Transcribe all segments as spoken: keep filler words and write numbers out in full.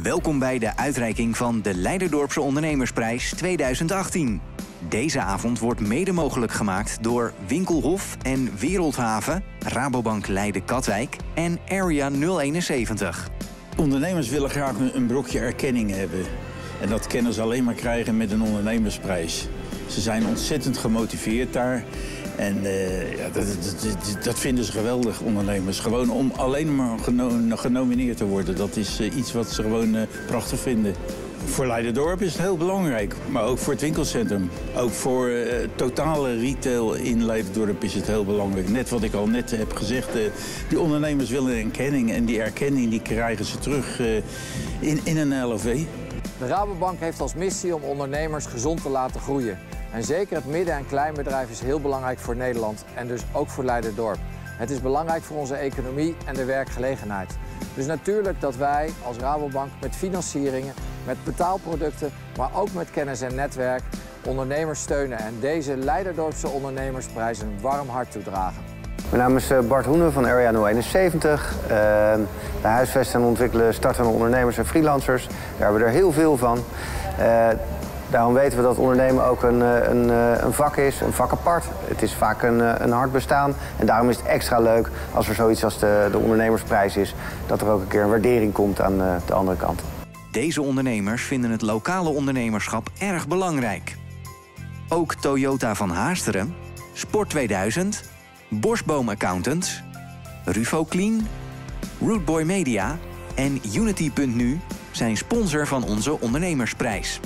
Welkom bij de uitreiking van de Leiderdorpse Ondernemersprijs tweeduizend achttien. Deze avond wordt mede mogelijk gemaakt door Winkelhof en Wereldhaven, Rabobank Leiden-Katwijk en Area nul eenenzeventig. Ondernemers willen graag een brokje erkenning hebben. En dat kunnen ze alleen maar krijgen met een ondernemersprijs. Ze zijn ontzettend gemotiveerd daar. En uh, ja, dat, dat, dat vinden ze geweldig, ondernemers. Gewoon om alleen maar geno genomineerd te worden. Dat is uh, iets wat ze gewoon uh, prachtig vinden. Voor Leiderdorp is het heel belangrijk, maar ook voor het winkelcentrum. Ook voor uh, totale retail in Leiderdorp is het heel belangrijk. Net wat ik al net heb gezegd, uh, die ondernemers willen erkenning en die erkenning die krijgen ze terug uh, in, in een L O V. De Rabobank heeft als missie om ondernemers gezond te laten groeien. En zeker het midden- en kleinbedrijf is heel belangrijk voor Nederland en dus ook voor Leiderdorp. Het is belangrijk voor onze economie en de werkgelegenheid. Dus natuurlijk dat wij als Rabobank met financieringen, met betaalproducten, maar ook met kennis en netwerk ondernemers steunen en deze Leiderdorpse Ondernemersprijs een warm hart toedragen. Mijn naam is Bart Hoenen van Area nul eenenzeventig. Uh, wij huisvesten en ontwikkelen startende ondernemers en freelancers. Daar hebben we er heel veel van. Uh, Daarom weten we dat ondernemen ook een, een, een vak is, een vak apart. Het is vaak een, een hard bestaan. En daarom is het extra leuk als er zoiets als de, de ondernemersprijs is, dat er ook een keer een waardering komt aan de, de andere kant. Deze ondernemers vinden het lokale ondernemerschap erg belangrijk. Ook Toyota van Haasteren, Sport tweeduizend, Boschboom Accountants, Rufo Clean, Rootboy Media en Unity punt nu zijn sponsor van onze ondernemersprijs.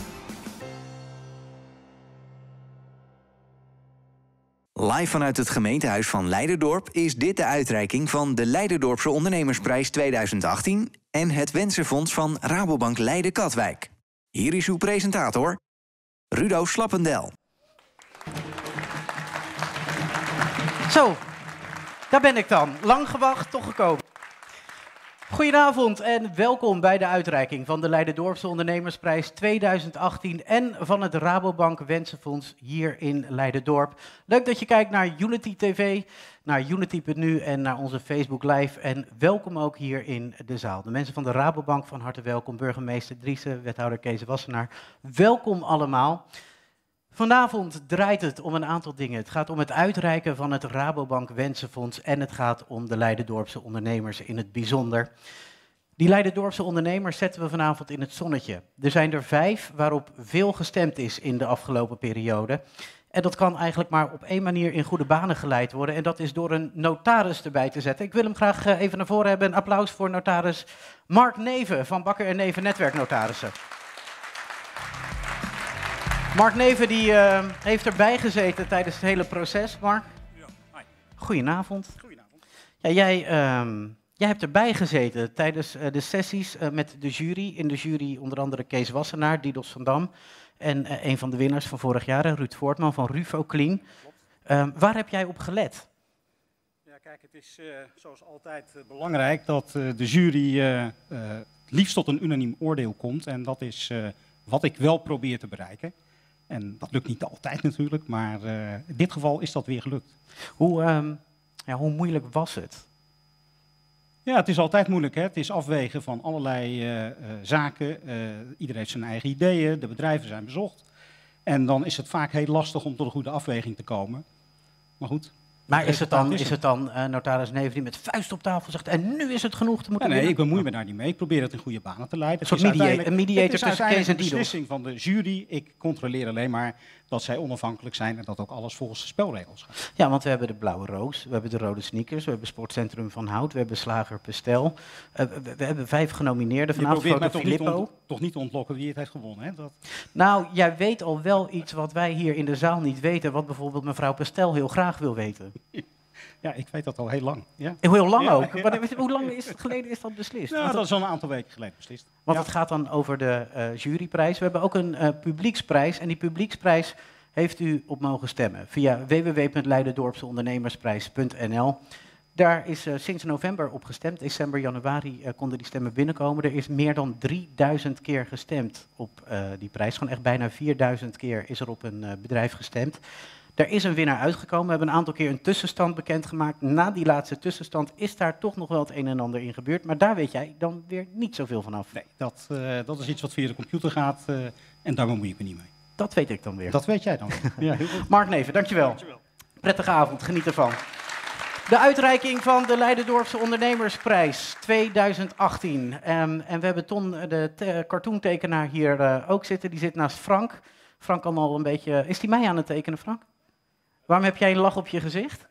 Live vanuit het gemeentehuis van Leiderdorp is dit de uitreiking van de Leiderdorpse Ondernemersprijs tweeduizend achttien en het Wensenfonds van Rabobank Leiden-Katwijk. Hier is uw presentator, Rudo Slappendel. Zo, daar ben ik dan. Lang gewacht, toch gekomen. Goedenavond en welkom bij de uitreiking van de Leiderdorpse Ondernemersprijs tweeduizend achttien en van het Rabobank Wensenfonds hier in Leiderdorp. Leuk dat je kijkt naar Unity T V, naar Unity punt nu en naar onze Facebook Live. En welkom ook hier in de zaal. De mensen van de Rabobank, van harte welkom. Burgemeester Driessen, wethouder Kees Wassenaar. Welkom allemaal. Vanavond draait het om een aantal dingen. Het gaat om het uitreiken van het Rabobank Wensenfonds en het gaat om de Leiderdorpse ondernemers in het bijzonder. Die Leiderdorpse ondernemers zetten we vanavond in het zonnetje. Er zijn er vijf waarop veel gestemd is in de afgelopen periode. En dat kan eigenlijk maar op één manier in goede banen geleid worden. En dat is door een notaris erbij te zetten. Ik wil hem graag even naar voren hebben. Een applaus voor notaris Mark Neven van Bakker en Neven Netwerknotarissen. Mark Neven die, uh, heeft erbij gezeten tijdens het hele proces. Mark? Ja, hi. Goedenavond. Goedenavond. Ja, jij, uh, jij hebt erbij gezeten tijdens uh, de sessies uh, met de jury. In de jury onder andere Kees Wassenaar, Didos van Dam. En uh, een van de winnaars van vorig jaar, Ruud Voortman van Rufo Clean. Uh, waar heb jij op gelet? Ja, kijk, het is uh, zoals altijd uh, belangrijk dat uh, de jury uh, uh, liefst tot een unaniem oordeel komt. En dat is uh, wat ik wel probeer te bereiken. En dat lukt niet altijd natuurlijk, maar uh, in dit geval is dat weer gelukt. Hoe, um, ja, hoe moeilijk was het? Ja, het is altijd moeilijk. Hè? Het is afwegen van allerlei uh, uh, zaken. Uh, iedereen heeft zijn eigen ideeën, de bedrijven zijn bezocht. En dan is het vaak heel lastig om tot een goede afweging te komen. Maar goed. Maar is het dan, is het dan uh, notaris Neven die met vuist op tafel zegt en nu is het genoeg te moeten ja, Nee, winnen? ik bemoei me daar niet mee. Ik probeer het in goede banen te leiden. Een soort mediator, een mediator tussen Kees en Didos. Het is een beslissing van de jury. Ik controleer alleen maar dat zij onafhankelijk zijn en dat ook alles volgens de spelregels gaat. Ja, want we hebben de Blauwe Roos, we hebben de Rode Sneakers, we hebben Sportcentrum Van Hout, we hebben Slager Pestel. Uh, we, we hebben vijf genomineerden vanavond. Je probeert mij toch Filippo. niet, ont, toch niet te ontlokken wie het heeft gewonnen, hè? Dat... Nou, jij weet al wel iets wat wij hier in de zaal niet weten, wat bijvoorbeeld mevrouw Pestel heel graag wil weten. Ja, ik weet dat al heel lang. Ja. Heel lang ja, ook? Ja. Maar, hoe lang is het geleden is dat beslist? Nou, want dat is al een aantal weken geleden beslist. Want ja. het gaat dan over de uh, juryprijs. We hebben ook een uh, publieksprijs. En die publieksprijs heeft u op mogen stemmen via w w w punt leiderdorpse ondernemersprijs punt n l. Daar is uh, sinds november op gestemd. December, januari uh, konden die stemmen binnenkomen. Er is meer dan drieduizend keer gestemd op uh, die prijs. Gewoon echt bijna vierduizend keer is er op een uh, bedrijf gestemd. Er is een winnaar uitgekomen. We hebben een aantal keer een tussenstand bekendgemaakt. Na die laatste tussenstand is daar toch nog wel het een en ander in gebeurd. Maar daar weet jij dan weer niet zoveel van af. Nee, dat, uh, dat is iets wat via de computer gaat uh, en daar bemoei ik me niet mee. Dat weet ik dan weer. Dat weet jij dan. Ja, heel goed. Mark Neven, dankjewel. dankjewel. Prettige avond, geniet ervan. De uitreiking van de Leiderdorpse Ondernemersprijs tweeduizend achttien. Um, en we hebben Ton, de te- cartoontekenaar, hier uh, ook zitten. Die zit naast Frank. Frank kan al een beetje... Is die mij aan het tekenen, Frank? Waarom heb jij een lach op je gezicht?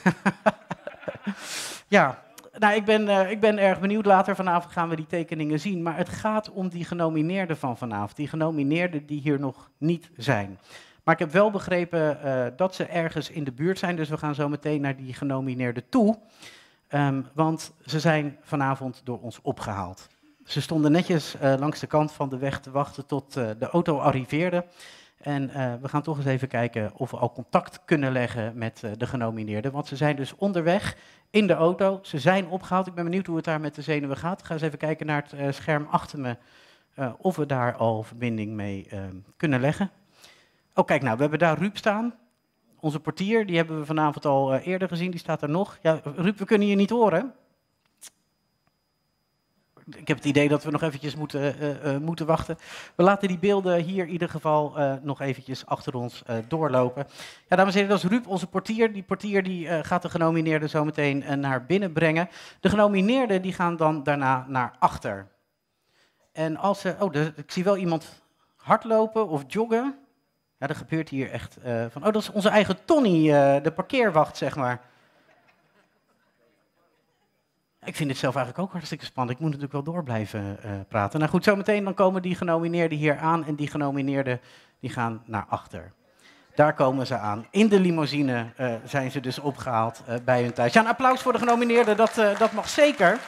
Ja, nou, ik ben, uh, ik ben erg benieuwd. Later vanavond gaan we die tekeningen zien. Maar het gaat om die genomineerden van vanavond. Die genomineerden die hier nog niet zijn. Maar ik heb wel begrepen uh, dat ze ergens in de buurt zijn. Dus we gaan zo meteen naar die genomineerden toe. Um, want ze zijn vanavond door ons opgehaald. Ze stonden netjes uh, langs de kant van de weg te wachten tot uh, de auto arriveerde. En uh, we gaan toch eens even kijken of we al contact kunnen leggen met uh, de genomineerden. Want ze zijn dus onderweg in de auto. Ze zijn opgehaald. Ik ben benieuwd hoe het daar met de zenuwen gaat. Ik ga eens even kijken naar het uh, scherm achter me. Uh, of we daar al verbinding mee uh, kunnen leggen. Oh, kijk nou, we hebben daar Ruud staan. Onze portier, die hebben we vanavond al uh, eerder gezien. Die staat er nog. Ja, Ruud, we kunnen je niet horen. Ik heb het idee dat we nog eventjes moeten, uh, uh, moeten wachten. We laten die beelden hier in ieder geval uh, nog eventjes achter ons uh, doorlopen. Ja, dames en heren, dat is Ruud, onze portier. Die portier die, uh, gaat de genomineerden zo meteen uh, naar binnen brengen. De genomineerden die gaan dan daarna naar achter. En als ze... Oh, de, ik zie wel iemand hardlopen of joggen. Ja, dat gebeurt hier echt uh, van... Oh, dat is onze eigen Tony, uh, de parkeerwacht, zeg maar. Ik vind het zelf eigenlijk ook hartstikke spannend. Ik moet natuurlijk wel door blijven uh, praten. Nou goed, zometeen dan komen die genomineerden hier aan en die genomineerden die gaan naar achter. Daar komen ze aan. In de limousine uh, zijn ze dus opgehaald uh, bij hun thuis. Ja, een applaus voor de genomineerden, dat, uh, dat mag zeker.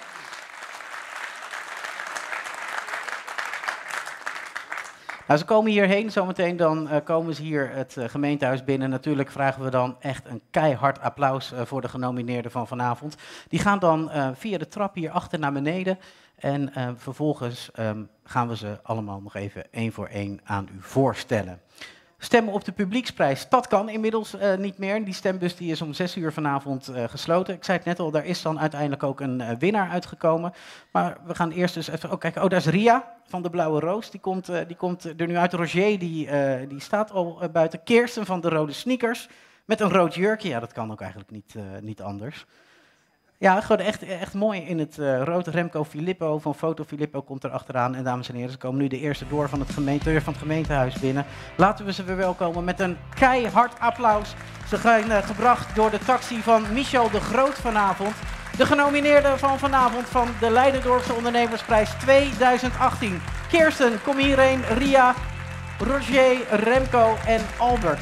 Nou, ze komen hierheen, zometeen dan uh, komen ze hier het uh, gemeentehuis binnen. Natuurlijk vragen we dan echt een keihard applaus uh, voor de genomineerden van vanavond. Die gaan dan uh, via de trap hier achter naar beneden. En uh, vervolgens um, gaan we ze allemaal nog even één voor één aan u voorstellen. Stemmen op de publieksprijs, dat kan inmiddels uh, niet meer. Die stembus die is om zes uur vanavond uh, gesloten. Ik zei het net al, daar is dan uiteindelijk ook een uh, winnaar uitgekomen. Maar we gaan eerst dus even... Oh, kijk, oh, daar is Ria van de Blauwe Roos. Die komt, uh, die komt er nu uit. Roger, die, uh, die staat al uh, buiten. Kirsten van de Rode Sneakers met een rood jurkje. Ja, dat kan ook eigenlijk niet, uh, niet anders. Ja, gewoon echt, echt mooi in het uh, rood. Remco Filippo van Foto Filippo komt er achteraan. En dames en heren, ze komen nu de eerste door van het, gemeente, deur van het gemeentehuis binnen. Laten we ze verwelkomen met een keihard applaus. Ze zijn uh, gebracht door de taxi van Michel de Groot vanavond. De genomineerden van vanavond van de Leiderdorpse Ondernemersprijs tweeduizend achttien. Kirsten, kom hierheen. Ria, Roger, Remco en Albert.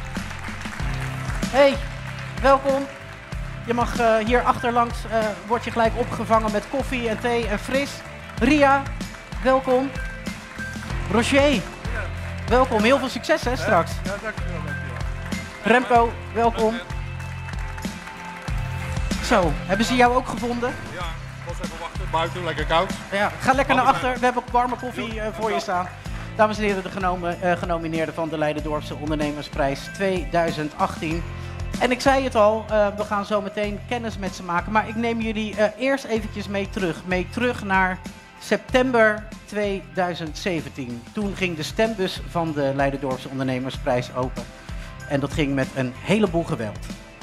Hey, welkom. Je mag uh, hier achterlangs, uh, word je gelijk opgevangen met koffie en thee en fris. Ria, welkom. Roger, ja. Welkom. Heel veel succes hè, straks. Ja, dankjewel, dankjewel. Remco, welkom. Zo, hebben ze jou ook gevonden? Ja, ik was even wachten, buiten, lekker koud. Ja, ga lekker naar achter. We hebben ook warme koffie uh, voor je staan. Dames en heren, de genome, uh, genomineerden van de Leiderdorpse Ondernemersprijs tweeduizend achttien. En ik zei het al, uh, we gaan zo meteen kennis met ze maken. Maar ik neem jullie uh, eerst eventjes mee terug. Mee terug naar september tweeduizend zeventien. Toen ging de stembus van de Leiderdorpse Ondernemersprijs open. En dat ging met een heleboel geweld.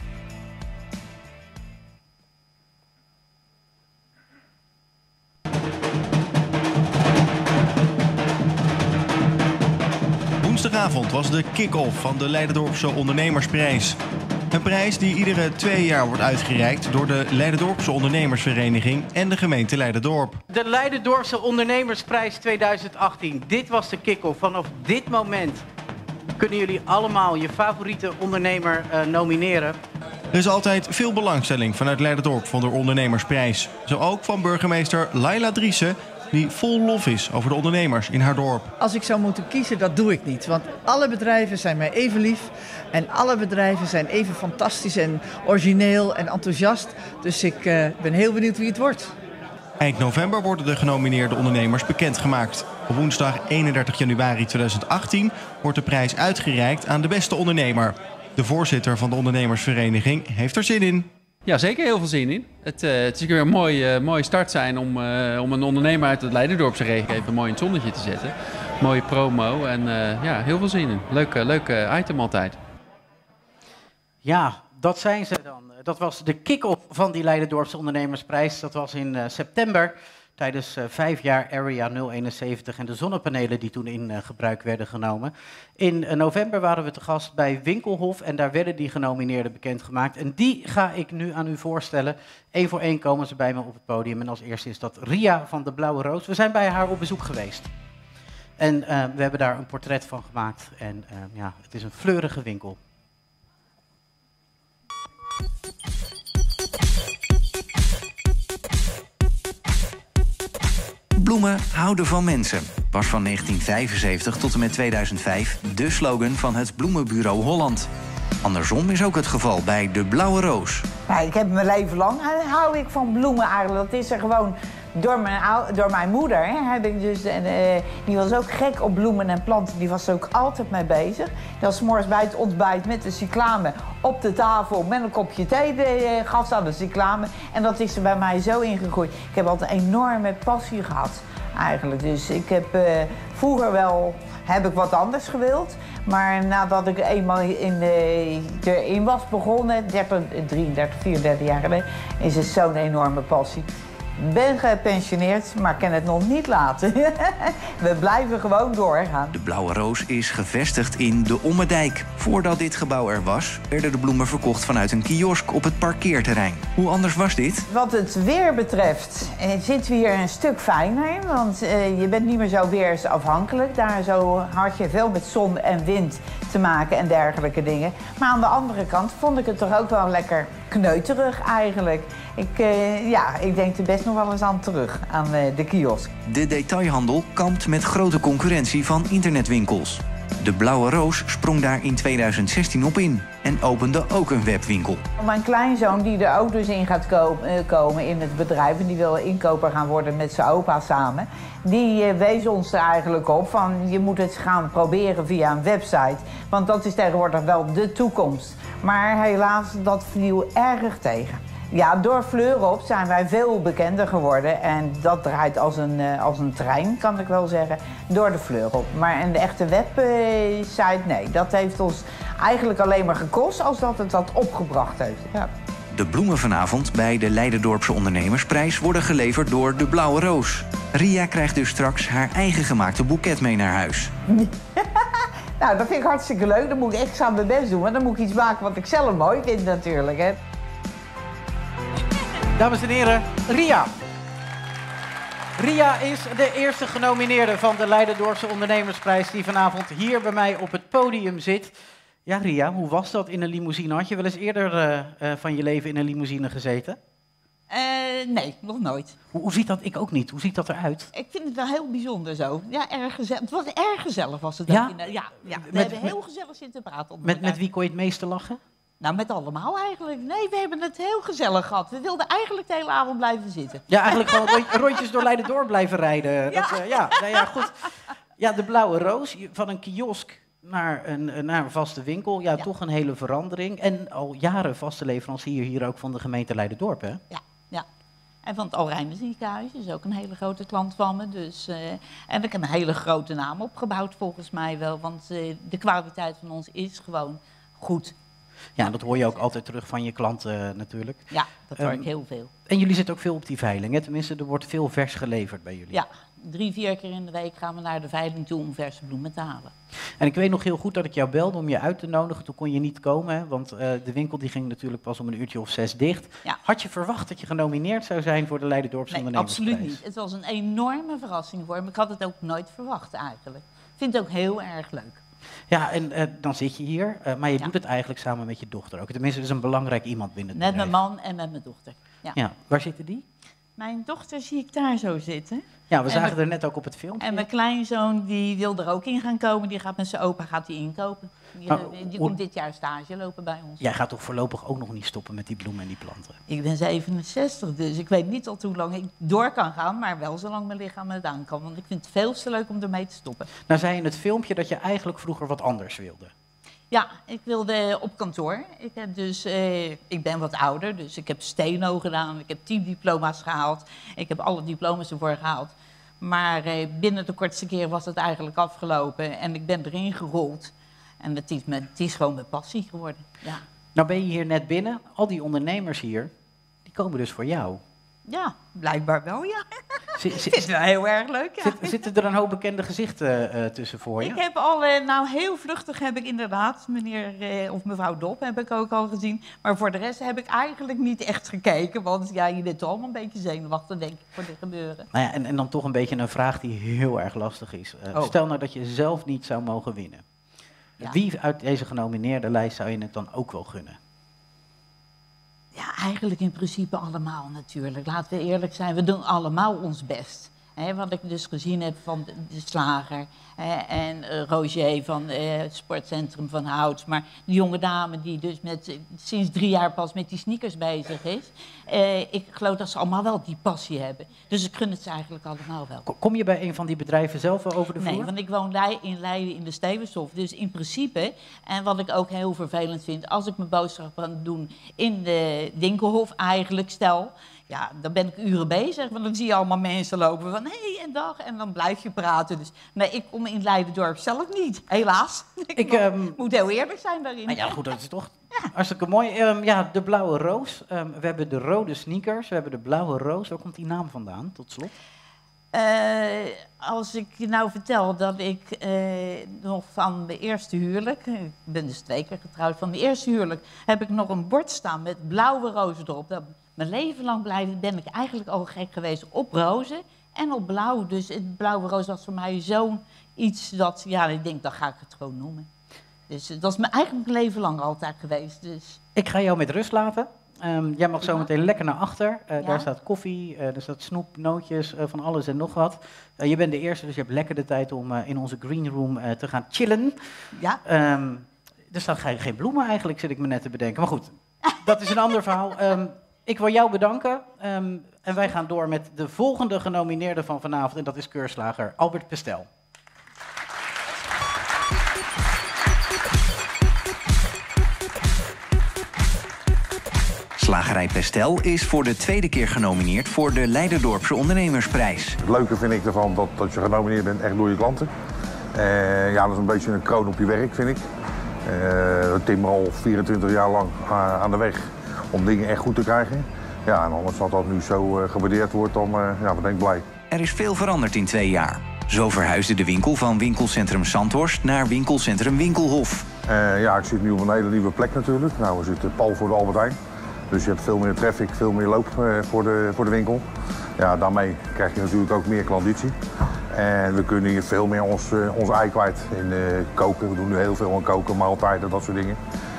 Woensdagavond was de kick-off van de Leiderdorpse Ondernemersprijs. Een prijs die iedere twee jaar wordt uitgereikt door de Leiderdorpse Ondernemersvereniging en de gemeente Leiderdorp. De Leiderdorpse Ondernemersprijs tweeduizend achttien. Dit was de kick-off. Vanaf dit moment kunnen jullie allemaal je favoriete ondernemer uh, nomineren. Er is altijd veel belangstelling vanuit Leiderdorp voor de Ondernemersprijs. Zo ook van burgemeester Laila Driessen, die vol lof is over de ondernemers in haar dorp. Als ik zou moeten kiezen, dat doe ik niet. Want alle bedrijven zijn mij even lief. En alle bedrijven zijn even fantastisch en origineel en enthousiast. Dus ik uh, ben heel benieuwd wie het wordt. Eind november worden de genomineerde ondernemers bekendgemaakt. Op woensdag eenendertig januari tweeduizend achttien wordt de prijs uitgereikt aan de beste ondernemer. De voorzitter van de ondernemersvereniging heeft er zin in. Ja, zeker heel veel zin in. Het, uh, het is weer een mooie, uh, mooie start zijn om, uh, om een ondernemer uit het Leiderdorpse regio even mooi in het zonnetje te zetten. Mooie promo en uh, ja, heel veel zin in. Leuk, uh, leuk uh, item altijd. Ja, dat zijn ze dan. Dat was de kick-off van die Leiderdorpse Ondernemersprijs. Dat was in uh, september tijdens uh, vijf jaar Area nul eenenzeventig en de zonnepanelen die toen in uh, gebruik werden genomen. In uh, november waren we te gast bij Winkelhof en daar werden die genomineerden bekendgemaakt. En die ga ik nu aan u voorstellen. Eén voor één komen ze bij me op het podium. En als eerste is dat Ria van de Blauwe Roos. We zijn bij haar op bezoek geweest. En uh, we hebben daar een portret van gemaakt. En uh, ja, het is een fleurige winkel. Bloemen houden van mensen was van negentien vijfenzeventig tot en met tweeduizend vijf de slogan van het Bloemenbureau Holland. Andersom is ook het geval bij de Blauwe Roos. Ja, ik heb mijn leven lang hou ik van bloemen eigenlijk. Dat is er gewoon door mijn, door mijn moeder. Hè, heb ik dus, en, uh, die was ook gek op bloemen en planten. Die was er ook altijd mee bezig. Die was 's morgens bij het ontbijt met de cyclamen op de tafel met een kopje thee. De, uh, gaf ze aan de cyclamen. En dat is er bij mij zo ingegroeid. Ik heb altijd een enorme passie gehad eigenlijk. Dus ik heb uh, vroeger wel heb ik wat anders gewild. Maar nadat ik eenmaal in de, erin was begonnen, dertig, drieëndertig, vierendertig jaar geleden, is het zo'n enorme passie. Ik ben gepensioneerd, maar kan het nog niet laten. We blijven gewoon doorgaan. De Blauwe Roos is gevestigd in de Ommedijk. Voordat dit gebouw er was, werden de bloemen verkocht vanuit een kiosk op het parkeerterrein. Hoe anders was dit? Wat het weer betreft eh, zitten we hier een stuk fijner. Want eh, je bent niet meer zo weersafhankelijk. Daar zo had je veel met zon en wind te maken en dergelijke dingen. Maar aan de andere kant vond ik het toch ook wel lekker kneuterig eigenlijk. Ik, uh, ja, ik denk er best nog wel eens aan terug, aan uh, de kiosk. De detailhandel kampt met grote concurrentie van internetwinkels. De Blauwe Roos sprong daar in tweeduizend zestien op in en opende ook een webwinkel. Mijn kleinzoon die er ook dus in gaat ko- uh, komen in het bedrijf en die wil inkoper gaan worden met zijn opa samen, die uh, wees ons er eigenlijk op van je moet het gaan proberen via een website. Want dat is tegenwoordig wel de toekomst. Maar helaas, dat viel erg tegen. Ja, door Fleurop zijn wij veel bekender geworden. En dat draait als een, uh, als een trein, kan ik wel zeggen, door de Fleurop. Maar een echte website, nee, dat heeft ons eigenlijk alleen maar gekost als dat het dat opgebracht heeft. Ja. De bloemen vanavond bij de Leiderdorpse Ondernemersprijs worden geleverd door de Blauwe Roos. Ria krijgt dus straks haar eigen gemaakte boeket mee naar huis. Nou, dat vind ik hartstikke leuk. Dan moet ik extra mijn best doen, want dan moet ik iets maken wat ik zelf mooi vind natuurlijk. Hè. Dames en heren, Ria. Ria is de eerste genomineerde van de Leiderdorpse Ondernemersprijs die vanavond hier bij mij op het podium zit. Ja, Ria, hoe was dat in een limousine? Had je wel eens eerder uh, uh, van je leven in een limousine gezeten? Uh, nee, nog nooit. Hoe, hoe ziet dat? Ik ook niet. Hoe ziet dat eruit? Ik vind het wel heel bijzonder zo. Ja, erg gezellig. Het was erg gezellig was het. Ja? Ook in de, ja, ja. We Met, hebben heel met, gezellig zitten praten. Met, met wie kon je het meeste lachen? Nou, met allemaal eigenlijk. Nee, we hebben het heel gezellig gehad. We wilden eigenlijk de hele avond blijven zitten. Ja, eigenlijk gewoon rond, rondjes door Leiderdorp blijven rijden. Ja. Dat, uh, ja, nou ja, goed. Ja, de Blauwe Roos, van een kiosk naar een, naar een vaste winkel. Ja, ja, toch een hele verandering. En al jaren vaste leverancier hier ook van de gemeente Leiderdorp, hè? Ja, ja. En van het Alrijnen ziekenhuis is ook een hele grote klant van me. Dus, uh, en ik heb een hele grote naam opgebouwd volgens mij wel. Want uh, de kwaliteit van ons is gewoon goed. Ja, dat hoor je ook altijd terug van je klanten uh, natuurlijk. Ja, dat hoor um, ik heel veel. En jullie zitten ook veel op die veiling, hè? Tenminste, er wordt veel vers geleverd bij jullie. Ja, drie, vier keer in de week gaan we naar de veiling toe om verse bloemen te halen. En ik weet nog heel goed dat ik jou belde om je uit te nodigen. Toen kon je niet komen, hè? Want uh, de winkel die ging natuurlijk pas om een uurtje of zes dicht. Ja. Had je verwacht dat je genomineerd zou zijn voor de Leiderdorpse nee, Ondernemersprijs? Absoluut niet. Het was een enorme verrassing voor me. Ik had het ook nooit verwacht eigenlijk. Ik vind het ook heel erg leuk. Ja, en uh, dan zit je hier, uh, maar je ja. doet het eigenlijk samen met je dochter ook. Tenminste, dat is een belangrijk iemand binnen het Met bedrijf. mijn man en met mijn dochter. Ja. Ja. Waar zitten die? Mijn dochter zie ik daar zo zitten. Ja, we en zagen mijn, er net ook op het filmpje. En mijn kleinzoon die wil er ook in gaan komen. Die gaat met zijn opa gaat die inkopen. Die, maar, die komt dit jaar stage lopen bij ons. Jij gaat toch voorlopig ook nog niet stoppen met die bloemen en die planten? Ik ben zevenenzestig, dus ik weet niet tot hoe lang ik door kan gaan. Maar wel zolang mijn lichaam het aan kan. Want ik vind het veel te leuk om ermee te stoppen. Nou zei je in het filmpje dat je eigenlijk vroeger wat anders wilde. Ja, ik wilde op kantoor. Ik, heb dus, eh, ik ben wat ouder, dus ik heb steno gedaan. Ik heb tien diploma's gehaald. Ik heb alle diploma's ervoor gehaald. Maar eh, binnen de kortste keer was het eigenlijk afgelopen en ik ben erin gerold. En het is, me, het is gewoon mijn passie geworden. Ja. Nou ben je hier net binnen. Al die ondernemers hier, die komen dus voor jou. Ja, blijkbaar wel, ja. Zit, zit, het is wel heel erg leuk, ja. Zit, zitten er een hoop bekende gezichten uh, tussen voor je? Ik heb al, uh, nou heel vluchtig heb ik inderdaad, meneer uh, of mevrouw Dop heb ik ook al gezien. Maar voor de rest heb ik eigenlijk niet echt gekeken. Want ja, je bent toch allemaal een beetje zenuwachtig, denk ik, voor dit gebeuren. Nou ja, en, en dan toch een beetje een vraag die heel erg lastig is. Uh, oh. Stel nou dat je zelf niet zou mogen winnen. Ja. Wie uit deze genomineerde lijst zou je het dan ook wel gunnen? Ja, eigenlijk in principe allemaal natuurlijk. Laten we eerlijk zijn, we doen allemaal ons best. He, wat ik dus gezien heb van de, de Slager he, en uh, Roger van uh, het sportcentrum van Houts. Maar die jonge dame die dus met, uh, sinds drie jaar pas met die sneakers bezig is. Uh, ik geloof dat ze allemaal wel die passie hebben. Dus ik gun het ze eigenlijk allemaal wel. Kom je bij een van die bedrijven zelf wel over de vloer? Nee, want ik woon in Leiden in de Stevenshof. Dus in principe, en wat ik ook heel vervelend vind, als ik mijn boodschap aan het doen in de winkelhof eigenlijk stel... Ja, dan ben ik uren bezig, want dan zie je allemaal mensen lopen van hé hey, en dag en dan blijf je praten. Dus nee, ik kom in Leiderdorp zelf niet, helaas. Ik, ik um, moet heel eerlijk zijn daarin. Nou ja, goed, dat is toch ja. hartstikke mooi. Um, ja, de blauwe roos. Um, we hebben de rode sneakers, we hebben de blauwe roos. Waar komt die naam vandaan, tot slot? Uh, als ik je nou vertel dat ik uh, nog van mijn eerste huwelijk, ik ben dus twee keer getrouwd, van mijn eerste huwelijk heb ik nog een bord staan met blauwe rozen erop. Dat, mijn leven lang blijven, ben ik eigenlijk al gek geweest op rozen en op blauw. Dus het blauwe roos was voor mij zo'n iets dat, ja, ik denk, dan ga ik het gewoon noemen. Dus dat is mijn eigenlijk leven lang altijd geweest. Dus. Ik ga jou met rust laten. Um, jij mag zo meteen lekker naar achter. Uh, ja. Daar staat koffie, uh, er staat snoep, nootjes, uh, van alles en nog wat. Uh, je bent de eerste, dus je hebt lekker de tijd om uh, in onze green room uh, te gaan chillen. Ja. Um, er staan geen, geen bloemen eigenlijk, zit ik me net te bedenken. Maar goed, dat is een ander verhaal. Um, ik wil jou bedanken. Um, en wij gaan door met de volgende genomineerde van vanavond. En dat is keurslager Albert Pestel. Slagerij Pestel is voor de tweede keer genomineerd voor de Leiderdorpse Ondernemersprijs. Het leuke vind ik ervan dat, dat je genomineerd bent echt door je klanten. Uh, ja, dat is een beetje een kroon op je werk, vind ik. Uh, we timmeren al vierentwintig jaar lang uh, aan de weg om dingen echt goed te krijgen. Ja, en anders dat dat nu zo uh, gewaardeerd wordt, dan uh, ja, ben ik blij. Er is veel veranderd in twee jaar. Zo verhuisde de winkel van winkelcentrum Zandhorst naar winkelcentrum Winkelhof. Uh, ja, ik zit nu op een hele nieuwe plek natuurlijk. Nou, we zitten pal voor de Albert Heijn. Dus je hebt veel meer traffic, veel meer loop uh, voor, de, voor de winkel. Ja, daarmee krijg je natuurlijk ook meer klanditie. En we kunnen hier veel meer ons, uh, ons ei kwijt in uh, koken. We doen nu heel veel aan koken, maaltijden, dat soort dingen.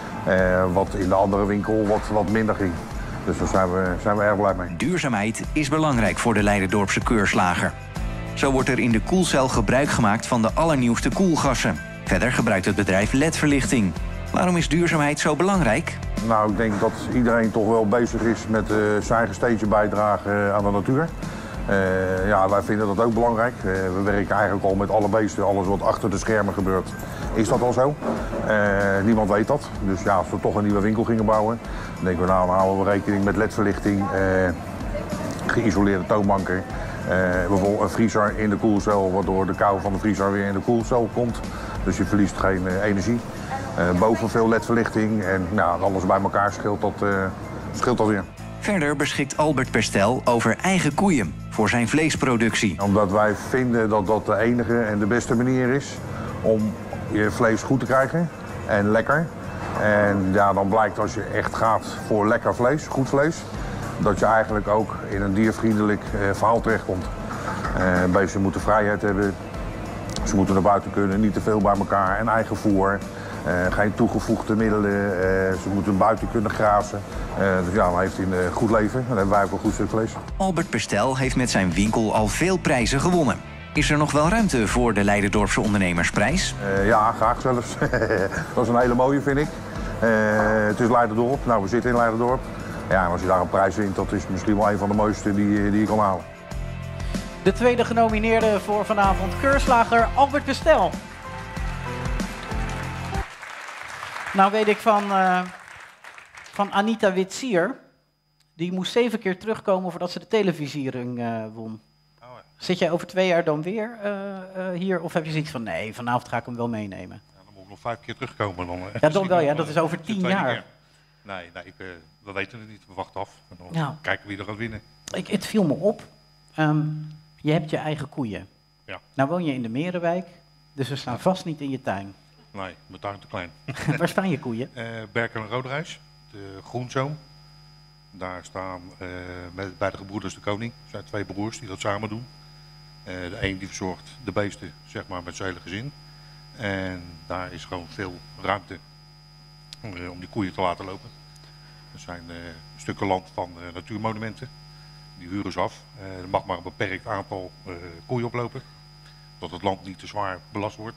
Uh, wat in de andere winkel wat, wat minder ging. Dus daar zijn we, zijn we erg blij mee. Duurzaamheid is belangrijk voor de Leiderdorpse keurslager. Zo wordt er in de koelcel gebruik gemaakt van de allernieuwste koelgassen. Verder gebruikt het bedrijf L E D-verlichting. Waarom is duurzaamheid zo belangrijk? Nou, ik denk dat iedereen toch wel bezig is met uh, zijn eigen steentje bijdragen aan de natuur. Uh, ja, wij vinden dat ook belangrijk. Uh, we werken eigenlijk al met alle beesten, alles wat achter de schermen gebeurt, is dat al zo. Uh, niemand weet dat. Dus ja, als we toch een nieuwe winkel gingen bouwen, dan denken we nou, dan houden we rekening met L E D-verlichting, uh, geïsoleerde toonbanken. Uh, bijvoorbeeld een vriezer in de koelcel, waardoor de kou van de vriezer weer in de koelcel komt. Dus je verliest geen uh, energie. Uh, boven veel L E D-verlichting en nou, alles bij elkaar scheelt dat, uh, scheelt dat weer. Verder beschikt Albert Pestel over eigen koeien voor zijn vleesproductie. Omdat wij vinden dat dat de enige en de beste manier is om je vlees goed te krijgen en lekker. En ja, dan blijkt als je echt gaat voor lekker vlees, goed vlees, dat je eigenlijk ook in een diervriendelijk uh, verhaal terechtkomt. Uh, beesten moeten vrijheid hebben, ze moeten naar buiten kunnen, niet te veel bij elkaar en eigen voer. Uh, geen toegevoegde middelen, uh, ze moeten buiten kunnen grazen. Uh, dus ja, dan heeft hij een uh, goed leven en dan hebben wij ook een goed stuk vlees. Albert Pestel heeft met zijn winkel al veel prijzen gewonnen. Is er nog wel ruimte voor de Leiderdorpse Ondernemersprijs? Uh, ja, graag zelfs. Dat is een hele mooie, vind ik. Uh, het is Leiderdorp, nou we zitten in Leiderdorp. Ja, en als je daar een prijs wint, dat is misschien wel een van de mooiste die, die je kan halen. De tweede genomineerde voor vanavond, keurslager Albert Pestel. Nou weet ik van, uh, van Anita Witsier. Die moest zeven keer terugkomen voordat ze de televisiering uh, won. Oh, ja. Zit jij over twee jaar dan weer uh, uh, hier? Of heb je zoiets van, nee, vanavond ga ik hem wel meenemen? Ja, dan moet ik nog vijf keer terugkomen. Dan, uh, ja, dan wel, ja. Dat is over tien jaar. Keer. Nee, nee ik, uh, we weten het niet. We wachten af. En dan nou, kijken wie er gaat winnen. Ik, het viel me op. Um, je hebt je eigen koeien. Ja. Nou woon je in de Merenwijk, dus ze staan vast niet in je tuin. Nee, mijn tuin te klein. Waar staan je koeien? Uh, Berkel en Roderijs, de Groenzoom. Daar staan uh, met, bij de gebroeders de Koning. Er zijn twee broers die dat samen doen. Uh, de een die verzorgt de beesten, zeg maar, met zijn hele gezin. En daar is gewoon veel ruimte uh, om die koeien te laten lopen. Er zijn uh, stukken land van uh, natuurmonumenten. Die huren ze af. Uh, er mag maar een beperkt aantal uh, koeien oplopen. Dat het land niet te zwaar belast wordt.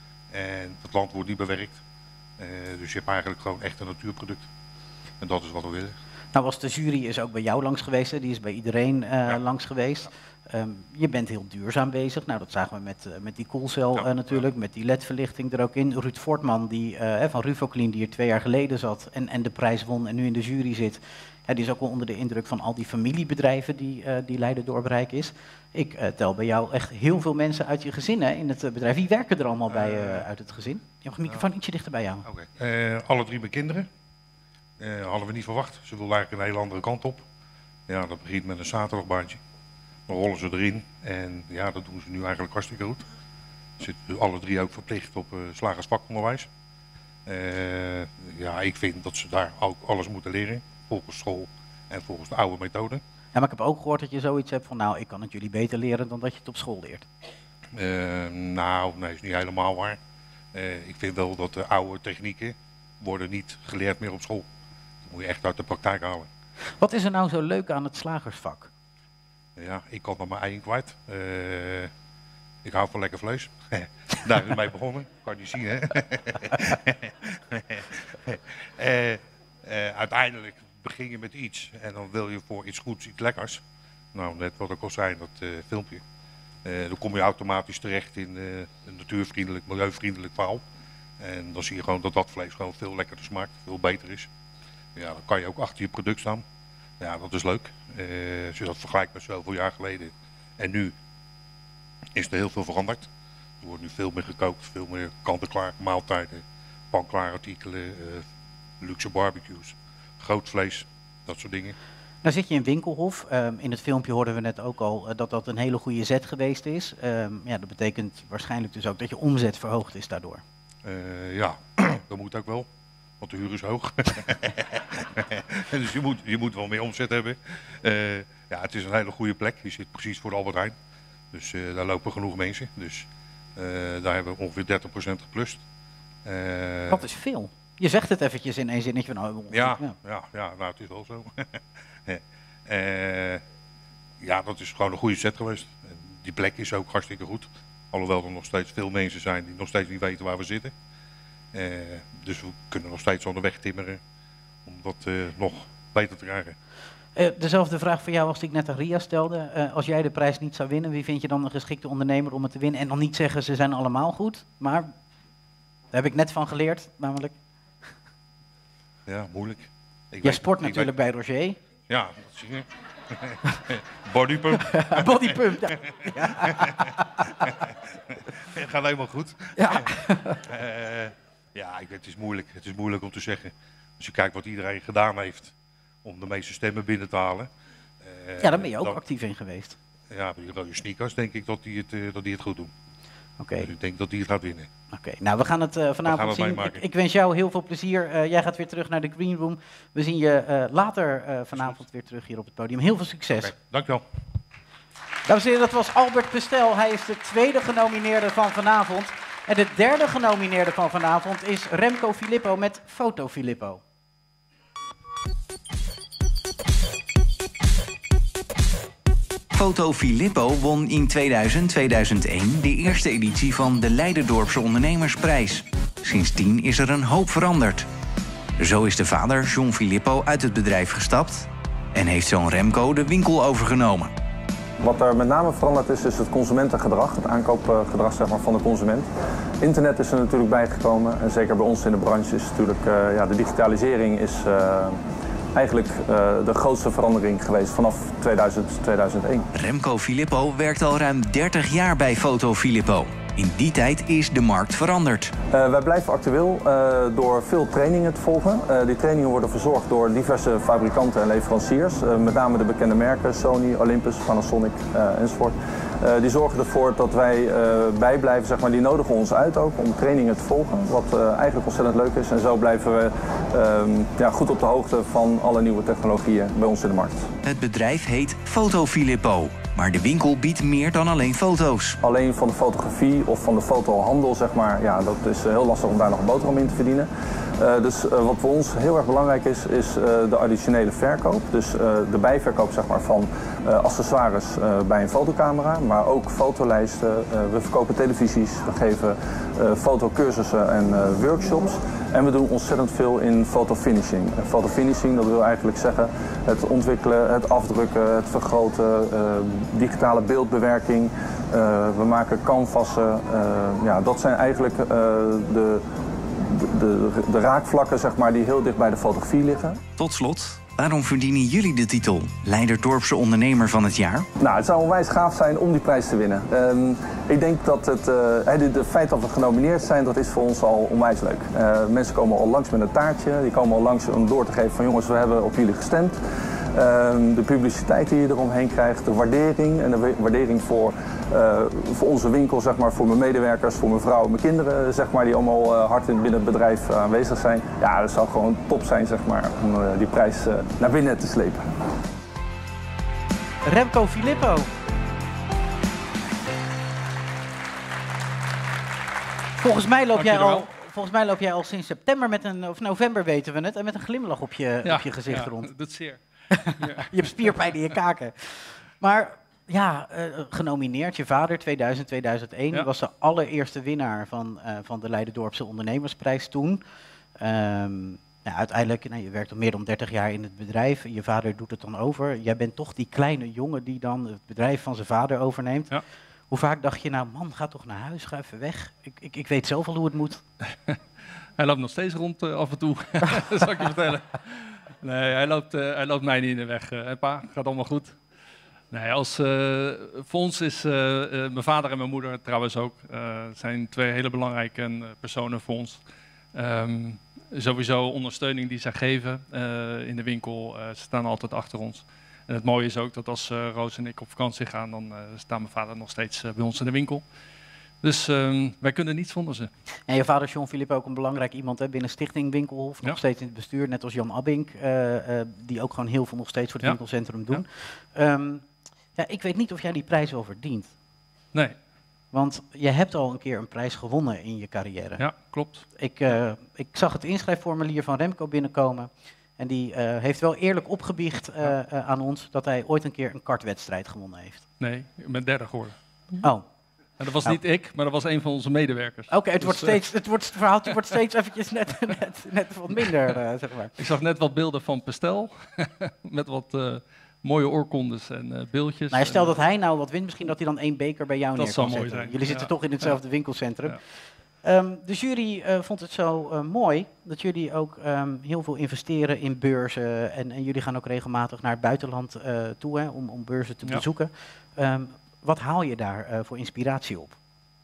En het land wordt niet bewerkt. Uh, dus je hebt eigenlijk gewoon echt een natuurproduct. En dat is wat we willen. Nou was de jury is ook bij jou langs geweest. Hè? Die is bij iedereen uh, ja. langs geweest. Um, je bent heel duurzaam bezig. Nou, dat zagen we met, uh, met die koelcel ja, uh, natuurlijk. Ja. Met die L E D-verlichting er ook in. Ruud Voortman die, uh, van Ruvoclean die hier twee jaar geleden zat. En, en de prijs won en nu in de jury zit. Ja, die is ook wel onder de indruk van al die familiebedrijven die, uh, die Leiden Dordrecht is. Ik uh, tel bij jou echt heel veel mensen uit je gezin hè, in het uh, bedrijf. Wie werken er allemaal bij uh, uit het gezin? Je mag de microfoon ietsje dichter bij jou. Okay. Uh, alle drie mijn kinderen. Uh, hadden we niet verwacht. Ze wilden eigenlijk een hele andere kant op. Ja, dat begint met een zaterdagbaantje. Dan rollen ze erin en ja, dat doen ze nu eigenlijk hartstikke goed. Ze zitten alle drie ook verplicht op uh, slagersvakonderwijs. Uh, ja, ik vind dat ze daar ook alles moeten leren. Volgens school en volgens de oude methode. Ja, maar ik heb ook gehoord dat je zoiets hebt van, nou, ik kan het jullie beter leren dan dat je het op school leert. Uh, nou, nee, is niet helemaal waar. Uh, ik vind wel dat de oude technieken worden niet geleerd meer op school. Dat moet je echt uit de praktijk halen. Wat is er nou zo leuk aan het slagersvak? Ja, ik kan er maar één kwijt. Uh, ik hou van lekker vlees. Daar is het mee begonnen. Kan je niet zien, hè? uh, uh, uiteindelijk begin je met iets en dan wil je voor iets goeds, iets lekkers. Nou, net wat ik al zei, dat uh, filmpje. Uh, dan kom je automatisch terecht in uh, een natuurvriendelijk, milieuvriendelijk verhaal. En dan zie je gewoon dat dat vlees gewoon veel lekkerder smaakt, veel beter is. Ja, dan kan je ook achter je product staan. Ja, dat is leuk. Uh, als je dat vergelijkt met zoveel jaar geleden en nu, is er heel veel veranderd. Er wordt nu veel meer gekookt, veel meer kant-en-klaar maaltijden, pan-klaar artikelen, uh, luxe barbecues, groot vlees, dat soort dingen. Nou zit je in Winkelhof. Um, in het filmpje hoorden we net ook al uh, dat dat een hele goede zet geweest is. Um, ja, dat betekent waarschijnlijk dus ook dat je omzet verhoogd is daardoor. Uh, ja, dat moet ook wel. Want de huur is hoog. Dus je moet, je moet wel meer omzet hebben. Uh, ja, het is een hele goede plek. Je zit precies voor de Albert Heijn. Dus uh, daar lopen genoeg mensen. Dus uh, daar hebben we ongeveer dertig procent geplust. Uh, dat is veel. Je zegt het eventjes in één zinnetje. Van, oh, ja, ja. Ja, ja, nou het is wel zo. uh, ja, dat is gewoon een goede set geweest. Die plek is ook hartstikke goed. Alhoewel er nog steeds veel mensen zijn die nog steeds niet weten waar we zitten. Uh, dus we kunnen nog steeds onderweg timmeren om dat uh, nog beter te krijgen. Uh, dezelfde vraag voor jou als die ik net aan Ria stelde. Uh, als jij de prijs niet zou winnen, wie vind je dan een geschikte ondernemer om het te winnen? En dan niet zeggen ze zijn allemaal goed, maar daar heb ik net van geleerd, namelijk. Ja, moeilijk. Ik Jij weet, sport natuurlijk weet... bij Roger. Ja, dat zie je. Bodypump. Bodypump, ja. Ja. Het gaat helemaal goed. Ja. uh, ja, ik weet, het is moeilijk. Het is moeilijk om te zeggen. Als je kijkt wat iedereen gedaan heeft om de meeste stemmen binnen te halen. Uh, ja, daar ben je ook dan, actief in geweest. Ja, bij die rode sneakers denk ik dat die het, uh, dat die het goed doen. Oké. Okay. Dus ik denk dat die het gaat winnen. Oké, okay. Nou we gaan het uh, vanavond gaan het zien. Ik, ik wens jou heel veel plezier. Uh, jij gaat weer terug naar de Green Room. We zien je uh, later uh, vanavond weer terug hier op het podium. Heel veel succes. Okay. Dankjewel. Dames en heren, dat was Albert Pestel. Hij is de tweede genomineerde van vanavond. En de derde genomineerde van vanavond is Remco Filippo met Foto Filippo. Foto Filippo won in tweeduizend tweeduizend één de eerste editie van de Leiderdorpse Ondernemersprijs. Sindsdien is er een hoop veranderd. Zo is de vader, John Filippo, uit het bedrijf gestapt en heeft zoon Remco de winkel overgenomen. Wat er met name veranderd is, is het consumentengedrag, het aankoopgedrag zeg maar, van de consument. Internet is er natuurlijk bijgekomen en zeker bij ons in de branche is natuurlijk uh, ja, de digitalisering is uh, eigenlijk uh, de grootste verandering geweest vanaf tweeduizend, tweeduizend één. Remco Filippo werkt al ruim dertig jaar bij Foto Filippo. In die tijd is de markt veranderd. Uh, wij blijven actueel uh, door veel trainingen te volgen. Uh, die trainingen worden verzorgd door diverse fabrikanten en leveranciers. Uh, met name de bekende merken Sony, Olympus, Panasonic uh, enzovoort. Uh, die zorgen ervoor dat wij uh, bijblijven, zeg maar, die nodigen ons uit ook om trainingen te volgen. Wat uh, eigenlijk ontzettend leuk is. En zo blijven we uh, ja, goed op de hoogte van alle nieuwe technologieën bij ons in de markt. Het bedrijf heet Foto Filippo. Maar de winkel biedt meer dan alleen foto's. Alleen van de fotografie of van de fotohandel, zeg maar, ja, dat is heel lastig om daar nog een boterham in te verdienen. Uh, dus uh, wat voor ons heel erg belangrijk is, is uh, de additionele verkoop. Dus uh, de bijverkoop zeg maar, van uh, accessoires uh, bij een fotocamera, maar ook fotolijsten. Uh, we verkopen televisies, we geven uh, fotocursussen en uh, workshops. En we doen ontzettend veel in fotofinishing. Uh, fotofinishing, dat wil eigenlijk zeggen het ontwikkelen, het afdrukken, het vergroten, uh, digitale beeldbewerking. Uh, we maken canvassen. Uh, ja, dat zijn eigenlijk uh, de... De, de, de raakvlakken zeg maar, die heel dicht bij de fotografie liggen. Tot slot, waarom verdienen jullie de titel Leiderdorpse Ondernemer van het Jaar? Nou, het zou onwijs gaaf zijn om die prijs te winnen. Um, ik denk dat het, uh, het, het feit dat we genomineerd zijn, dat is voor ons al onwijs leuk. Uh, mensen komen al langs met een taartje, die komen al langs om door te geven van jongens, we hebben op jullie gestemd. Um, de publiciteit die je eromheen krijgt, de waardering en de waardering voor, uh, voor onze winkel, zeg maar, voor mijn medewerkers, voor mijn vrouw en mijn kinderen, zeg maar, die allemaal uh, hard in binnen het bedrijf uh, aanwezig zijn. Ja, dat zou gewoon top zijn, zeg maar, om uh, die prijs uh, naar binnen te slepen. Remco Filippo. Volgens mij loop jij al. Volgens mij loop jij al sinds september met een, of november weten we het, en met een glimlach op je, ja, op je gezicht ja, rond. Dat zeer. Je hebt spierpijn in je kaken. Maar ja, uh, genomineerd, je vader tweeduizend, tweeduizend één ja. was de allereerste winnaar van, uh, van de Leiderdorpse Ondernemersprijs toen. Um, nou, uiteindelijk, nou, je werkt al meer dan dertig jaar in het bedrijf, je vader doet het dan over. Jij bent toch die kleine jongen die dan het bedrijf van zijn vader overneemt. Ja. Hoe vaak dacht je nou, man, ga toch naar huis, ga even weg. Ik, ik, ik weet zelf al hoe het moet. Hij loopt nog steeds rond uh, af en toe, dat zal ik je vertellen. Nee, hij loopt, uh, hij loopt mij niet in de weg. Uh, pa, gaat allemaal goed. Nee, als, uh, voor ons is uh, uh, mijn vader en mijn moeder trouwens ook, uh, zijn twee hele belangrijke uh, personen voor ons. Um, sowieso ondersteuning die zij geven uh, in de winkel, uh, ze staan altijd achter ons. En het mooie is ook dat als uh, Roos en ik op vakantie gaan, dan uh, staat mijn vader nog steeds uh, bij ons in de winkel. Dus um, wij kunnen niet zonder ze. En je vader John Filippo ook een belangrijk iemand hè, binnen Stichting Winkelhof, nog ja. steeds in het bestuur, net als Jan Abbink, uh, uh, die ook gewoon heel veel nog steeds voor het ja. winkelcentrum doen. Ja. Um, ja, ik weet niet of jij die prijs wel verdient. Nee. Want je hebt al een keer een prijs gewonnen in je carrière. Ja, klopt. Ik, uh, ik zag het inschrijfformulier van Remco binnenkomen. En die uh, heeft wel eerlijk opgebiecht uh, uh, aan ons dat hij ooit een keer een kartwedstrijd gewonnen heeft. Nee, ik ben derde geworden. Oh. En dat was nou. niet ik, maar dat was een van onze medewerkers. Oké, okay, het, dus, uh, het, het verhaaltje wordt steeds eventjes net, net, net wat minder, uh, zeg maar. Ik zag net wat beelden van Pestel, met wat uh, mooie oorkondes en uh, beeldjes. Nou, stel dat hij nou wat wint, misschien dat hij dan één beker bij jou neer kan zetten. Dat zou mooi zijn. Jullie zitten ja. toch in hetzelfde ja. winkelcentrum. Ja. Um, de jury uh, vond het zo uh, mooi dat jullie ook um, heel veel investeren in beurzen. En, en jullie gaan ook regelmatig naar het buitenland uh, toe hè, om, om beurzen te ja. bezoeken. Um, wat haal je daar uh, voor inspiratie op?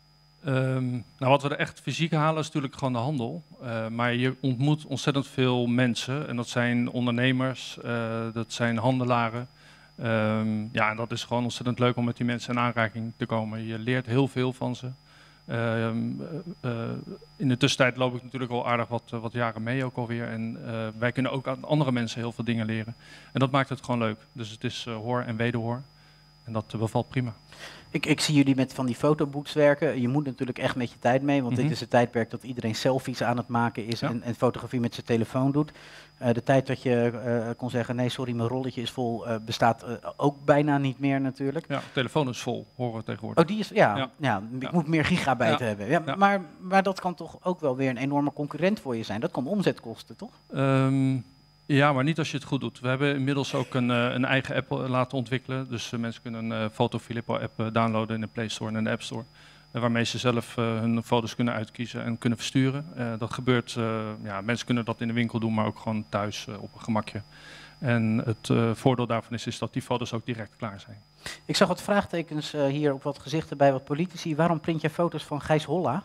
Um, nou, wat we er echt fysiek halen is natuurlijk gewoon de handel. Uh, maar je ontmoet ontzettend veel mensen. En dat zijn ondernemers, uh, dat zijn handelaren. Um, ja, en dat is gewoon ontzettend leuk om met die mensen in aanraking te komen. Je leert heel veel van ze. Uh, uh, in de tussentijd loop ik natuurlijk al aardig wat, uh, wat jaren mee ook alweer. En uh, wij kunnen ook aan andere mensen heel veel dingen leren. En dat maakt het gewoon leuk. Dus het is uh, hoor en wederhoor. En dat uh, bevalt prima. Ik, ik zie jullie met van die fotoboots werken. Je moet natuurlijk echt met je tijd mee, want mm-hmm. dit is het tijdperk dat iedereen selfies aan het maken is ja. en, en fotografie met zijn telefoon doet. Uh, de tijd dat je uh, kon zeggen, nee sorry, mijn rolletje is vol, uh, bestaat uh, ook bijna niet meer natuurlijk. Ja, telefoon is vol, horen we tegenwoordig. Oh, die is, ja, ja. ja ik ja. moet meer gigabyte ja. hebben. Ja, ja. Maar, maar dat kan toch ook wel weer een enorme concurrent voor je zijn. Dat kan omzet kosten, toch? Um, Ja, maar niet als je het goed doet. We hebben inmiddels ook een, uh, een eigen app laten ontwikkelen. Dus uh, mensen kunnen een uh, Foto Filippo app uh, downloaden in de Play Store en in de App Store. Uh, waarmee ze zelf uh, hun foto's kunnen uitkiezen en kunnen versturen. Uh, dat gebeurt, uh, ja, mensen kunnen dat in de winkel doen, maar ook gewoon thuis uh, op een gemakje. En het uh, voordeel daarvan is, is dat die foto's ook direct klaar zijn. Ik zag wat vraagtekens uh, hier op wat gezichten bij wat politici. Waarom print jij foto's van Gijs Holla?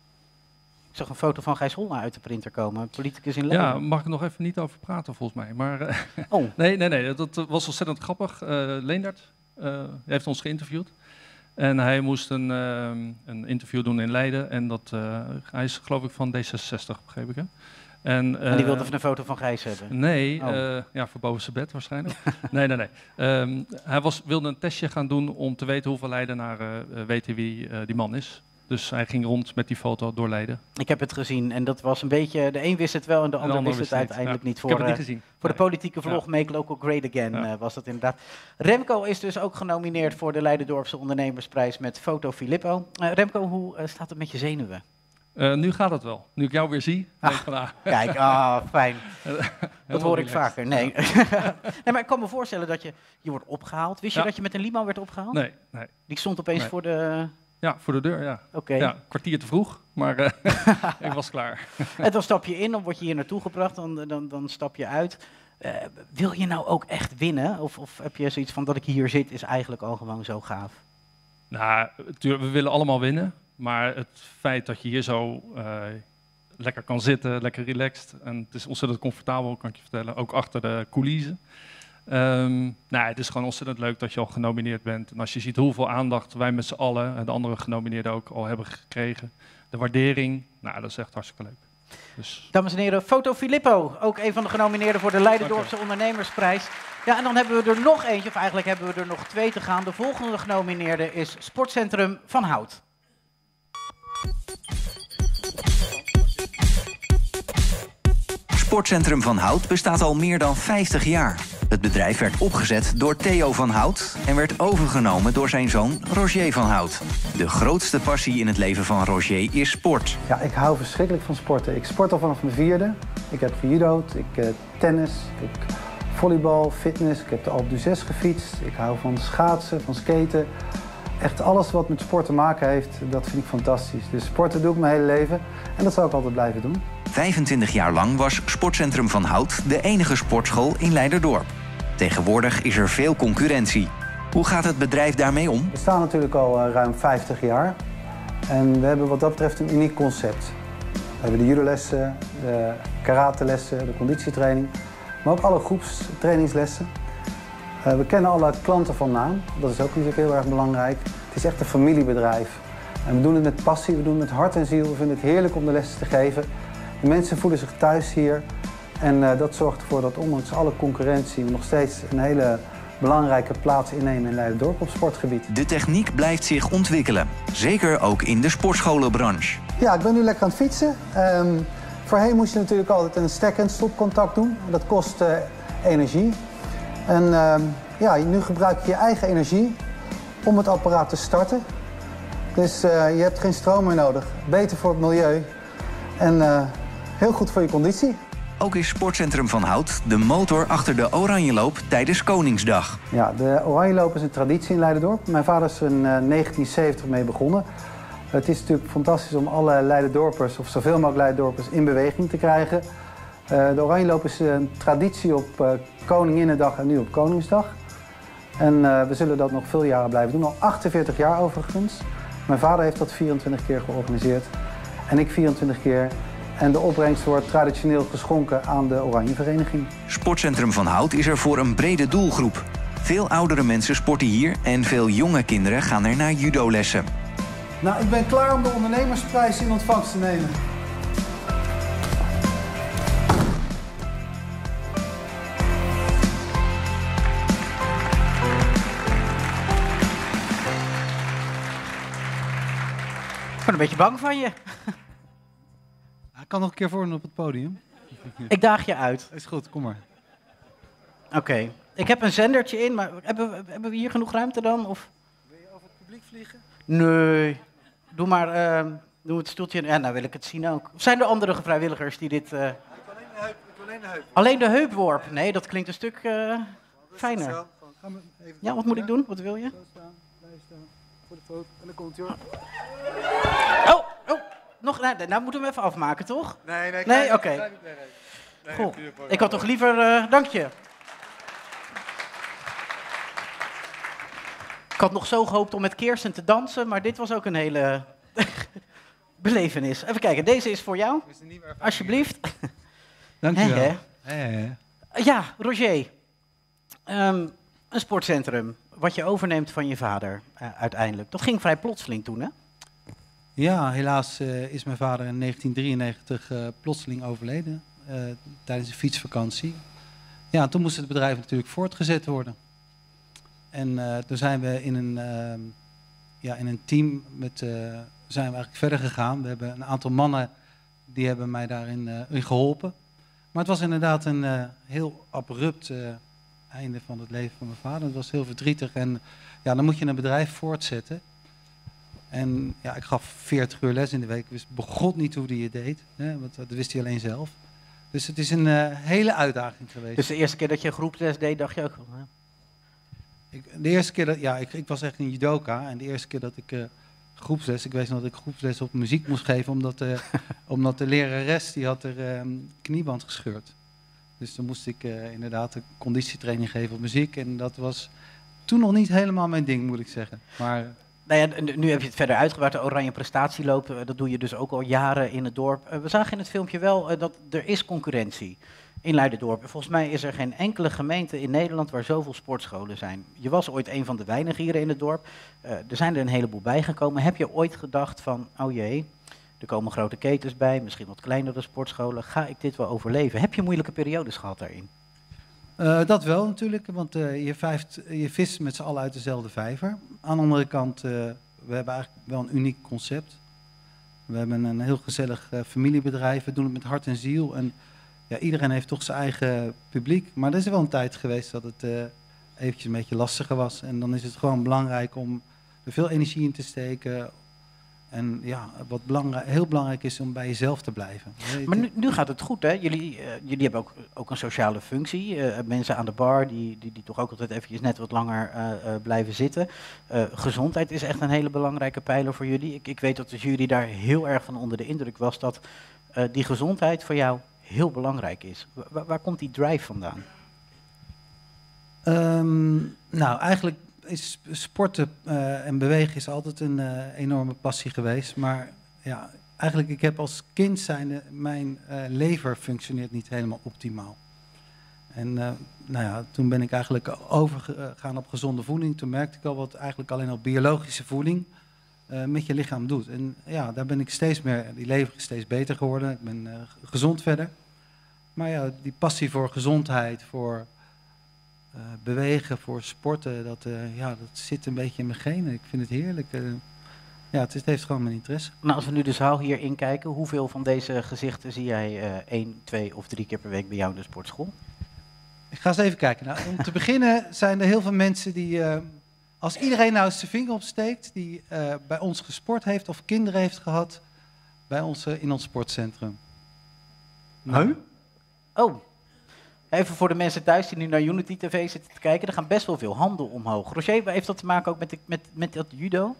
Ik zag een foto van Gijs Holla uit de printer komen, politicus in Leiden. Ja, mag ik nog even niet over praten volgens mij. Maar, uh, oh. nee, nee, nee, dat was ontzettend grappig. Uh, Leendert uh, heeft ons geïnterviewd. En hij moest een, uh, een interview doen in Leiden. En dat, uh, hij is geloof ik van D zesenzestig, begreep ik hè? En, uh, en die wilde even een foto van Gijs hebben? Nee, oh. uh, ja, voor boven zijn bed waarschijnlijk. nee, nee, nee. Um, hij was, wilde een testje gaan doen om te weten hoeveel Leidenaren uh, weten wie uh, die man is. Dus hij ging rond met die foto door Leiden. Ik heb het gezien en dat was een beetje... De een wist het wel en de ander wist het uiteindelijk niet. Voor, ik heb het niet gezien. Voor de politieke vlog ja. Make Local Great Again ja. uh, was dat inderdaad. Remco is dus ook genomineerd voor de Leiderdorpse Ondernemersprijs met Foto Filippo. Uh, Remco, hoe uh, staat het met je zenuwen? Uh, nu gaat het wel. Nu ik jou weer zie. Ah, denk ik van, ah. Kijk, ah, fijn. Dat hoor ik relaxed. vaker. Nee. nee, maar ik kan me voorstellen dat je, je wordt opgehaald. Wist je ja. dat je met een limo werd opgehaald? Nee, nee. Die stond opeens nee. voor de... Ja, voor de deur, ja. Oké. Okay. Ja, kwartier te vroeg, maar uh, ik was klaar. En dan stap je in, dan word je hier naartoe gebracht, dan, dan, dan stap je uit. Uh, wil je nou ook echt winnen? Of, of heb je zoiets van dat ik hier zit, is eigenlijk al gewoon zo gaaf? Nou, we willen allemaal winnen. Maar het feit dat je hier zo uh, lekker kan zitten, lekker relaxed. En het is ontzettend comfortabel, kan ik je vertellen. Ook achter de coulissen. Um, nou, het is gewoon ontzettend leuk dat je al genomineerd bent. En als je ziet hoeveel aandacht wij met z'n allen, en de andere genomineerden ook, al hebben gekregen. De waardering, nou, dat is echt hartstikke leuk. Dus. Dames en heren, Foto Filippo, ook een van de genomineerden voor de Leiderdorpse Ondernemersprijs. Ja, en dan hebben we er nog eentje, of eigenlijk hebben we er nog twee te gaan. De volgende genomineerde is Sportcentrum Van Hout. Sportcentrum Van Hout bestaat al meer dan vijftig jaar. Het bedrijf werd opgezet door Theo van Hout en werd overgenomen door zijn zoon Roger van Hout. De grootste passie in het leven van Roger is sport. Ja, ik hou verschrikkelijk van sporten. Ik sport al vanaf mijn vierde. Ik heb gejudo'd, ik uh, tennis, ik volleybal, fitness. Ik heb de Alpe d'Huez gefietst. Ik hou van schaatsen, van skaten. Echt alles wat met sport te maken heeft, dat vind ik fantastisch. Dus sporten doe ik mijn hele leven en dat zal ik altijd blijven doen. vijfentwintig jaar lang was Sportcentrum Van Hout de enige sportschool in Leiderdorp. Tegenwoordig is er veel concurrentie. Hoe gaat het bedrijf daarmee om? We staan natuurlijk al uh, ruim vijftig jaar en we hebben wat dat betreft een uniek concept. We hebben de judolessen, de karatelessen, de conditietraining, maar ook alle groepstrainingslessen. Uh, we kennen alle klanten van naam, dat is ook natuurlijk heel erg belangrijk. Het is echt een familiebedrijf. En we doen het met passie, we doen het met hart en ziel. We vinden het heerlijk om de lessen te geven. De mensen voelen zich thuis hier. En uh, dat zorgt ervoor dat ondanks alle concurrentie we nog steeds een hele belangrijke plaats innemen in Leiderdorp op sportgebied. De techniek blijft zich ontwikkelen. Zeker ook in de sportscholenbranche. Ja, ik ben nu lekker aan het fietsen. Um, voorheen moest je natuurlijk altijd een stack- en stopcontact doen. Dat kost uh, energie. En uh, ja, nu gebruik je je eigen energie om het apparaat te starten. Dus uh, je hebt geen stroom meer nodig. Beter voor het milieu en uh, heel goed voor je conditie. Ook is Sportcentrum Van Hout de motor achter de Oranjeloop tijdens Koningsdag. Ja, de Oranjeloop is een traditie in Leiderdorp. Mijn vader is er in uh, negentien zeventig mee begonnen. Het is natuurlijk fantastisch om alle Leiderdorpers, of zoveel mogelijk Leiderdorpers, in beweging te krijgen. Uh, de Oranjeloop is een traditie op uh, Koninginnedag en nu op Koningsdag. En uh, we zullen dat nog veel jaren blijven doen, al achtenveertig jaar overigens. Mijn vader heeft dat vierentwintig keer georganiseerd en ik vierentwintig keer. En de opbrengst wordt traditioneel geschonken aan de Oranje Vereniging. Sportcentrum Van Hout is er voor een brede doelgroep. Veel oudere mensen sporten hier en veel jonge kinderen gaan er naar judolessen. Nou, ik ben klaar om de ondernemersprijs in ontvangst te nemen. Ik ben een beetje bang van je. Ik kan nog een keer voor op het podium. Ik daag je uit. Is goed, kom maar. Oké. Okay. Ik heb een zendertje in, maar hebben we, hebben we hier genoeg ruimte dan? Of? Wil je over het publiek vliegen? Nee. Doe maar uh, doe het stoeltje. Ja, nou wil ik het zien ook. Of zijn er andere vrijwilligers die dit... Uh... Ik wil alleen Alleen de heupworp. Alleen de heupworp. Nee, dat klinkt een stuk uh, fijner. Ja, wat moet ik doen? Wat wil je? Zo staan, blijf staan. Voor de foto. En dan komt hij hoor. Oh, oh. Nog, nou, nou moeten we hem even afmaken, toch? Nee, nee. Nee, oké. Okay. Nee, nee, nee. Goh, ik had toch liever... Uh, dank je. Ik had nog zo gehoopt om met Kirsten te dansen, maar dit was ook een hele belevenis. Even kijken, deze is voor jou. Alsjeblieft. Dank je wel. He, he. He, he. Ja, Roger. Um, een sportcentrum, wat je overneemt van je vader uh, uiteindelijk. Dat ging vrij plotseling toen, hè? Ja, helaas uh, is mijn vader in negentien drieënnegentig uh, plotseling overleden. Uh, tijdens een fietsvakantie. Ja, toen moest het bedrijf natuurlijk voortgezet worden. En uh, toen zijn we in een, uh, ja, in een team met, uh, zijn we eigenlijk verder gegaan. We hebben een aantal mannen die hebben mij daarin uh, in geholpen. Maar het was inderdaad een uh, heel abrupt uh, einde van het leven van mijn vader. Het was heel verdrietig en ja, dan moet je een bedrijf voortzetten. En ja, ik gaf veertig uur les in de week. Ik wist begot niet hoe hij het deed, hè, want dat wist hij alleen zelf. Dus het is een uh, hele uitdaging geweest. Dus de eerste keer dat je groepsles deed, dacht je ook... Hè? Ik, de eerste keer dat, ja, ik, ik was echt een judoka en de eerste keer dat ik uh, groepsles, ik weet nog dat ik groepsles op muziek moest geven, omdat, uh, omdat de lerares, die had er uh, knieband gescheurd. Dus dan moest ik uh, inderdaad een conditietraining geven op muziek en dat was toen nog niet helemaal mijn ding, moet ik zeggen. Maar... Nou ja, nu heb je het verder uitgebreid, de oranje prestatieloop, uh, dat doe je dus ook al jaren in het dorp. Uh, we zagen in het filmpje wel uh, dat er is concurrentie in Leiderdorp. Volgens mij is er geen enkele gemeente in Nederland waar zoveel sportscholen zijn. Je was ooit een van de weinigen hier in het dorp. Uh, er zijn er een heleboel bijgekomen. Heb je ooit gedacht van, oh jee, er komen grote ketens bij, misschien wat kleinere sportscholen. Ga ik dit wel overleven? Heb je moeilijke periodes gehad daarin? Uh, dat wel natuurlijk, want uh, je, vijft, je vist met z'n allen uit dezelfde vijver. Aan de andere kant, uh, we hebben eigenlijk wel een uniek concept. We hebben een heel gezellig uh, familiebedrijf, we doen het met hart en ziel. En ja, iedereen heeft toch zijn eigen publiek. Maar er is wel een tijd geweest dat het uh, eventjes een beetje lastiger was. En dan is het gewoon belangrijk om er veel energie in te steken. En ja, wat belangrijk, heel belangrijk is om bij jezelf te blijven. Maar nu, nu gaat het goed, hè? Jullie, uh, jullie hebben ook, ook een sociale functie. Uh, mensen aan de bar die, die, die toch ook altijd eventjes net wat langer uh, uh, blijven zitten. Uh, gezondheid is echt een hele belangrijke pijler voor jullie. Ik, ik weet dat de jury daar heel erg van onder de indruk was dat uh, die gezondheid voor jou heel belangrijk is. Waar, waar komt die drive vandaan? Um, nou, eigenlijk is sporten uh, en bewegen is altijd een uh, enorme passie geweest. Maar ja, eigenlijk ik heb als kind zijnde, mijn uh, lever functioneert niet helemaal optimaal. En uh, nou ja, toen ben ik eigenlijk overgegaan op gezonde voeding. Toen merkte ik al wat eigenlijk alleen al biologische voeding uh, met je lichaam doet. En ja, daar ben ik steeds meer, die lever is steeds beter geworden. Ik ben uh, gezond verder. Maar ja, die passie voor gezondheid, voor uh, bewegen, voor sporten, dat, uh, ja, dat zit een beetje in mijn genen. Ik vind het heerlijk. Uh, ja, het, is, het heeft gewoon mijn interesse. Nou, als we nu de zaal hier inkijken, hoeveel van deze gezichten zie jij uh, één, twee of drie keer per week bij jou in de sportschool? Ik ga eens even kijken. Nou, om te beginnen zijn er heel veel mensen die, uh, als iedereen nou eens zijn vinger opsteekt, die uh, bij ons gesport heeft of kinderen heeft gehad, bij ons uh, in ons sportcentrum. Huh? Oh, even voor de mensen thuis die nu naar Unity T V zitten te kijken, er gaan best wel veel handen omhoog. Roger, heeft dat te maken ook met, de, met, met dat judo?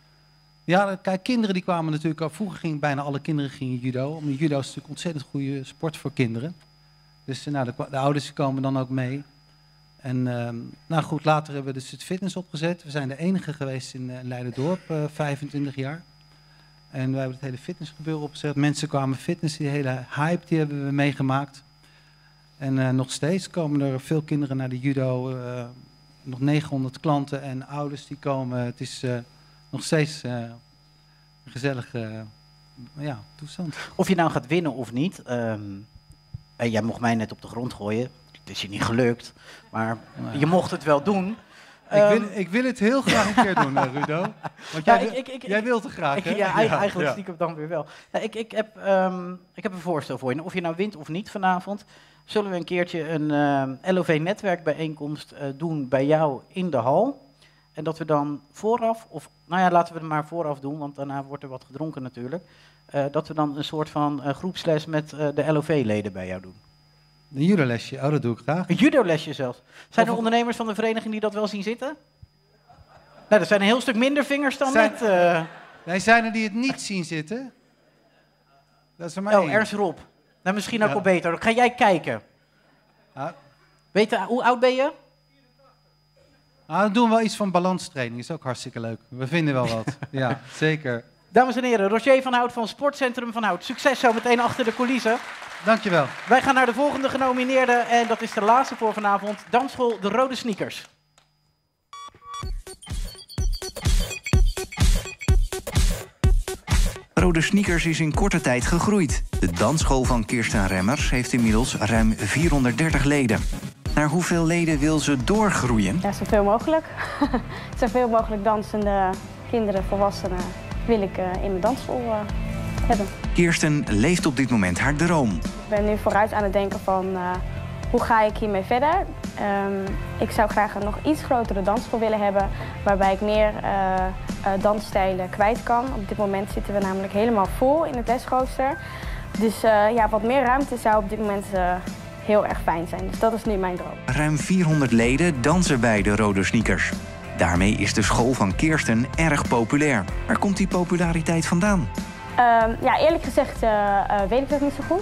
Ja, kijk, kinderen die kwamen natuurlijk al. Vroeger gingen bijna alle kinderen gingen judo. Omdat judo is natuurlijk ontzettend goede sport voor kinderen. Dus nou, de, de ouders komen dan ook mee. En uh, nou goed, later hebben we dus het fitness opgezet. We zijn de enige geweest in uh, Leiderdorp, uh, vijfentwintig jaar. En we hebben het hele fitnessgebeuren opgezet. Mensen kwamen fitnessen, die hele hype die hebben we meegemaakt. En uh, nog steeds komen er veel kinderen naar de judo. Uh, nog negenhonderd klanten en ouders die komen. Het is uh, nog steeds uh, een gezellige uh, ja, toestand. Of je nou gaat winnen of niet. Um, en jij mocht mij net op de grond gooien. Het is je niet gelukt. Maar nou, je mocht het wel doen. Ik wil, ik wil het heel graag een keer doen, uh, Rudo. Want jij, ja, ik, ik, ik, jij wilt het graag, ik, hè? Ja, ja, eigenlijk ja. stiekem dan weer wel. Ja, ik, ik, heb, um, ik heb een voorstel voor je. Of je nou wint of niet vanavond, zullen we een keertje een uh, L O V-netwerkbijeenkomst uh, doen bij jou in de hal. En dat we dan vooraf, of nou ja, laten we het maar vooraf doen, want daarna wordt er wat gedronken natuurlijk. Uh, dat we dan een soort van uh, groepsles met uh, de L O V-leden bij jou doen. Een judolesje, oh, dat doe ik graag. Een judolesje zelfs. Zijn er ondernemers van de vereniging die dat wel zien zitten? Nou, dat zijn een heel stuk minder vingers dan Zijn- net. Uh... Nee, zijn er die het niet zien zitten? Dat is er maar Oh, één. Ernst Rob. Nou, misschien ook Ja. wel beter. Dan ga jij kijken. Ja. Weet je, hoe oud ben je? Ah, dan doen we wel iets van balanstraining, is ook hartstikke leuk. We vinden wel wat. Ja, zeker. Dames en heren, Roger van Hout van Sportcentrum van Hout. Succes zo meteen achter de coulissen. Dankjewel. Wij gaan naar de volgende genomineerde en dat is de laatste voor vanavond. Dansschool De Rode Sneakers. Rode Sneakers is in korte tijd gegroeid. De dansschool van Kirsten Remmers heeft inmiddels ruim vierhonderddertig leden. Naar hoeveel leden wil ze doorgroeien? Ja, zoveel mogelijk. Zoveel mogelijk dansende kinderen, volwassenen wil ik uh, in mijn dansschool uh, hebben. Kirsten leeft op dit moment haar droom. Ik ben nu vooruit aan het denken van uh, hoe ga ik hiermee verder. Um, ik zou graag een nog iets grotere dansschool willen hebben waarbij ik meer uh, uh, dansstijlen kwijt kan. Op dit moment zitten we namelijk helemaal vol in het lesrooster. Dus uh, ja, wat meer ruimte zou op dit moment uh, heel erg fijn zijn. Dus dat is nu mijn droom. Ruim vierhonderd leden dansen bij de Rode Sneakers. Daarmee is de school van Kirsten erg populair. Waar komt die populariteit vandaan? Um, ja, eerlijk gezegd uh, uh, weet ik dat niet zo goed.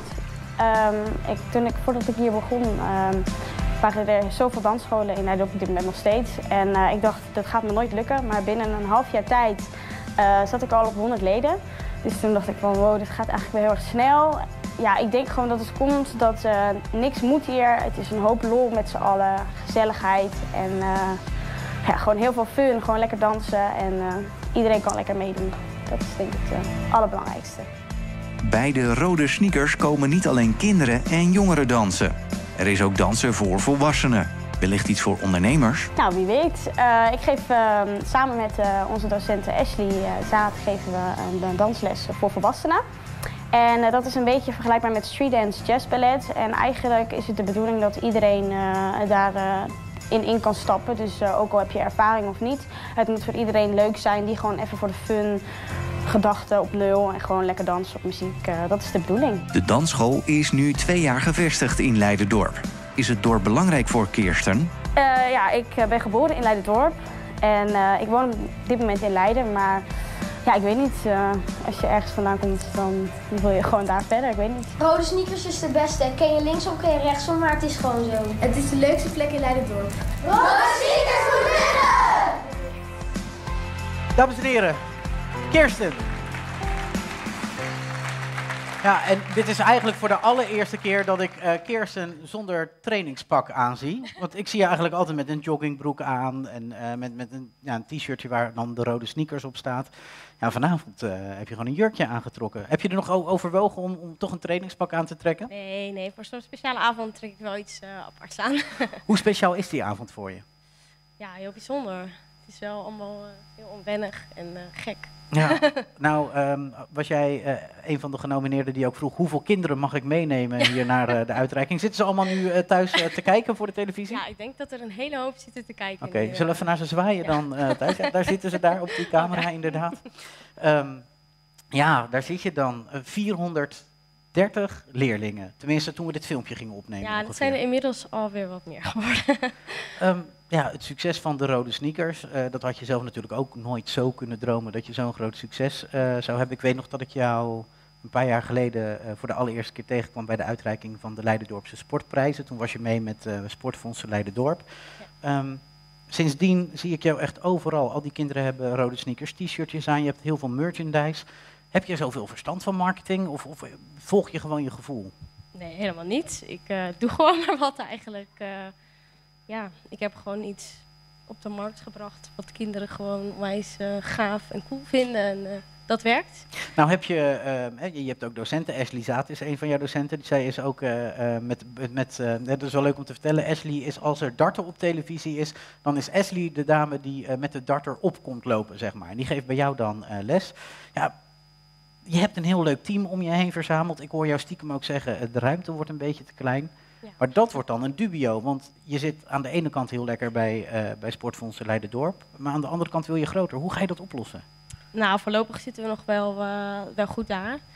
Um, ik, toen ik, voordat ik hier begon, um, waren er zoveel dansscholen in Leiden op dit moment nog steeds. En uh, ik dacht, dat gaat me nooit lukken. Maar binnen een half jaar tijd uh, zat ik al op honderd leden. Dus toen dacht ik van, wow, dit gaat eigenlijk wel heel erg snel. Ja, ik denk gewoon dat het komt dat uh, niks moet hier. Het is een hoop lol met z'n allen, gezelligheid en uh, ja, gewoon heel veel fun. Gewoon lekker dansen en uh, iedereen kan lekker meedoen. Dat is denk ik het uh, allerbelangrijkste. Bij de Rode Sneakers komen niet alleen kinderen en jongeren dansen. Er is ook dansen voor volwassenen. Wellicht iets voor ondernemers? Nou, wie weet. Uh, ik geef uh, samen met uh, onze docenten Ashley uh, Zaat geven we een dansles voor volwassenen. En uh, dat is een beetje vergelijkbaar met streetdance, jazzballet. En eigenlijk is het de bedoeling dat iedereen uh, daar uh, in, in kan stappen. Dus uh, ook al heb je ervaring of niet. Het moet voor iedereen leuk zijn die gewoon even voor de fun, gedachten op nul en gewoon lekker dansen op muziek. Uh, dat is de bedoeling. De dansschool is nu twee jaar gevestigd in Leiderdorp. Is het dorp belangrijk voor Kirsten? Uh, ja, ik ben geboren in Leiderdorp. En uh, ik woon op dit moment in Leiden, maar ja, ik weet niet. Uh, als je ergens vandaan komt, dan wil je gewoon daar verder. Ik weet niet. Rode Sneakers is de beste. Ken je linksom, ken je rechtsom, maar het is gewoon zo. Het is de leukste plek in Leiderdorp. Rode Sneakers voor winnen! Dames en heren, Kirsten. Ja, en dit is eigenlijk voor de allereerste keer dat ik uh, Kirsten zonder trainingspak aanzie. Want ik zie je eigenlijk altijd met een joggingbroek aan en uh, met, met een, ja, een t-shirtje waar dan de Rode Sneakers op staat. Ja, vanavond uh, heb je gewoon een jurkje aangetrokken. Heb je er nog overwogen om, om toch een trainingspak aan te trekken? Nee, nee, voor zo'n speciale avond trek ik wel iets uh, aparts aan. Hoe speciaal is die avond voor je? Ja, heel bijzonder. Het is wel allemaal uh, heel onwennig en uh, gek. Ja, nou um, was jij uh, een van de genomineerden die ook vroeg hoeveel kinderen mag ik meenemen hier naar uh, de uitreiking. Zitten ze allemaal nu uh, thuis uh, te kijken voor de televisie? Ja, ik denk dat er een hele hoop zitten te kijken. Oké, okay, zullen we even naar ze zwaaien ja. dan uh, thuis? Ja, daar zitten ze daar op die camera ja. inderdaad. Um, ja, daar zit je dan. Uh, vierhonderddertig leerlingen. Tenminste, toen we dit filmpje gingen opnemen. Ja, ongeveer. dat zijn er inmiddels alweer wat meer geworden. um, Ja, het succes van de Rode Sneakers, uh, dat had je zelf natuurlijk ook nooit zo kunnen dromen dat je zo'n groot succes uh, zou hebben. Ik weet nog dat ik jou een paar jaar geleden uh, voor de allereerste keer tegenkwam bij de uitreiking van de Leiderdorpse Sportprijzen. Toen was je mee met uh, Sportfondsen Leiderdorp. Ja. Um, sindsdien zie ik jou echt overal. Al die kinderen hebben Rode Sneakers t-shirtjes aan, je hebt heel veel merchandise. Heb je zoveel verstand van marketing of, of volg je gewoon je gevoel? Nee, helemaal niet. Ik uh, doe gewoon maar wat eigenlijk. Uh, Ja, ik heb gewoon iets op de markt gebracht wat kinderen gewoon wijs uh, gaaf en cool vinden en uh, dat werkt. Nou heb je, uh, je hebt ook docenten, Ashley Zaat is een van jouw docenten, zij is ook uh, uh, met, met uh, dat is wel leuk om te vertellen, Ashley is als er darten op televisie is, dan is Ashley de dame die uh, met de darter op komt lopen, zeg maar. En die geeft bij jou dan uh, les. Ja, je hebt een heel leuk team om je heen verzameld. Ik hoor jou stiekem ook zeggen, de ruimte wordt een beetje te klein. Ja. Maar dat wordt dan een dubio, want je zit aan de ene kant heel lekker bij, uh, bij Sportfondsen Leiderdorp, maar aan de andere kant wil je groter. Hoe ga je dat oplossen? Nou, voorlopig zitten we nog wel, uh, wel goed daar.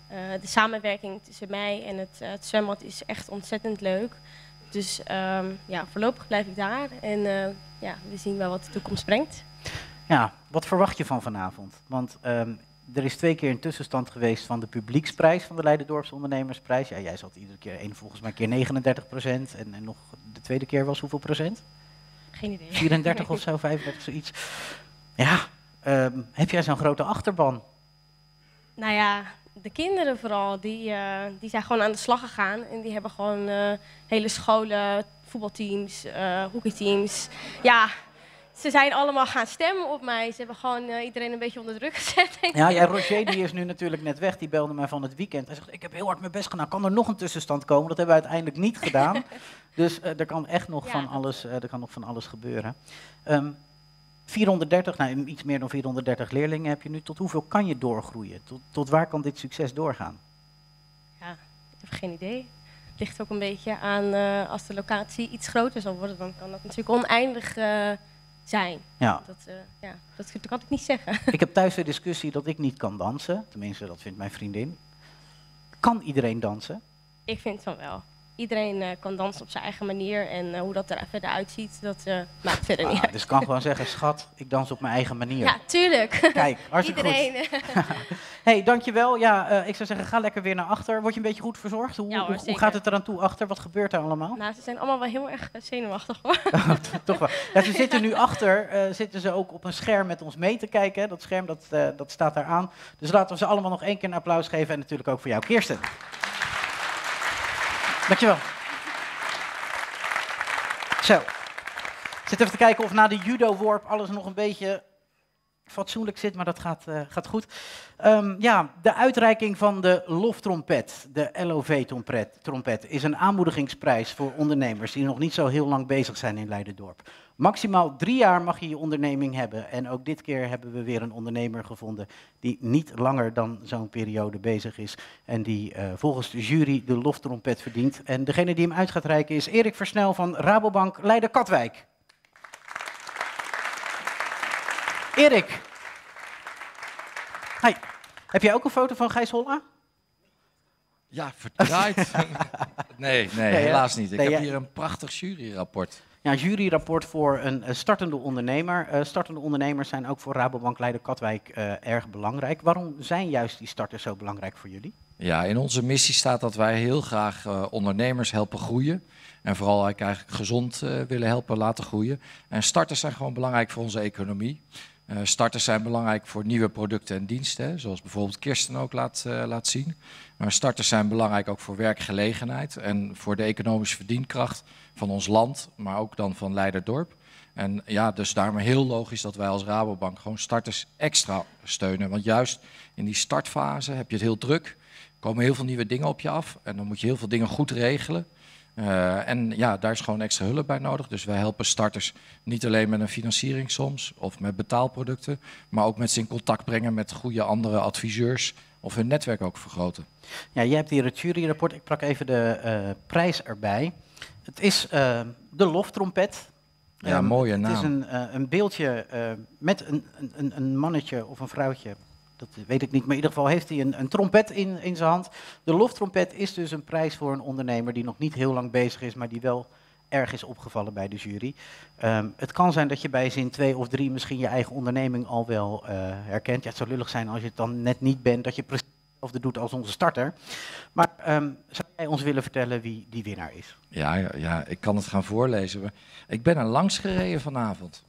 Uh, de samenwerking tussen mij en het, uh, het zwembad is echt ontzettend leuk. Dus um, ja, voorlopig blijf ik daar en uh, ja, we zien wel wat de toekomst brengt. Ja, wat verwacht je van vanavond? Want um, er is twee keer een tussenstand geweest van de publieksprijs van de Leiderdorpse Ondernemersprijs. Ja, jij zat iedere keer één, volgens mij keer negenendertig procent en, en nog de tweede keer was hoeveel procent? Geen idee. vierendertig of zo, vijfendertig, zoiets. Ja, um, heb jij zo'n grote achterban? Nou ja, de kinderen vooral, die, uh, die zijn gewoon aan de slag gegaan. En die hebben gewoon uh, hele scholen, voetbalteams, uh, hockeyteams. Ja, ze zijn allemaal gaan stemmen op mij. Ze hebben gewoon uh, iedereen een beetje onder druk gezet. Ja, ja, Roger die is nu natuurlijk net weg. Die belde mij van het weekend. Hij zegt, ik heb heel hard mijn best gedaan. Kan er nog een tussenstand komen? Dat hebben we uiteindelijk niet gedaan. Dus uh, er kan echt nog, ja, van, alles, uh, er kan nog van alles gebeuren. Um, vierhonderddertig, nou, iets meer dan vierhonderddertig leerlingen heb je nu. Tot hoeveel kan je doorgroeien? Tot, tot waar kan dit succes doorgaan? Ja, ik heb geen idee. Het ligt ook een beetje aan, uh, als de locatie iets groter zal worden, dan kan dat natuurlijk oneindig uh, zijn. Ja. Dat, uh, ja, dat, dat kan ik niet zeggen. Ik heb thuis de discussie dat ik niet kan dansen. Tenminste, dat vindt mijn vriendin. Kan iedereen dansen? Ik vind van wel. Iedereen uh, kan dansen op zijn eigen manier en uh, hoe dat er verder uitziet, dat uh, maakt verder ah, niet uit. Dus ik kan gewoon zeggen, schat, ik dans op mijn eigen manier. Ja, tuurlijk. Kijk, hartstikke Iedereen. goed. Hey, dankjewel. Ja, uh, ik zou zeggen, ga lekker weer naar achter. Word je een beetje goed verzorgd? Hoe, ja, hoor, hoe, hoe gaat het eraan toe achter? Wat gebeurt er allemaal? Nou, ze zijn allemaal wel heel erg zenuwachtig hoor. Oh, toch wel. Ja, ze zitten nu achter, uh, zitten ze ook op een scherm met ons mee te kijken. Hè. Dat scherm, dat, uh, dat staat daar aan. Dus laten we ze allemaal nog één keer een applaus geven en natuurlijk ook voor jou, Kirsten. Dankjewel. Zo, ik zit even te kijken of na de judo-worp alles nog een beetje fatsoenlijk zit, maar dat gaat, uh, gaat goed. Um, ja, de uitreiking van de loftrompet, de L O V-trompet, is een aanmoedigingsprijs voor ondernemers die nog niet zo heel lang bezig zijn in Leiderdorp. Maximaal drie jaar mag je je onderneming hebben en ook dit keer hebben we weer een ondernemer gevonden die niet langer dan zo'n periode bezig is en die uh, volgens de jury de loftrompet verdient. En degene die hem uit gaat reiken is Erik Versnel van Rabobank Leiden-Katwijk. Erik. Hi. Heb jij ook een foto van Gijs Holla? Ja, verdraaid. nee, nee, nee, helaas niet. Ik nee, heb ja. hier een prachtig juryrapport. Ja, juryrapport voor een uh, startende ondernemer. Uh, startende ondernemers zijn ook voor Rabobank Leiden-Katwijk uh, erg belangrijk. Waarom zijn juist die starters zo belangrijk voor jullie? Ja, in onze missie staat dat wij heel graag uh, ondernemers helpen groeien. En vooral eigenlijk gezond uh, willen helpen laten groeien. En starters zijn gewoon belangrijk voor onze economie. Uh, starters zijn belangrijk voor nieuwe producten en diensten, hè, zoals bijvoorbeeld Kirsten ook laat, uh, laat zien. Maar starters zijn belangrijk ook voor werkgelegenheid en voor de economische verdienkracht van ons land, maar ook dan van Leiderdorp. En ja, dus daarom heel logisch dat wij als Rabobank gewoon starters extra steunen. Want juist in die startfase heb je het heel druk, er komen heel veel nieuwe dingen op je af en dan moet je heel veel dingen goed regelen. Uh, en ja, daar is gewoon extra hulp bij nodig. Dus wij helpen starters niet alleen met een financiering soms of met betaalproducten, maar ook met ze in contact brengen met goede andere adviseurs of hun netwerk ook vergroten. Ja, jij hebt hier het juryrapport. Ik pak even de uh, prijs erbij. Het is uh, de loftrompet. Ja, um, mooie het naam. Het is een, uh, een beeldje uh, met een, een, een mannetje of een vrouwtje. Dat weet ik niet, maar in ieder geval heeft hij een, een trompet in, in zijn hand. De loftrompet is dus een prijs voor een ondernemer die nog niet heel lang bezig is, maar die wel erg is opgevallen bij de jury. Um, het kan zijn dat je bij zin twee of drie misschien je eigen onderneming al wel uh, herkent. Ja, het zou lullig zijn als je het dan net niet bent, dat je precies hetzelfde doet als onze starter. Maar um, zou jij ons willen vertellen wie die winnaar is? Ja, ja, ja, ik kan het gaan voorlezen. Ik ben er langs gereden vanavond.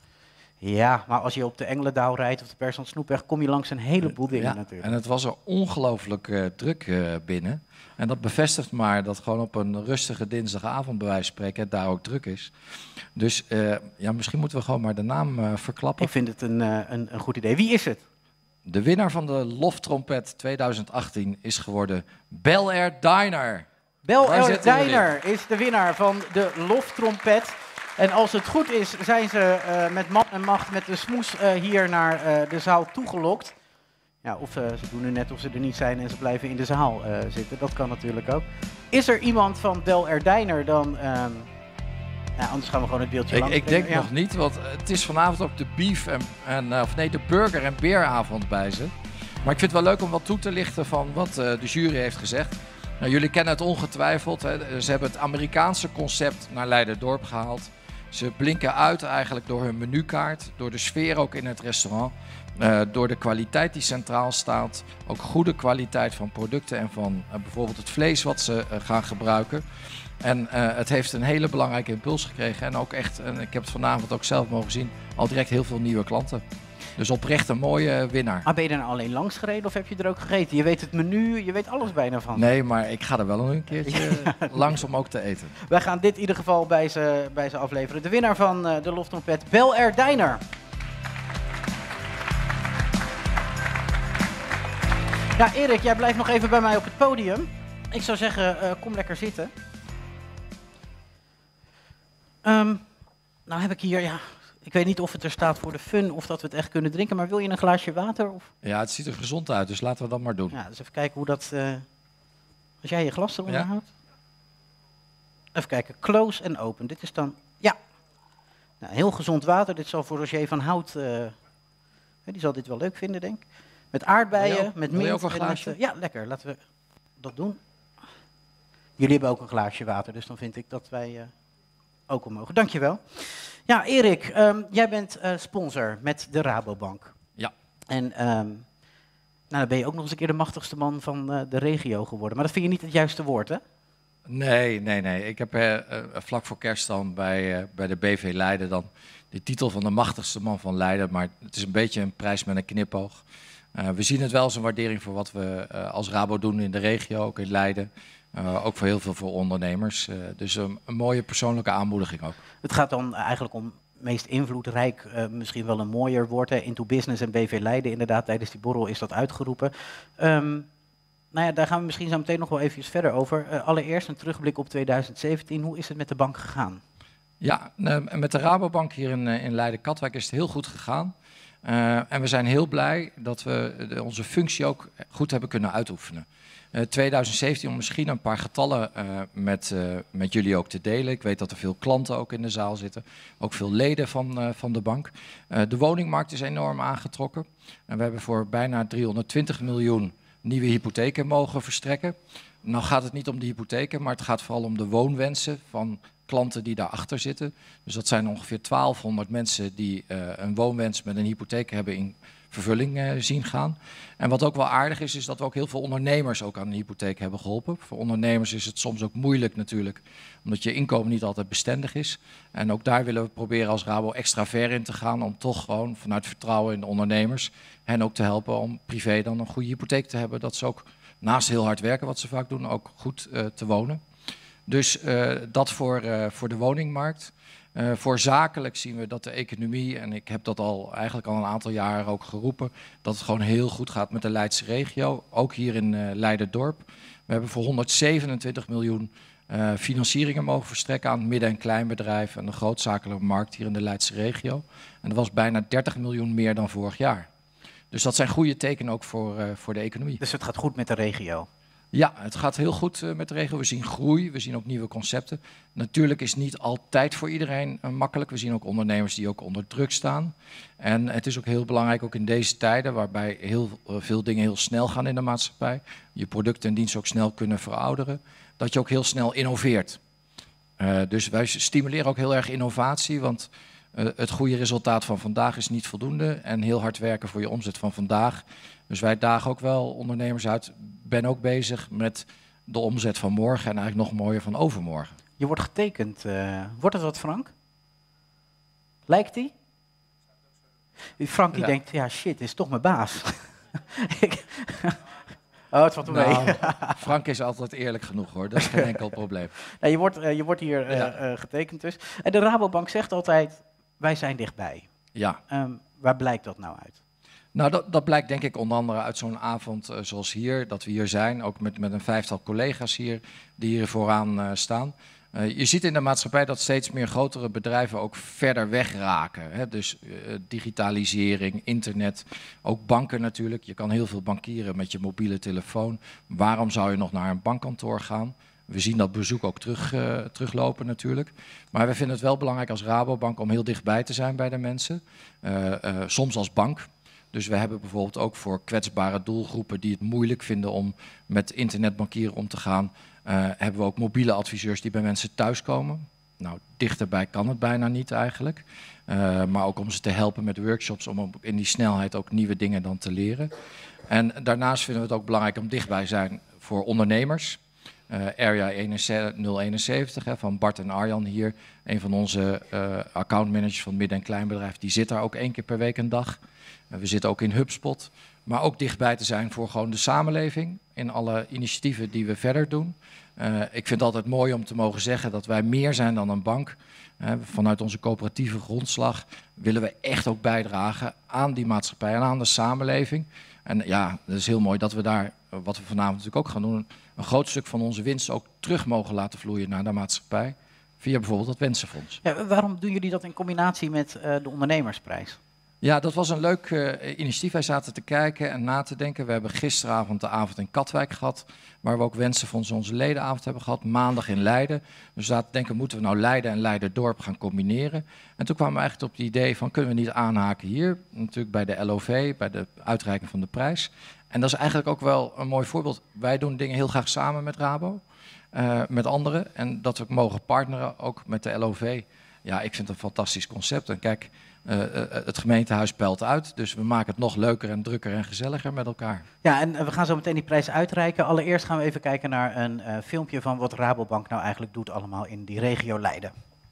Ja, maar als je op de Engelendaal rijdt of de Persland Snoepweg, kom je langs een heleboel dingen ja, natuurlijk. En het was er ongelooflijk uh, druk uh, binnen. En dat bevestigt maar dat gewoon op een rustige dinsdagavond bij wijze van spreken het daar ook druk is. Dus uh, ja, misschien moeten we gewoon maar de naam uh, verklappen. Ik vind het een, uh, een, een goed idee. Wie is het? De winnaar van de Loftrompet tweeduizend achttien is geworden Bel Air Diner. Bel Air Diner is de winnaar van de Loftrompet. En als het goed is, zijn ze uh, met man en macht met de smoes uh, hier naar uh, de zaal toegelokt. Ja, of uh, ze doen nu net of ze er niet zijn en ze blijven in de zaal uh, zitten. Dat kan natuurlijk ook. Is er iemand van Bel Air Diner dan... Um, nou, anders gaan we gewoon het beeldje Ik, langs ik denk brengen. nog niet, want het is vanavond ook de beef en, en uh, of nee, de burger en beeravond bij ze. Maar ik vind het wel leuk om wat toe te lichten van wat uh, de jury heeft gezegd. Nou, jullie kennen het ongetwijfeld. Hè. Ze hebben het Amerikaanse concept naar Leiderdorp gehaald. Ze blinken uit eigenlijk door hun menukaart, door de sfeer ook in het restaurant. Uh, door de kwaliteit die centraal staat, ook goede kwaliteit van producten en van uh, bijvoorbeeld het vlees wat ze uh, gaan gebruiken. En uh, het heeft een hele belangrijke impuls gekregen en ook echt, en ik heb het vanavond ook zelf mogen zien, al direct heel veel nieuwe klanten. Dus oprecht een mooie uh, winnaar. Maar ben je er nou alleen langs gereden of heb je er ook gegeten? Je weet het menu, je weet alles bijna van. Nee, maar ik ga er wel een keertje ja. langs om ook te eten. Wij gaan dit in ieder geval bij ze, bij ze afleveren. De winnaar van uh, de Loftrompet, Bel Air Diner. Ja, Erik, jij blijft nog even bij mij op het podium. Ik zou zeggen, uh, kom lekker zitten. Um, nou heb ik hier, ja, ik weet niet of het er staat voor de fun of dat we het echt kunnen drinken, maar wil je een glaasje water? Of? Ja, het ziet er gezond uit, dus laten we dat maar doen. Ja, dus even kijken hoe dat, uh, als jij je glas eronder ja. houdt. Even kijken, close en open. Dit is dan, ja, nou, heel gezond water. Dit zal voor Roger van Hout, uh, die zal dit wel leuk vinden, denk ik. Met aardbeien, ook, met mint. Ook een met, uh, ja, lekker. Laten we dat doen. Jullie hebben ook een glaasje water, dus dan vind ik dat wij uh, ook al mogen. Dankjewel. Ja, Erik, um, jij bent uh, sponsor met de Rabobank. Ja. En um, nou, dan ben je ook nog eens een keer de machtigste man van uh, de regio geworden. Maar dat vind je niet het juiste woord, hè? Nee, nee, nee. Ik heb uh, uh, vlak voor kerst dan bij, uh, bij de B V Leiden dan de titel van de machtigste man van Leiden. Maar het is een beetje een prijs met een knipoog. Uh, we zien het wel als een waardering voor wat we uh, als Rabo doen in de regio, ook in Leiden. Uh, ook voor heel veel voor ondernemers. Uh, dus um, een mooie persoonlijke aanmoediging ook. Het gaat dan eigenlijk om meest invloedrijk, uh, misschien wel een mooier woord. Hè, Into Business en B V Leiden, inderdaad, tijdens die borrel is dat uitgeroepen. Um, nou ja, daar gaan we misschien zo meteen nog wel even verder over. Uh, allereerst een terugblik op tweeduizend zeventien. Hoe is het met de bank gegaan? Ja, uh, met de Rabobank hier in, uh, in Leiden-Katwijk is het heel goed gegaan. Uh, en we zijn heel blij dat we de, onze functie ook goed hebben kunnen uitoefenen. Uh, tweeduizend zeventien, om misschien een paar getallen uh, met, uh, met jullie ook te delen. Ik weet dat er veel klanten ook in de zaal zitten, ook veel leden van, uh, van de bank. Uh, de woningmarkt is enorm aangetrokken. En we hebben voor bijna driehonderdtwintig miljoen nieuwe hypotheken mogen verstrekken. Nou gaat het niet om de hypotheken, maar het gaat vooral om de woonwensen van klanten die daarachter zitten. Dus dat zijn ongeveer twaalfhonderd mensen die uh, een woonwens met een hypotheek hebben in vervulling uh, zien gaan. En wat ook wel aardig is, is dat we ook heel veel ondernemers ook aan een hypotheek hebben geholpen. Voor ondernemers is het soms ook moeilijk natuurlijk, omdat je inkomen niet altijd bestendig is. En ook daar willen we proberen als Rabo extra ver in te gaan, om toch gewoon vanuit vertrouwen in de ondernemers hen ook te helpen om privé dan een goede hypotheek te hebben. Dat ze ook naast heel hard werken, wat ze vaak doen, ook goed uh, te wonen. Dus uh, dat voor, uh, voor de woningmarkt. Uh, voor zakelijk zien we dat de economie, en ik heb dat al eigenlijk al een aantal jaren ook geroepen, dat het gewoon heel goed gaat met de Leidse regio, ook hier in uh, Leiderdorp. We hebben voor honderdzevenentwintig miljoen uh, financieringen mogen verstrekken aan midden- en kleinbedrijf en de grootzakelijke markt hier in de Leidse regio. En dat was bijna dertig miljoen meer dan vorig jaar. Dus dat zijn goede tekenen ook voor, uh, voor de economie. Dus het gaat goed met de regio? Ja, het gaat heel goed uh, met de regio. We zien groei, we zien ook nieuwe concepten. Natuurlijk is niet altijd voor iedereen uh, makkelijk. We zien ook ondernemers die ook onder druk staan. En het is ook heel belangrijk, ook in deze tijden, waarbij heel uh, veel dingen heel snel gaan in de maatschappij. Je producten en diensten ook snel kunnen verouderen. Dat je ook heel snel innoveert. Uh, dus wij stimuleren ook heel erg innovatie, want uh, het goede resultaat van vandaag is niet voldoende. En heel hard werken voor je omzet van vandaag. Dus wij dagen ook wel ondernemers uit. Ben ook bezig met de omzet van morgen en eigenlijk nog mooier van overmorgen. Je wordt getekend. Uh, wordt het wat, Frank? Lijkt die? Frank die ja. denkt, ja shit, dit is toch mijn baas. Ik, oh, het valt mee. Nou, Frank is altijd eerlijk genoeg hoor, dat is geen enkel probleem. Nou, je, wordt, uh, je wordt hier uh, ja. uh, getekend dus. En de Rabobank zegt altijd, wij zijn dichtbij. Ja. Um, waar blijkt dat nou uit? Nou, dat, dat blijkt denk ik onder andere uit zo'n avond uh, zoals hier, dat we hier zijn, ook met, met een vijftal collega's hier die hier vooraan uh, staan. Uh, je ziet in de maatschappij dat steeds meer grotere bedrijven ook verder weg raken. Hè? Dus uh, digitalisering, internet, ook banken natuurlijk. Je kan heel veel bankieren met je mobiele telefoon. Waarom zou je nog naar een bankkantoor gaan? We zien dat bezoek ook terug, uh, teruglopen natuurlijk. Maar we vinden het wel belangrijk als Rabobank om heel dichtbij te zijn bij de mensen. Uh, uh, soms als bank. Dus we hebben bijvoorbeeld ook voor kwetsbare doelgroepen die het moeilijk vinden om met internetbankieren om te gaan, uh, hebben we ook mobiele adviseurs die bij mensen thuiskomen. Nou, dichterbij kan het bijna niet eigenlijk. Uh, maar ook om ze te helpen met workshops, om in die snelheid ook nieuwe dingen dan te leren. En daarnaast vinden we het ook belangrijk om dichtbij te zijn voor ondernemers. Uh, Area nul eenenzeventig hè, van Bart en Arjan hier, een van onze uh, accountmanagers van midden- en kleinbedrijf, die zit daar ook één keer per week een dag. Uh, we zitten ook in HubSpot, maar ook dichtbij te zijn voor gewoon de samenleving in alle initiatieven die we verder doen. Uh, ik vind het altijd mooi om te mogen zeggen dat wij meer zijn dan een bank. Uh, vanuit onze coöperatieve grondslag willen we echt ook bijdragen aan die maatschappij en aan de samenleving. En ja, het is heel mooi dat we daar, wat we vanavond natuurlijk ook gaan doen, een groot stuk van onze winst ook terug mogen laten vloeien naar de maatschappij. Via bijvoorbeeld het Wensenfonds. Ja, waarom doen jullie dat in combinatie met uh, de ondernemersprijs? Ja, dat was een leuk uh, initiatief. Wij zaten te kijken en na te denken. We hebben gisteravond de avond in Katwijk gehad, waar we ook Wensenfonds onze ledenavond hebben gehad. Maandag in Leiden. Dus we zaten te denken, moeten we nou Leiden en Leiderdorp gaan combineren? En toen kwamen we eigenlijk op het idee van, kunnen we niet aanhaken hier? Natuurlijk bij de L O V, bij de uitreiking van de prijs. En dat is eigenlijk ook wel een mooi voorbeeld. Wij doen dingen heel graag samen met Rabo, uh, met anderen. En dat we mogen partneren, ook met de L O V. Ja, ik vind het een fantastisch concept. En kijk, uh, uh, het gemeentehuis peilt uit. Dus we maken het nog leuker en drukker en gezelliger met elkaar. Ja, en uh, we gaan zo meteen die prijs uitreiken. Allereerst gaan we even kijken naar een uh, filmpje van wat Rabobank nou eigenlijk doet allemaal in die regio Leiden.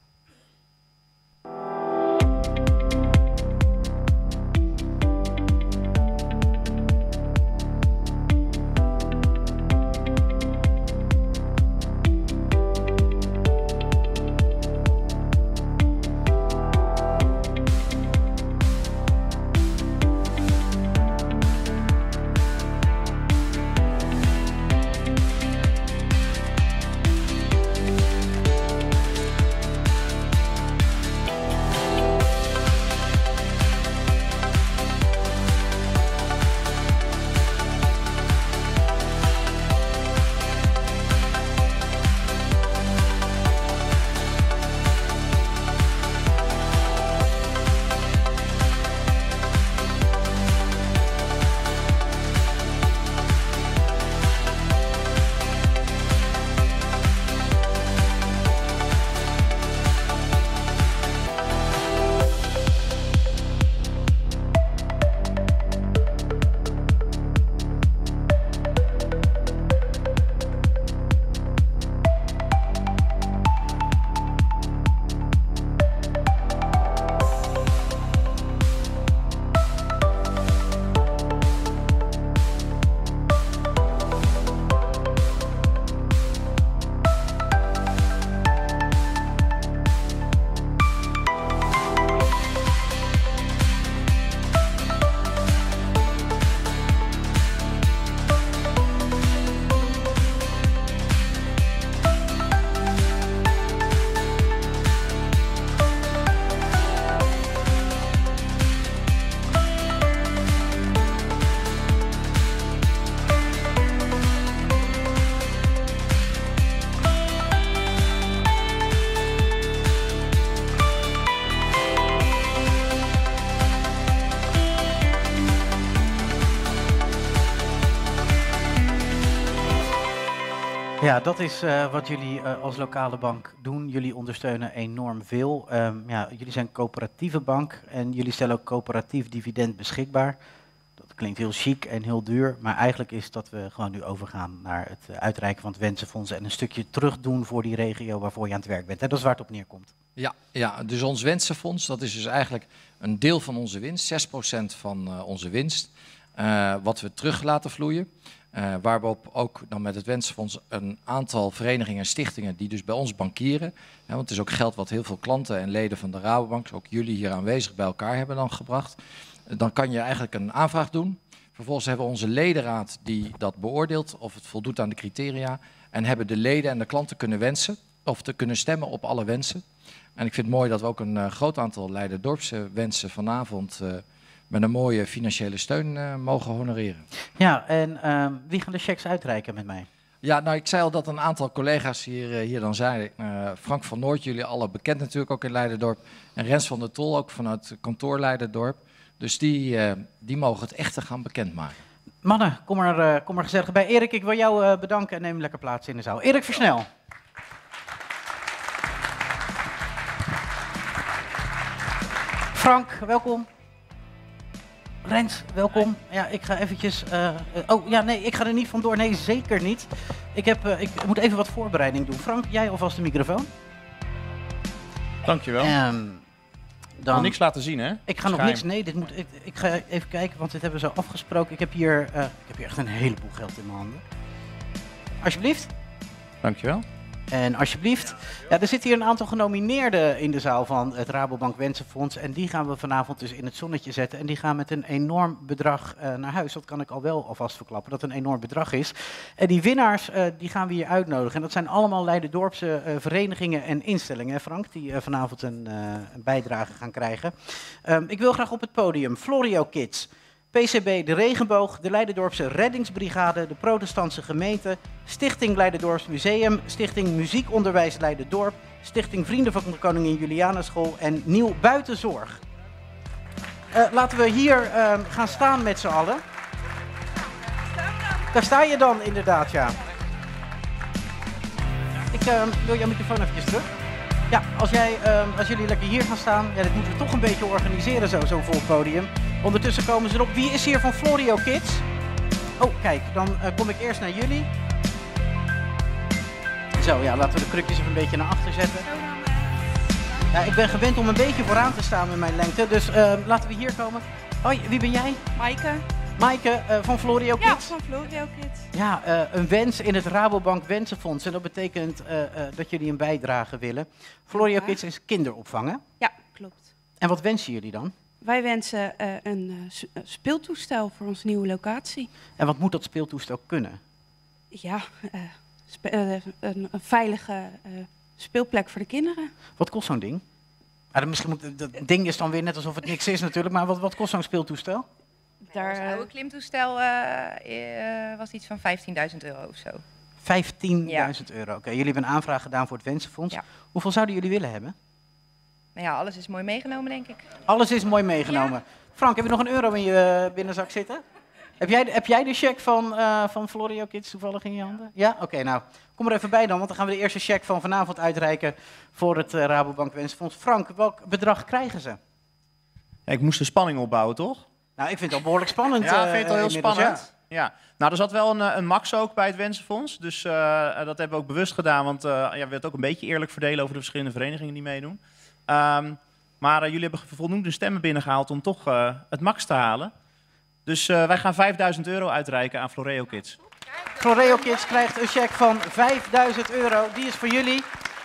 Ja, dat is uh, wat jullie uh, als lokale bank doen. Jullie ondersteunen enorm veel. Um, ja, jullie zijn een coöperatieve bank en jullie stellen ook coöperatief dividend beschikbaar. Dat klinkt heel chic en heel duur, maar eigenlijk is dat we gewoon nu overgaan naar het uh, uitreiken van het Wensenfonds en een stukje terugdoen voor die regio waarvoor je aan het werk bent. En dat is waar het op neerkomt. Ja, ja, dus ons Wensenfonds, dat is dus eigenlijk een deel van onze winst, zes procent van uh, onze winst, uh, wat we terug laten vloeien. Uh, waarop ook dan met het Wensenfonds een aantal verenigingen en stichtingen die dus bij ons bankieren. Hè, want het is ook geld wat heel veel klanten en leden van de Rabobank, ook jullie hier aanwezig, bij elkaar hebben dan gebracht. Uh, dan kan je eigenlijk een aanvraag doen. Vervolgens hebben we onze ledenraad die dat beoordeelt of het voldoet aan de criteria. En hebben de leden en de klanten kunnen wensen of te kunnen stemmen op alle wensen. En ik vind het mooi dat we ook een uh, groot aantal Leiderdorpse wensen vanavond uh, met een mooie financiële steun uh, mogen honoreren. Ja, en uh, wie gaan de checks uitreiken met mij? Ja, nou ik zei al dat een aantal collega's hier, uh, hier dan zijn. Uh, Frank van Noort, jullie alle bekend natuurlijk ook in Leiderdorp. En Rens van der Tol, ook vanuit kantoor Leiderdorp. Dus die, uh, die mogen het echte gaan bekendmaken. Mannen, kom er, uh, kom er gezellig bij. Erik, ik wil jou uh, bedanken en neem lekker plaats in de zaal. Erik Versnel. Frank, welkom. Rens, welkom. Ja, ik ga eventjes... Uh, uh, oh, ja, nee, ik ga er niet vandoor. Nee, zeker niet. Ik, heb, uh, ik moet even wat voorbereiding doen. Frank, jij alvast de microfoon. Dankjewel. Um, dan... Nog niks laten zien, hè? Ik ga nog Schijn. niks... Nee, dit moet, ik, ik ga even kijken, want dit hebben we zo afgesproken. Ik heb hier, uh, ik heb hier echt een heleboel geld in mijn handen. Alsjeblieft. Dankjewel. En alsjeblieft, ja, er zitten hier een aantal genomineerden in de zaal van het Rabobank Wensenfonds. En die gaan we vanavond dus in het zonnetje zetten. En die gaan met een enorm bedrag uh, naar huis. Dat kan ik al wel alvast verklappen, dat het een enorm bedrag is. En die winnaars, uh, die gaan we hier uitnodigen. En dat zijn allemaal Leiden-Dorpse uh, verenigingen en instellingen, hè Frank, die uh, vanavond een, uh, een bijdrage gaan krijgen. Um, ik wil graag op het podium Florio Kids, P C B De Regenboog, de Leiden-Dorpse Reddingsbrigade, de Protestantse Gemeente, Stichting Leiden-Dorps Museum, Stichting Muziekonderwijs Leiden-Dorp, Stichting Vrienden van de Koningin Julianaschool en Nieuw Buitenzorg. Uh, laten we hier uh, gaan staan met z'n allen. Daar sta je dan inderdaad, ja. Ik uh, wil jouw microfoon eventjes terug. Ja, als, jij, uh, als jullie lekker hier gaan staan, ja, dat moeten we toch een beetje organiseren, zo, zo'n vol podium. Ondertussen komen ze erop. Wie is hier van Florio Kids? Oh, kijk, dan uh, kom ik eerst naar jullie. Zo, ja, laten we de krukjes even een beetje naar achter zetten. Ja, ik ben gewend om een beetje vooraan te staan met mijn lengte, dus uh, laten we hier komen. Hoi, wie ben jij? Maaike. Maaike uh, van Florio Kids? Ja, van Florio Kids. Ja, uh, een wens in het Rabobank Wensenfonds. En dat betekent uh, uh, dat jullie een bijdrage willen. Florio ja. Kids is kinderopvang, hè? Ja, klopt. En wat wensen jullie dan? Wij wensen uh, een uh, speeltoestel voor onze nieuwe locatie. En wat moet dat speeltoestel kunnen? Ja, uh, spe uh, een, een veilige uh, speelplek voor de kinderen. Wat kost zo'n ding? Ah, dan misschien moet, dat ding is dan weer net alsof het niks is natuurlijk, maar wat, wat kost zo'n speeltoestel? Daar, ons oude klimtoestel uh, uh, was iets van vijftienduizend euro of zo. vijftienduizend euro, oké. Okay. Jullie hebben een aanvraag gedaan voor het Wensenfonds. Ja. Hoeveel zouden jullie willen hebben? Nou ja, alles is mooi meegenomen, denk ik. Alles is mooi meegenomen. Ja. Frank, heb je nog een euro in je binnenzak zitten? Heb jij, heb jij de cheque van, uh, van Florio Kids toevallig in je handen? Ja? Oké, okay, nou, kom er even bij dan, want dan gaan we de eerste cheque van vanavond uitreiken voor het uh, Rabobank Wensenfonds. Frank, welk bedrag krijgen ze? Ja, ik moest de spanning opbouwen, toch? Nou, ik vind het al behoorlijk spannend. Ja, ik vind het al heel uh, spannend. Ja. Ja. Nou, er zat wel een, een max ook bij het Wensenfonds. Dus uh, dat hebben we ook bewust gedaan. Want uh, ja, we willen het ook een beetje eerlijk verdelen over de verschillende verenigingen die meedoen. Um, maar uh, jullie hebben voldoende stemmen binnengehaald om toch uh, het max te halen. Dus uh, wij gaan vijfduizend euro uitreiken aan Florio Kids. Florio Kids krijgt een cheque van vijfduizend euro. Die is voor jullie.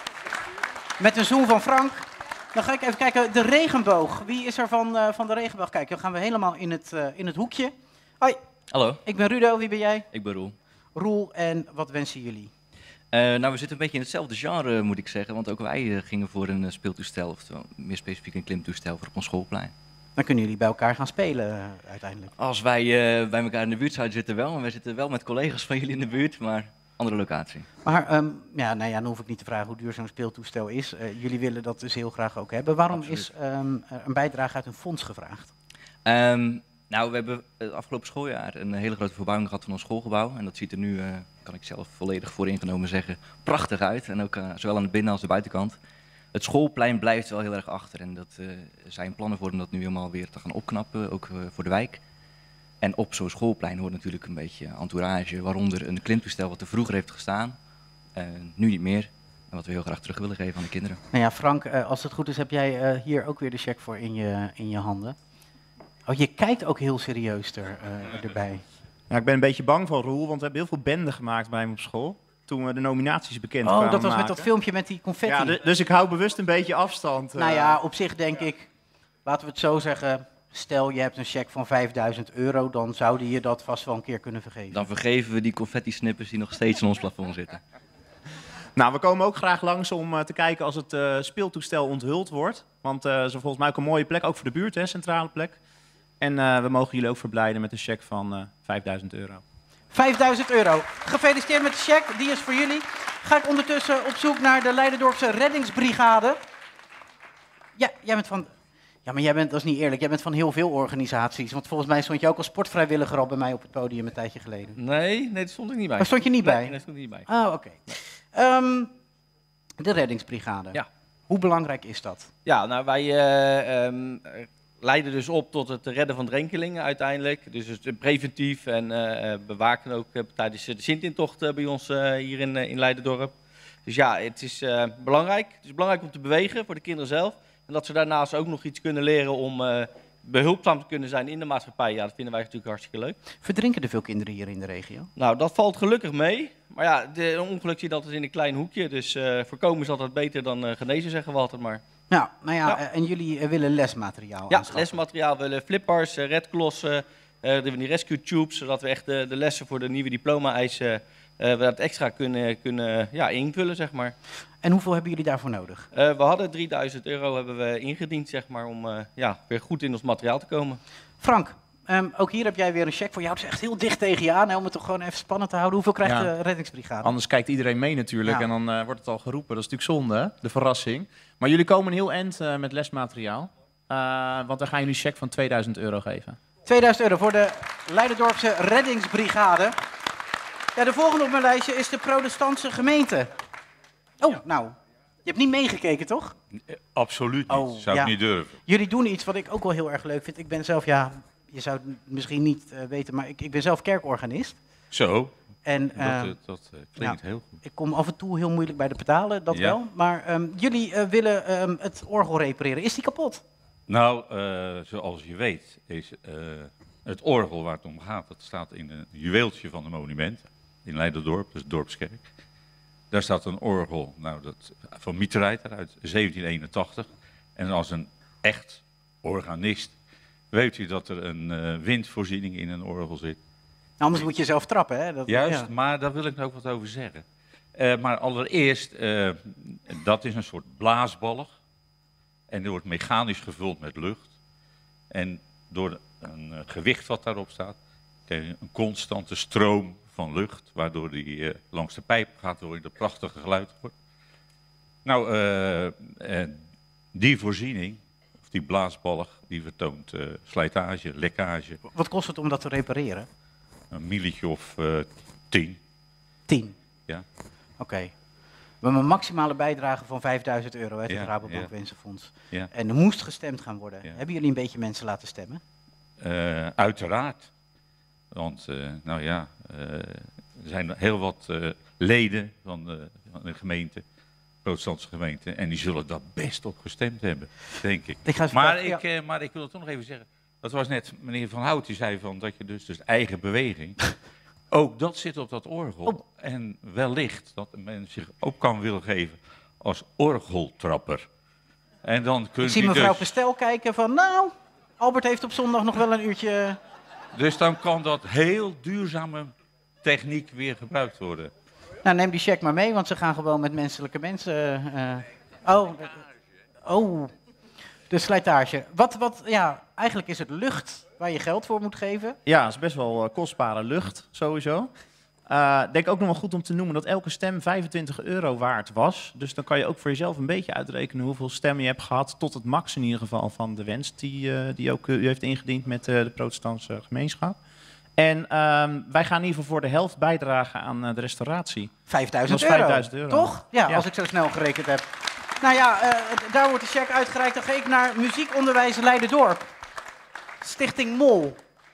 Met een zoen van Frank. Dan ga ik even kijken, de regenboog. Wie is er van, uh, van de regenboog? Kijk, dan gaan we helemaal in het, uh, in het hoekje. Hoi. Hallo. Ik ben Rudo, wie ben jij? Ik ben Roel. Roel, en wat wensen jullie? Uh, nou, we zitten een beetje in hetzelfde genre, moet ik zeggen. Want ook wij uh, gingen voor een uh, speeltoestel, of meer specifiek een klimtoestel voor op ons schoolplein. Dan kunnen jullie bij elkaar gaan spelen uh, uiteindelijk. Als wij uh, bij elkaar in de buurt zouden zitten wel. Maar wij zitten wel met collega's van jullie in de buurt, maar andere locatie. Maar um, ja, nou ja, dan hoef ik niet te vragen hoe duur zo'n speeltoestel is. Uh, jullie willen dat dus heel graag ook hebben. Waarom Absoluut. is um, een bijdrage uit een fonds gevraagd? Um, nou, we hebben het afgelopen schooljaar een hele grote verbouwing gehad van ons schoolgebouw. En dat ziet er nu, uh, kan ik zelf volledig vooringenomen zeggen, prachtig uit. En ook uh, zowel aan de binnen- als de buitenkant. Het schoolplein blijft wel heel erg achter. En dat uh, zijn plannen voor om dat nu helemaal weer te gaan opknappen, ook uh, voor de wijk. En op zo'n schoolplein hoort natuurlijk een beetje entourage, waaronder een klimtoestel wat er vroeger heeft gestaan. Uh, nu niet meer. En wat we heel graag terug willen geven aan de kinderen. Nou ja, Frank, uh, als het goed is, heb jij uh, hier ook weer de cheque voor in je, in je handen. Oh, je kijkt ook heel serieus er, uh, erbij. Ja, ik ben een beetje bang voor Roel, want we hebben heel veel benden gemaakt bij hem op school. Toen we de nominaties bekend oh, kwamen dat was maken. met dat filmpje met die confetti. Ja, dus ik hou bewust een beetje afstand. Uh. Nou ja, op zich denk ik, laten we het zo zeggen. Stel, je hebt een cheque van vijfduizend euro, dan zouden je dat vast wel een keer kunnen vergeven. Dan vergeven we die confetti-snippers die nog steeds in ons plafond zitten. Nou, we komen ook graag langs om uh, te kijken als het uh, speeltoestel onthuld wordt. Want uh, is volgens mij ook een mooie plek, ook voor de buurt, hè, centrale plek. En uh, we mogen jullie ook verblijden met een cheque van uh, vijfduizend euro. vijfduizend euro. Gefeliciteerd met de cheque, die is voor jullie. Ga ik ondertussen op zoek naar de Leiden-Dorpse Reddingsbrigade. Ja, jij bent van... Ja, maar jij bent, dat is niet eerlijk, jij bent van heel veel organisaties. Want volgens mij stond je ook als sportvrijwilliger al bij mij op het podium een tijdje geleden. Nee, nee, daar stond ik niet bij. Daar stond je niet nee, bij? Nee, daar stond ik niet bij. Ah, oké. Okay. Um, de reddingsbrigade. Ja. Hoe belangrijk is dat? Ja, nou wij uh, um, leiden dus op tot het redden van drenkelingen uiteindelijk. Dus het preventief en uh, bewaken ook uh, tijdens de Sint-intocht uh, bij ons uh, hier in, uh, in Leiderdorp. Dus ja, het is uh, belangrijk. Het is belangrijk om te bewegen voor de kinderen zelf. En dat ze daarnaast ook nog iets kunnen leren om uh, behulpzaam te kunnen zijn in de maatschappij. Ja, dat vinden wij natuurlijk hartstikke leuk. Verdrinken er veel kinderen hier in de regio? Nou, dat valt gelukkig mee. Maar ja, de, een ongeluk zit altijd in een klein hoekje. Dus uh, voorkomen is altijd beter dan uh, genezen, zeggen we altijd maar. Ja, nou ja, ja. en jullie uh, willen lesmateriaal Ja, aanschaffen. lesmateriaal. We willen flippers, uh, redklossen, uh, die rescue tubes. Zodat we echt de, de lessen voor de nieuwe diploma-eisen uh, dat extra kunnen, kunnen ja, invullen, zeg maar. En hoeveel hebben jullie daarvoor nodig? Uh, we hadden drieduizend euro hebben we ingediend, zeg maar, om uh, ja, weer goed in ons materiaal te komen. Frank, um, ook hier heb jij weer een cheque voor jou. Het is echt heel dicht tegen je aan, hè, om het toch gewoon even spannend te houden. Hoeveel krijgt Ja. de reddingsbrigade? Anders kijkt iedereen mee natuurlijk Ja. en dan uh, wordt het al geroepen. Dat is natuurlijk zonde, hè? De verrassing. Maar jullie komen een heel eind uh, met lesmateriaal. Uh, want dan gaan jullie een cheque van tweeduizend euro geven. tweeduizend euro voor de Leiderdorpse reddingsbrigade. Ja, de volgende op mijn lijstje is de protestantse gemeente. Oh, nou, je hebt niet meegekeken, toch? Absoluut niet. Oh, Zou ja. ik niet durven. Jullie doen iets wat ik ook wel heel erg leuk vind. Ik ben zelf, ja, je zou het misschien niet uh, weten, maar ik, ik ben zelf kerkorganist. Zo, En, dat, uh, uh, dat uh, klinkt ja, heel goed. Ik kom af en toe heel moeilijk bij de pedalen, dat Ja. wel. Maar um, jullie uh, willen um, het orgel repareren. Is die kapot? Nou, uh, zoals je weet is uh, het orgel waar het om gaat, dat staat in een juweeltje van een monument in Leiderdorp, dus Dorpskerk. Daar staat een orgel nou, dat, van Mietreiter uit zeventien eenentachtig. En als een echt organist weet u dat er een uh, windvoorziening in een orgel zit. Anders moet je zelf trappen, hè? Dat, Juist, ja. maar daar wil ik ook wat over zeggen. Uh, maar allereerst, uh, dat is een soort blaasbalg. En die wordt mechanisch gevuld met lucht. En door een uh, gewicht wat daarop staat, krijg je een constante stroom van lucht, waardoor die uh, langs de pijp gaat, door dat prachtige geluid wordt. Nou, uh, uh, die voorziening, of die blaasbalg, die vertoont uh, slijtage, lekkage. Wat kost het om dat te repareren? Een milletje of uh, tien. Tien? Ja. Oké. Okay. We hebben een maximale bijdrage van vijfduizend euro uit het Ja, Rabobank ja. Wensenfonds. Ja. En er moest gestemd gaan worden. Ja. Hebben jullie een beetje mensen laten stemmen? Uh, uiteraard. Want, uh, nou ja, uh, er zijn heel wat uh, leden van de, van de gemeente, protestantse gemeente, en die zullen daar best op gestemd hebben, denk ik. ik ga maar, vragen, ik uh, maar ik wil het toch nog even zeggen. Dat was net meneer Van Hout, die zei van dat je dus, dus eigen beweging, ook dat zit op dat orgel. Oh. En wellicht dat men zich ook kan willen geven als orgeltrapper. En dan kunt Ik zie u mevrouw dus, Pestel kijken van, nou, Albert heeft op zondag nog wel een uurtje... dus dan kan dat heel duurzame techniek weer gebruikt worden. Nou, neem die check maar mee, want ze gaan gewoon met menselijke mensen... Uh, oh, oh, de slijtage. Wat, wat, ja, eigenlijk is het lucht waar je geld voor moet geven. Ja, dat is best wel uh, kostbare lucht, sowieso. Uh, denk ook nog wel goed om te noemen dat elke stem vijfentwintig euro waard was. Dus dan kan je ook voor jezelf een beetje uitrekenen hoeveel stemmen je hebt gehad, tot het max in ieder geval van de wens die, uh, die ook uh, u heeft ingediend met uh, de protestantse gemeenschap. En um, wij gaan in ieder geval voor de helft bijdragen aan uh, de restauratie. vijfduizend Dat is vijfduizend euro. Toch? Ja, Ja. als ik zo snel gerekend heb. Nou ja, uh, daar wordt de cheque uitgereikt. Dan ga ik naar Muziekonderwijs Leiderdorp. Stichting Mol.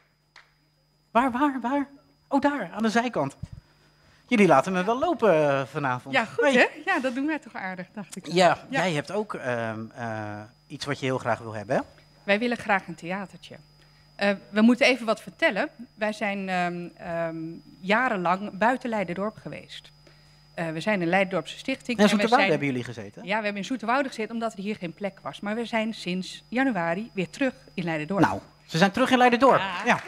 Waar, waar, waar? Oh, daar, aan de zijkant. Jullie laten me wel lopen uh, vanavond. Ja, goed Hey. hè? Ja, dat doen wij toch aardig, dacht ik. Ja, jij hebt ook uh, uh, iets wat je heel graag wil hebben, hè? Wij willen graag een theatertje. Uh, we moeten even wat vertellen. Wij zijn um, um, jarenlang buiten Leiderdorp geweest. Uh, we zijn een Leiderdorpse stichting. In en we Zoeterwoude zijn- hebben jullie gezeten? Ja, we hebben in Zoeterwoude gezeten omdat er hier geen plek was. Maar we zijn sinds januari weer terug in Leiderdorp. Nou, ze zijn terug in Leiderdorp. Ja. Ja.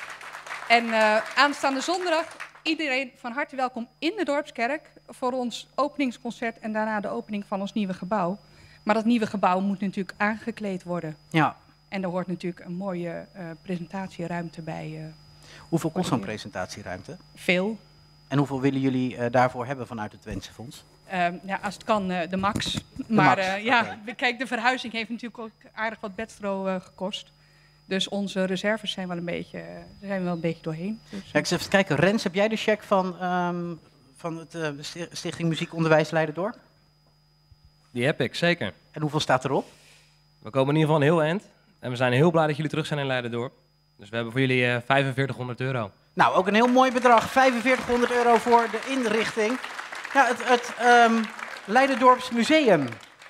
En uh, aanstaande zondag iedereen van harte welkom in de Dorpskerk voor ons openingsconcert en daarna de opening van ons nieuwe gebouw. Maar dat nieuwe gebouw moet natuurlijk aangekleed worden. Ja. En daar hoort natuurlijk een mooie uh, presentatieruimte bij. Uh, Hoeveel kost zo'n presentatieruimte? Veel. En hoeveel willen jullie uh, daarvoor hebben vanuit het Wensenfonds? Uh, ja, als het kan, uh, de max. De maar max. Uh, ja, okay. Kijk, de verhuizing heeft natuurlijk ook aardig wat bedstro uh, gekost. Dus onze reserves zijn wel een beetje, uh, zijn we wel een beetje doorheen. Dus, uh. Ja, ik eens even kijken. Rens, heb jij de cheque van, um, van het uh, Stichting Muziekonderwijs Leiderdorp? Die heb ik, zeker. En hoeveel staat erop? We komen in ieder geval een heel eind. En we zijn heel blij dat jullie terug zijn in Leiderdorp. Dus we hebben voor jullie uh, vijfenveertighonderd euro. Nou, ook een heel mooi bedrag. vijfenveertighonderd euro voor de inrichting. Ja, het, het um, Leiderdorps Museum.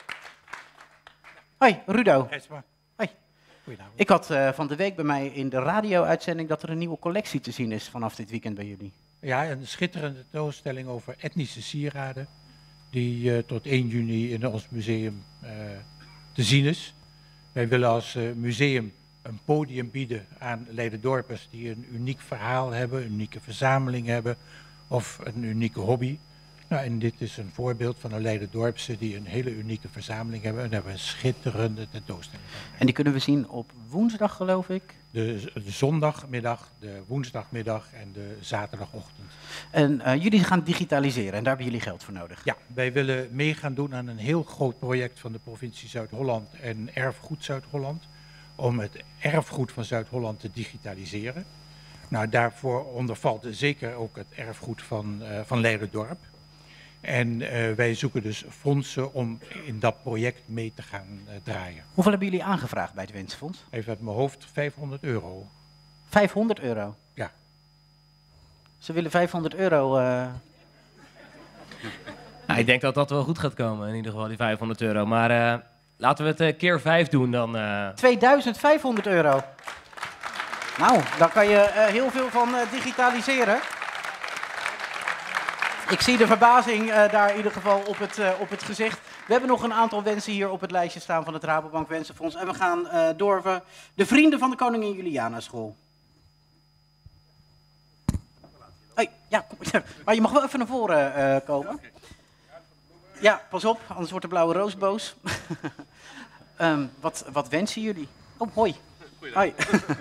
Hoi, Rudo. Hoi. Ik had uh, van de week bij mij in de radio-uitzending dat er een nieuwe collectie te zien is vanaf dit weekend bij jullie. Ja, een schitterende tentoonstelling over etnische sieraden. Die uh, tot één juni in ons museum uh, te zien is. Wij willen als uh, museum een podium bieden aan Leiderdorpers die een uniek verhaal hebben, een unieke verzameling hebben of een unieke hobby. Nou, en dit is een voorbeeld van een Leiderdorpse die een hele unieke verzameling hebben. En daar hebben we een schitterende tentoonstelling. En die kunnen we zien op woensdag, geloof ik? De, de zondagmiddag, de woensdagmiddag en de zaterdagochtend. En uh, jullie gaan digitaliseren en daar hebben jullie geld voor nodig? Ja, wij willen mee gaan doen aan een heel groot project van de provincie Zuid-Holland en Erfgoed Zuid-Holland. Om het erfgoed van Zuid-Holland te digitaliseren. Nou, daarvoor ondervalt zeker ook het erfgoed van, uh, van Leiderdorp. En uh, wij zoeken dus fondsen om in dat project mee te gaan uh, draaien. Hoeveel hebben jullie aangevraagd bij het Wensenfonds? Even uit mijn hoofd, vijfhonderd euro. vijfhonderd euro? Ja. Ze willen vijfhonderd euro... Uh... Nou, ik denk dat dat wel goed gaat komen, in ieder geval, die vijfhonderd euro. Maar uh, laten we het uh, keer vijf doen dan. Uh... tweeduizend vijfhonderd euro. Nou, daar kan je uh, heel veel van uh, digitaliseren. Ik zie de verbazing uh, daar in ieder geval op het, uh, op het gezicht. We hebben nog een aantal wensen hier op het lijstje staan van het Rabobank Wensenfonds. En we gaan uh, door uh, de Vrienden van de Koningin Juliana School. Hey, ja, kom, maar je mag wel even naar voren uh, komen. Ja, pas op, anders wordt de Blauwe Roos boos. um, wat, wat wensen jullie? Oh, hoi. Hoi.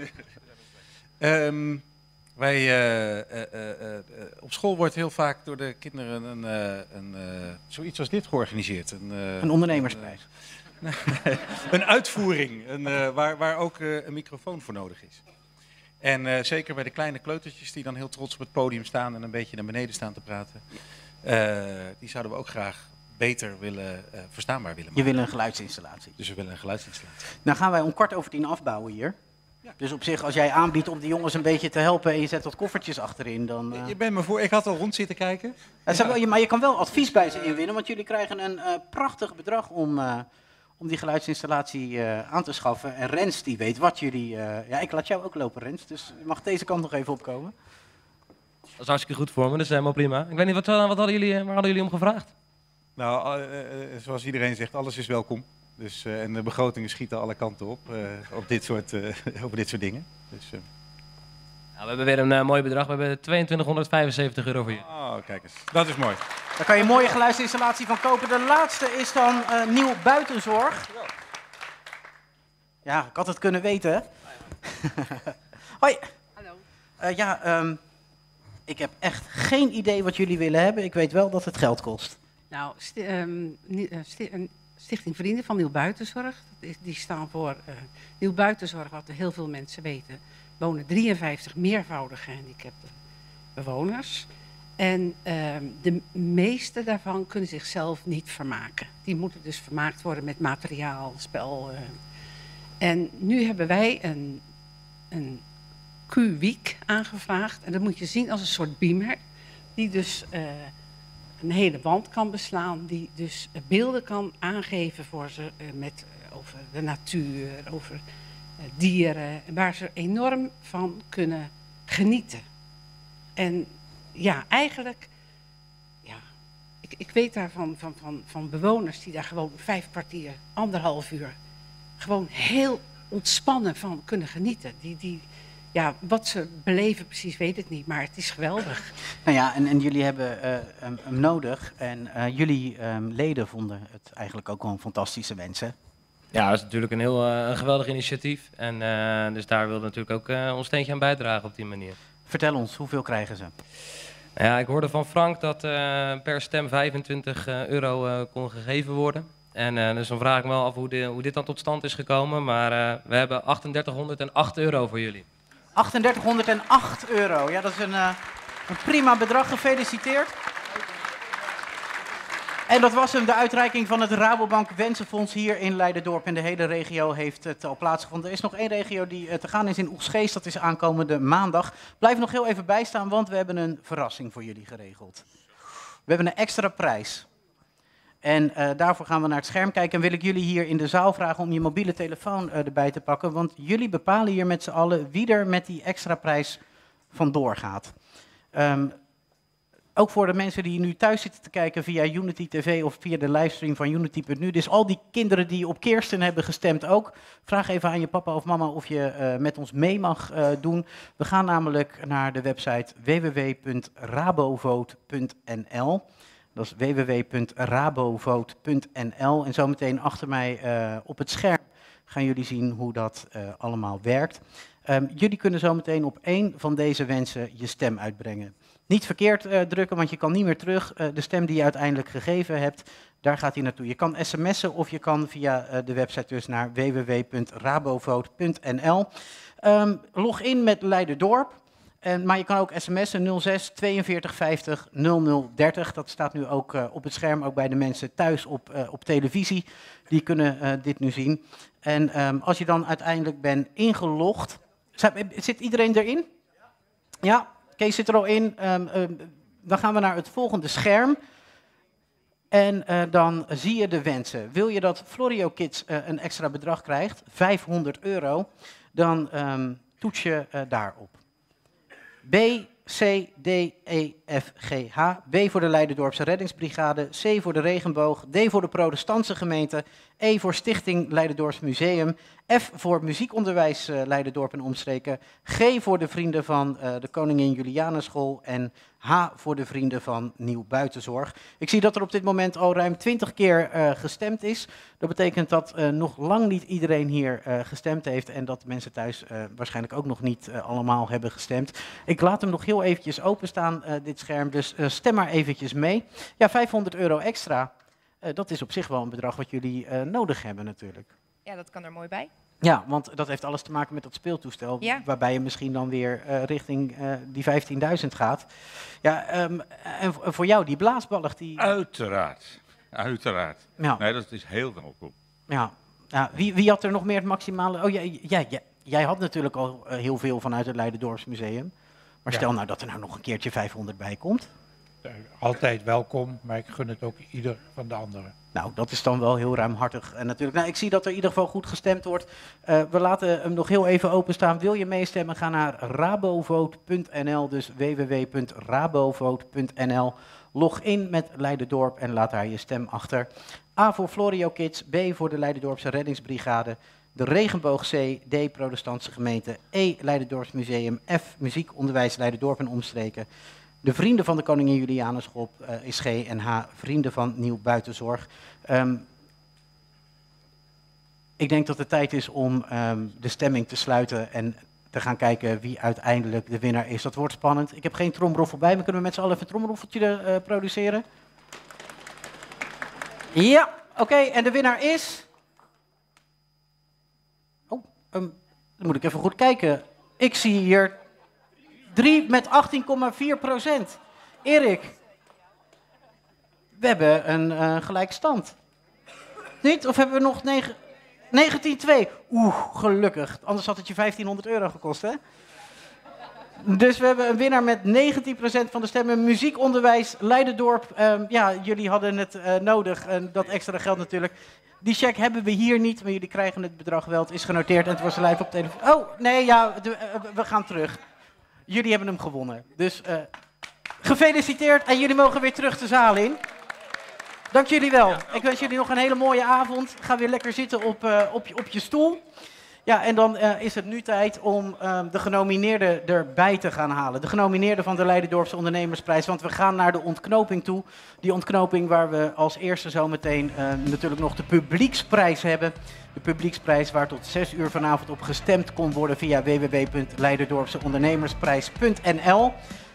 um, Wij, uh, uh, uh, uh, op school wordt heel vaak door de kinderen een, uh, een, uh, zoiets als dit georganiseerd. Een, uh, een ondernemersprijs. Een, uh, een uitvoering, een, uh, waar, waar ook uh, een microfoon voor nodig is. En uh, zeker bij de kleine kleutertjes die dan heel trots op het podium staan en een beetje naar beneden staan te praten. Uh, die zouden we ook graag beter willen, uh, verstaanbaar willen maken. Je wil een geluidsinstallatie. Dus we willen een geluidsinstallatie. Dan gaan wij om kwart over tien afbouwen hier. Ja. Dus op zich, als jij aanbiedt om die jongens een beetje te helpen en je zet wat koffertjes achterin, dan... Uh... Je bent me voor, ik had al rond zitten kijken. Ja. Wel, maar je kan wel advies bij ze inwinnen, want jullie krijgen een uh, prachtig bedrag om, uh, om die geluidsinstallatie uh, aan te schaffen. En Rens, die weet wat jullie... Uh... Ja, ik laat jou ook lopen, Rens, dus je mag deze kant nog even opkomen. Dat is hartstikke goed voor me, dat is helemaal prima. Ik weet niet, wat, wat hadden jullie, waar hadden jullie om gevraagd? Nou, uh, uh, zoals iedereen zegt, alles is welkom. Dus, uh, en de begrotingen schieten alle kanten op, uh, op, dit soort, uh, op dit soort dingen. Dus, uh... nou, we hebben weer een uh, mooi bedrag. We hebben tweeëntwintighonderdvijfenzeventig euro voor je. Oh, kijk eens. Dat is mooi. Daar kan je een mooie geluidsinstallatie van kopen. De laatste is dan uh, Nieuw Buitenzorg. Ja, ik had het kunnen weten, hè? Hoi. Hallo. Uh, ja, um, ik heb echt geen idee wat jullie willen hebben. Ik weet wel dat het geld kost. Nou, sti um, sti Stichting Vrienden van Nieuw Buitenzorg, die staan voor uh, Nieuw Buitenzorg, wat heel veel mensen weten, wonen drieënvijftig meervoudig gehandicapte bewoners. En uh, de meeste daarvan kunnen zichzelf niet vermaken. Die moeten dus vermaakt worden met materiaal, spel. Uh. En nu hebben wij een, een Q-week aangevraagd. En dat moet je zien als een soort beamer, die dus... Uh, een hele wand kan beslaan, die dus beelden kan aangeven voor ze uh, met, uh, over de natuur, over uh, dieren, waar ze enorm van kunnen genieten. En ja, eigenlijk, ja, ik, ik weet daarvan van, van, van bewoners die daar gewoon vijf kwartier, anderhalf uur, gewoon heel ontspannen van kunnen genieten. Die, die, Ja, wat ze beleven precies weet ik niet, maar het is geweldig. Nou ja, en, en jullie hebben uh, hem, hem nodig en uh, jullie um, leden vonden het eigenlijk ook wel een fantastische wensen. Ja, dat is natuurlijk een heel uh, een geweldig initiatief. En uh, dus daar wilden we natuurlijk ook uh, ons steentje aan bijdragen op die manier. Vertel ons, hoeveel krijgen ze? Ja, ik hoorde van Frank dat uh, per stem vijfentwintig euro uh, kon gegeven worden. En uh, dus dan vraag ik me wel af hoe, de, hoe dit dan tot stand is gekomen. Maar uh, we hebben achtendertighonderdacht euro voor jullie. achtendertighonderdacht euro, ja, dat is een, uh, een prima bedrag. Gefeliciteerd. En dat was hem, de uitreiking van het Rabobank Wensenfonds hier in Leiderdorp. En de hele regio heeft het al plaatsgevonden. Er is nog één regio die uh, te gaan is in Oegstgeest. Dat is aankomende maandag. Blijf nog heel even bijstaan, want we hebben een verrassing voor jullie geregeld. We hebben een extra prijs. En uh, daarvoor gaan we naar het scherm kijken. En wil ik jullie hier in de zaal vragen om je mobiele telefoon uh, erbij te pakken. Want jullie bepalen hier met z'n allen wie er met die extra prijs vandoor gaat. Um, ook voor de mensen die nu thuis zitten te kijken via Unity T V of via de livestream van Unity punt nu. Dus al die kinderen die op Kirsten hebben gestemd ook. Vraag even aan je papa of mama of je uh, met ons mee mag uh, doen. We gaan namelijk naar de website w w w punt rabovote punt n l. Dat is w w w punt rabovote punt n l. En zometeen achter mij uh, op het scherm gaan jullie zien hoe dat uh, allemaal werkt. Um, jullie kunnen zometeen op één van deze wensen je stem uitbrengen. Niet verkeerd uh, drukken, want je kan niet meer terug. Uh, de stem die je uiteindelijk gegeven hebt, daar gaat hij naartoe. Je kan sms'en of je kan via uh, de website dus naar w w w punt rabovote punt n l. Um, log in met Leiderdorp. En, maar je kan ook sms'en nul zes tweeënveertig vijftig nul nul dertig. Dat staat nu ook uh, op het scherm, ook bij de mensen thuis op, uh, op televisie. Die kunnen uh, dit nu zien. En um, als je dan uiteindelijk bent ingelogd... Zit iedereen erin? Ja? Kees zit er al in. Um, um, dan gaan we naar het volgende scherm. En uh, dan zie je de wensen. Wil je dat Florio Kids uh, een extra bedrag krijgt, vijfhonderd euro, dan um, toets je uh, daarop. B, C, D, E, F, G, H. B voor de Leiderdorpse Reddingsbrigade. C voor de Regenboog. D voor de Protestantse Gemeente. E voor Stichting Leiderdorps Museum. F voor Muziekonderwijs uh, Leiderdorp en Omstreken. G voor de Vrienden van uh, de Koningin Julianenschool. En H voor de Vrienden van Nieuw Buitenzorg. Ik zie dat er op dit moment al ruim twintig keer uh, gestemd is. Dat betekent dat uh, nog lang niet iedereen hier uh, gestemd heeft. En dat de mensen thuis uh, waarschijnlijk ook nog niet uh, allemaal hebben gestemd. Ik laat hem nog heel eventjes openstaan, uh, dit scherm. Dus uh, stem maar eventjes mee. Ja, vijfhonderd euro extra. Uh, dat is op zich wel een bedrag wat jullie uh, nodig hebben natuurlijk. Ja, dat kan er mooi bij. Ja, want dat heeft alles te maken met dat speeltoestel, ja. Waarbij je misschien dan weer uh, richting uh, die vijftienduizend gaat. Ja, um, en voor jou, die blaasballig, die... Uiteraard, uiteraard. Ja. Nee, dat is heel welkom. Ja, ja. Wie, wie had er nog meer het maximale... Oh, jij, jij, jij, jij had natuurlijk al uh, heel veel vanuit het Leiderdorps Museum. Maar stel ja. nou dat er nou nog een keertje vijfhonderd bij komt. Altijd welkom, maar ik gun het ook ieder van de anderen. Nou, dat is dan wel heel ruimhartig. En natuurlijk, nou, ik zie dat er in ieder geval goed gestemd wordt. Uh, we laten hem nog heel even openstaan. Wil je meestemmen? Ga naar rabovote punt n l, dus w w w punt rabovote punt n l. Log in met Leiderdorp en laat daar je stem achter. A voor Florio Kids, B voor de Leiderdorpse Reddingsbrigade, de Regenboog C, D Protestantse Gemeente, E Leiderdorps Museum, F Muziekonderwijs Leiderdorp en Omstreken. De Vrienden van de Koningin Julianenschool uh, is G en H, Vrienden van Nieuw Buitenzorg. Um, ik denk dat het tijd is om um, de stemming te sluiten en te gaan kijken wie uiteindelijk de winnaar is. Dat wordt spannend. Ik heb geen tromroffel bij me. Kunnen we met z'n allen even een tromroffeltje uh, produceren? Ja, oké. Okay. En de winnaar is... Oh, um, dan moet ik even goed kijken. Ik zie hier... drie met achttien komma vier procent. Erik, we hebben een uh, gelijkstand. Niet? Of hebben we nog negentien twee? Oeh, gelukkig. Anders had het je vijftienhonderd euro gekost, hè? Dus we hebben een winnaar met negentien procent van de stemmen. Muziekonderwijs, Leiderdorp. Um, ja, jullie hadden het uh, nodig. En dat extra geld natuurlijk. Die cheque hebben we hier niet, maar jullie krijgen het bedrag wel. Het is genoteerd en het was live op televisie. Oh, nee, ja, de, uh, we gaan terug. Jullie hebben hem gewonnen. Dus uh, gefeliciteerd en jullie mogen weer terug de zaal in. Dank jullie wel. Ik wens jullie nog een hele mooie avond. Ga weer lekker zitten op, uh, op, je, op je stoel. Ja, en dan uh, is het nu tijd om uh, de genomineerden erbij te gaan halen. De genomineerden van de Leiderdorpse Ondernemersprijs. Want we gaan naar de ontknoping toe. Die ontknoping waar we als eerste zometeen uh, natuurlijk nog de publieksprijs hebben. De publieksprijs waar tot zes uur vanavond op gestemd kon worden via w w w punt leiderdorpse ondernemersprijs punt n l.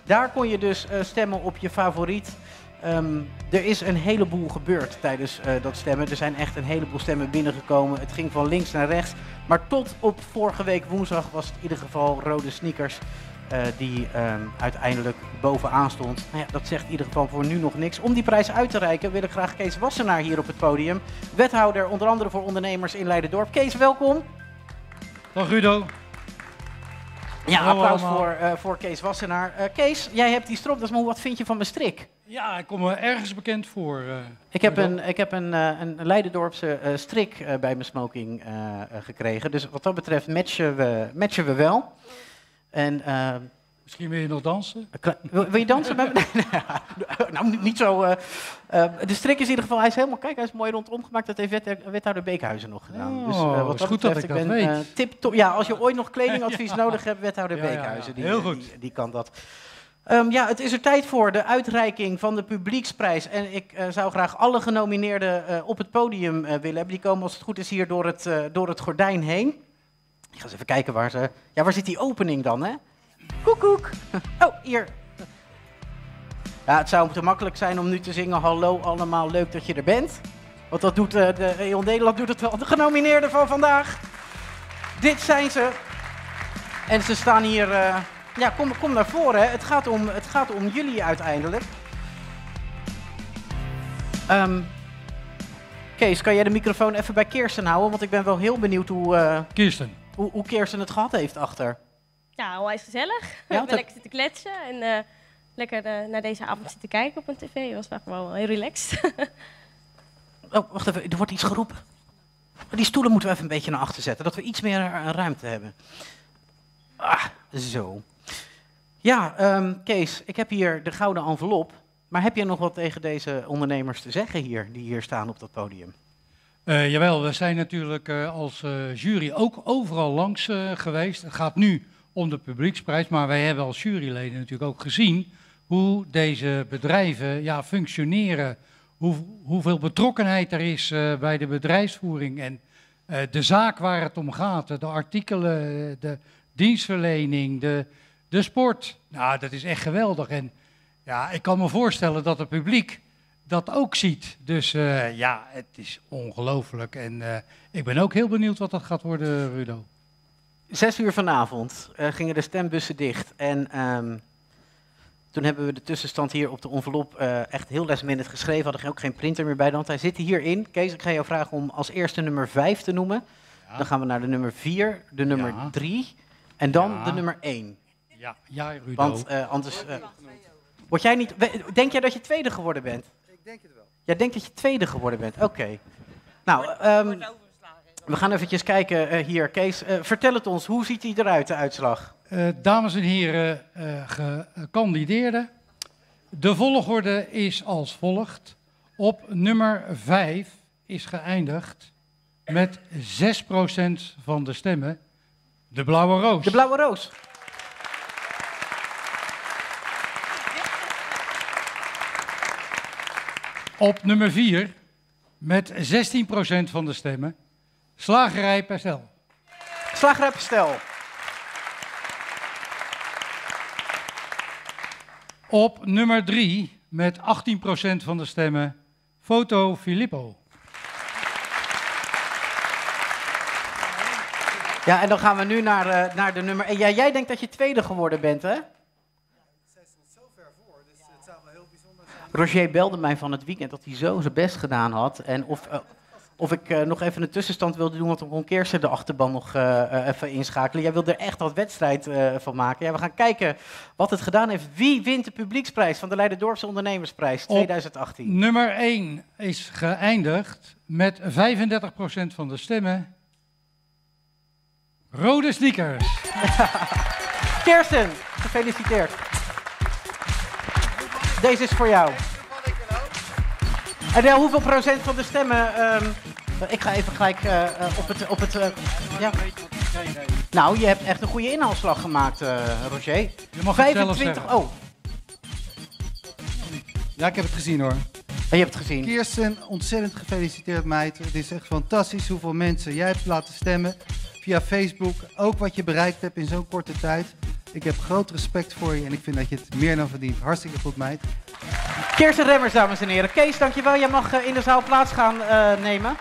Daar kon je dus uh, stemmen op je favoriet. Um, er is een heleboel gebeurd tijdens uh, dat stemmen. Er zijn echt een heleboel stemmen binnengekomen. Het ging van links naar rechts. Maar tot op vorige week woensdag was het in ieder geval Rode Sneakers uh, die um, uiteindelijk bovenaan stond. Nou ja, dat zegt in ieder geval voor nu nog niks. Om die prijs uit te reiken wil ik graag Kees Wassenaar hier op het podium. Wethouder onder andere voor ondernemers in Leiden-Dorp. Kees, welkom. Dag Rudo. Ja, applaus voor, uh, voor Kees Wassenaar. Uh, Kees, jij hebt die stropdas, maar wat vind je van mijn strik? Ja, ik kom me ergens bekend voor. Uh, ik, heb een, ik heb een, uh, een Leiden-Dorpse uh, strik uh, bij mijn smoking uh, uh, gekregen. Dus wat dat betreft matchen we, matchen we wel. En, uh, Misschien wil je nog dansen? Wil, wil je dansen met me? Nou, niet, niet zo. Uh, uh, de strik is in ieder geval, hij is helemaal, kijk, hij is mooi rondom gemaakt. Dat heeft wet, wethouder Beekhuizen nog gedaan. Oh, dus, uh, wat is dat goed betreft, dat ik, ik dat ben weet. uh, tip top. Ja, als je ooit nog kledingadvies ja. nodig hebt, wethouder ja, ja, Beekhuizen. ja. Die, Heel goed. Die, die kan dat. Um, ja, het is er tijd voor de uitreiking van de publieksprijs. En ik uh, zou graag alle genomineerden uh, op het podium uh, willen hebben. Die komen als het goed is hier door het, uh, door het gordijn heen. Ik ga eens even kijken waar ze... Ja, waar zit die opening dan, hè? Koek, koek. Oh, hier. Ja, het zou te makkelijk zijn om nu te zingen... Hallo allemaal, leuk dat je er bent. Want dat doet uh, de heel Nederland doet het wel. De genomineerden van vandaag. Dit zijn ze. En ze staan hier... Uh, ja, kom, kom naar voren. Het gaat, om, het gaat om jullie uiteindelijk. Um, Kees, kan jij de microfoon even bij Kirsten houden? Want ik ben wel heel benieuwd hoe... Uh, Kirsten. Hoe, hoe Kirsten het gehad heeft achter. Ja, onwijs gezellig. Ja, we hebben dat... lekker zitten kletsen en uh, lekker uh, naar deze avond zitten kijken op een tv. Het was vaak wel heel relaxed. Oh, wacht even, er wordt iets geroepen. Die stoelen moeten we even een beetje naar achter zetten, dat we iets meer uh, ruimte hebben. Ah, zo. Ja, um, Kees, ik heb hier de gouden envelop. Maar heb jij nog wat tegen deze ondernemers te zeggen hier, die hier staan op dat podium? Uh, jawel, we zijn natuurlijk uh, als uh, jury ook overal langs uh, geweest. Het gaat nu om de publieksprijs, maar wij hebben als juryleden natuurlijk ook gezien hoe deze bedrijven ja, functioneren. Hoe, hoeveel betrokkenheid er is uh, bij de bedrijfsvoering en uh, de zaak waar het om gaat. De artikelen, de dienstverlening, de, de sport. Nou, dat is echt geweldig. En ja, ik kan me voorstellen dat het publiek dat ook ziet. Dus uh, ja, het is ongelooflijk. En uh, ik ben ook heel benieuwd wat dat gaat worden, Rudo. Zes uur vanavond uh, gingen de stembussen dicht. En um, toen hebben we de tussenstand hier op de envelop uh, echt heel last minute geschreven. Hadden er ook geen printer meer bij, want hij zit hierin. Kees, ik ga jou vragen om als eerste nummer vijf te noemen. Ja. Dan gaan we naar de nummer vier, de nummer ja. drie en dan ja. de nummer één. Ja, ja Rudo. Want uh, anders... Uh, word jij niet... Denk jij dat je tweede geworden bent? Ik denk het wel. Jij denkt dat je tweede geworden bent? Oké. Okay. Nou, um, we gaan eventjes kijken uh, hier. Kees, uh, vertel het ons. Hoe ziet die eruit, de uitslag? Uh, dames en heren, uh, gekandideerden. De volgorde is als volgt. Op nummer vijf is geëindigd met zes procent van de stemmen de Blauwe Roos. De Blauwe Roos. Op nummer vier, met zestien procent van de stemmen, Slagerij Pestel. Slagerij Pestel. Op nummer drie, met achttien procent van de stemmen, Foto Filippo. Ja, en dan gaan we nu naar, uh, naar de nummer één. Ja, jij denkt dat je tweede geworden bent, hè? Roger belde mij van het weekend dat hij zo zijn best gedaan had. En of, uh, of ik uh, nog even een tussenstand wilde doen, want dan kon Kirsten de achterban nog uh, uh, even inschakelen. Jij wilde er echt wat wedstrijd uh, van maken. Ja, we gaan kijken wat het gedaan heeft. Wie wint de publieksprijs van de Leiden-Dorpse Ondernemersprijs twintig achttien? Op nummer één is geëindigd met vijfendertig procent van de stemmen. Rode Sneakers. Kirsten, gefeliciteerd. Deze is voor jou. En uh, hoeveel procent van de stemmen... Um, ik ga even gelijk uh, op het... Op het uh, ja. Nou, je hebt echt een goede inhaalslag gemaakt, uh, Roger. Je mag vijfentwintig, het zelf oh. Ja, ik heb het gezien hoor. En je hebt het gezien. Kirsten, ontzettend gefeliciteerd meid. Het is echt fantastisch hoeveel mensen jij hebt laten stemmen via Facebook. Ook wat je bereikt hebt in zo'n korte tijd. Ik heb groot respect voor je en ik vind dat je het meer dan verdient. Hartstikke goed, meid. Kirsten Remmers, dames en heren. Kees, dankjewel. Jij mag uh, in de zaal plaats gaan uh, nemen.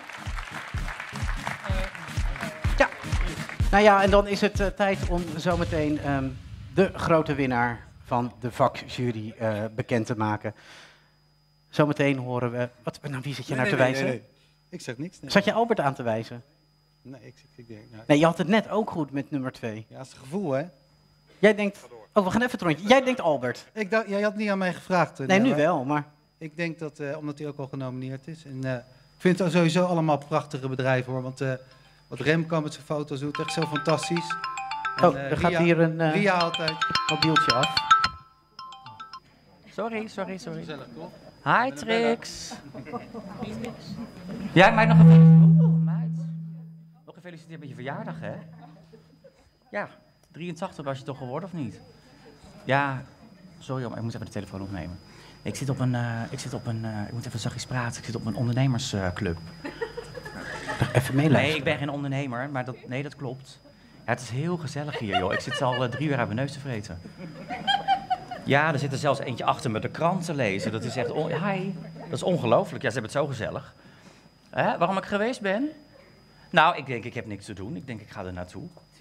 Ja. Nou ja, en dan is het uh, tijd om zometeen um, de grote winnaar van de vakjury uh, bekend te maken. Zometeen horen we... Wat, nou, wie zit je nee, naar nee, te wijzen? Nee, nee. Ik zeg niks. Nee. Zat je Albert aan te wijzen? Nee, ik, ik denk... Nou, nee, je had het net ook goed met nummer twee. Ja, dat is het gevoel, hè? Jij denkt... Oh, we gaan even het rondje. Jij denkt Albert. Ik dacht, jij had niet aan mij gevraagd. Nee, nu wel, maar... Ik denk dat, uh, omdat hij ook al genomineerd is. En uh, ik vind het sowieso allemaal prachtige bedrijven, hoor. Want uh, wat Remco met zijn foto's doet, echt zo fantastisch. En, oh, er uh, gaat Ria, hier een uh, Ria altijd. mobieltje af. Sorry, sorry, sorry. Gezellig, toch? Hi, Trix. Jij mij nog een... Oeh, meid. Nog gefeliciteerd met je verjaardag, hè? Ja, drieëntachtig was je toch geworden, of niet? Ja, sorry, maar ik moet even de telefoon opnemen. Ik zit op een, uh, ik zit op een, uh, ik moet even zachtjes praten, ik zit op een ondernemersclub. Uh, even meeluisteren. Nee, ik ben geen ondernemer, maar dat, nee, dat klopt. Ja, het is heel gezellig hier, joh. Ik zit al uh, drie uur uit mijn neus te vreten. Ja, er zit er zelfs eentje achter me de krant te lezen. Dat is echt, on- hi, dat is ongelooflijk. Ja, ze hebben het zo gezellig. Hè? Waarom ik geweest ben? Nou, ik denk, ik heb niks te doen. Ik denk, ik ga er naartoe.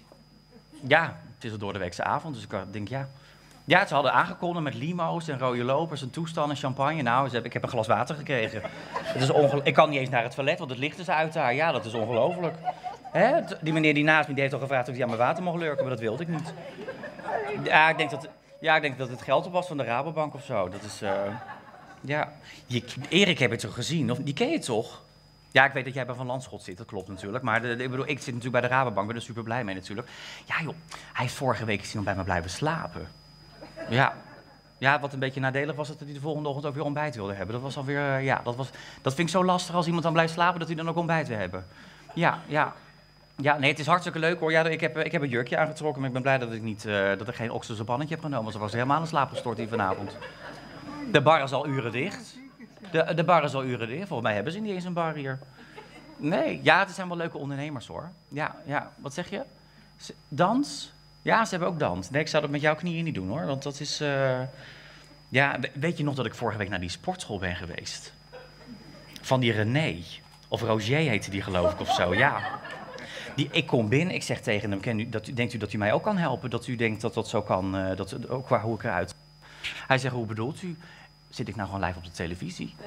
Ja, het is een doordeweekse avond, dus ik denk, ja... Ja, ze hadden aangekondigd met limo's en rode lopers en toestanden en champagne. Nou, ze hebben, ik heb een glas water gekregen. Het is ongelo- ik kan niet eens naar het toilet, want het licht is uit daar. Ja, dat is ongelooflijk. Hè? Die meneer die naast me die heeft al gevraagd of hij aan mijn water mocht lurken, maar dat wilde ik niet. Ja, ik denk dat, ja, ik denk dat het geld op was van de Rabobank of zo. Dat is, uh, ja. Je, Erik heb je toch gezien? Of, die ken je toch? Ja, ik weet dat jij bij Van Landschot zit, dat klopt natuurlijk. Maar de, de, ik bedoel, ik zit natuurlijk bij de Rabobank, ben er super blij mee natuurlijk. Ja joh, hij heeft vorige week nog bij me blijven slapen. Ja. Ja, wat een beetje nadelig was, dat hij de volgende ochtend ook weer ontbijt wilde hebben. Dat was alweer, uh, ja, dat, was, dat vind ik zo lastig als iemand dan blijft slapen, dat hij dan ook ontbijt wil hebben. Ja, ja. Ja, nee, het is hartstikke leuk hoor. Ja, ik, heb, ik heb een jurkje aangetrokken, maar ik ben blij dat ik, niet, uh, dat ik geen oxyzobannetje heb genomen. Want ze was helemaal in slaap gestort die vanavond. De bar is al uren dicht. De, de bar is al uren dicht. Volgens mij hebben ze niet eens een bar hier. Nee, ja, het zijn wel leuke ondernemers hoor. Ja, ja. Wat zeg je? Dans? Ja, ze hebben ook dans. Nee, ik zou dat met jouw knieën niet doen hoor, want dat is... Uh... Ja, weet je nog dat ik vorige week naar die sportschool ben geweest? Van die René. Of Roger heette die geloof ik of zo, ja. Die, ik kom binnen, ik zeg tegen hem, ken u, dat, denkt u dat u mij ook kan helpen? Dat u denkt dat dat zo kan, uh, dat, ook qua hoe ik eruit... Hij zegt, hoe bedoelt u? Zit ik nou gewoon live op de televisie?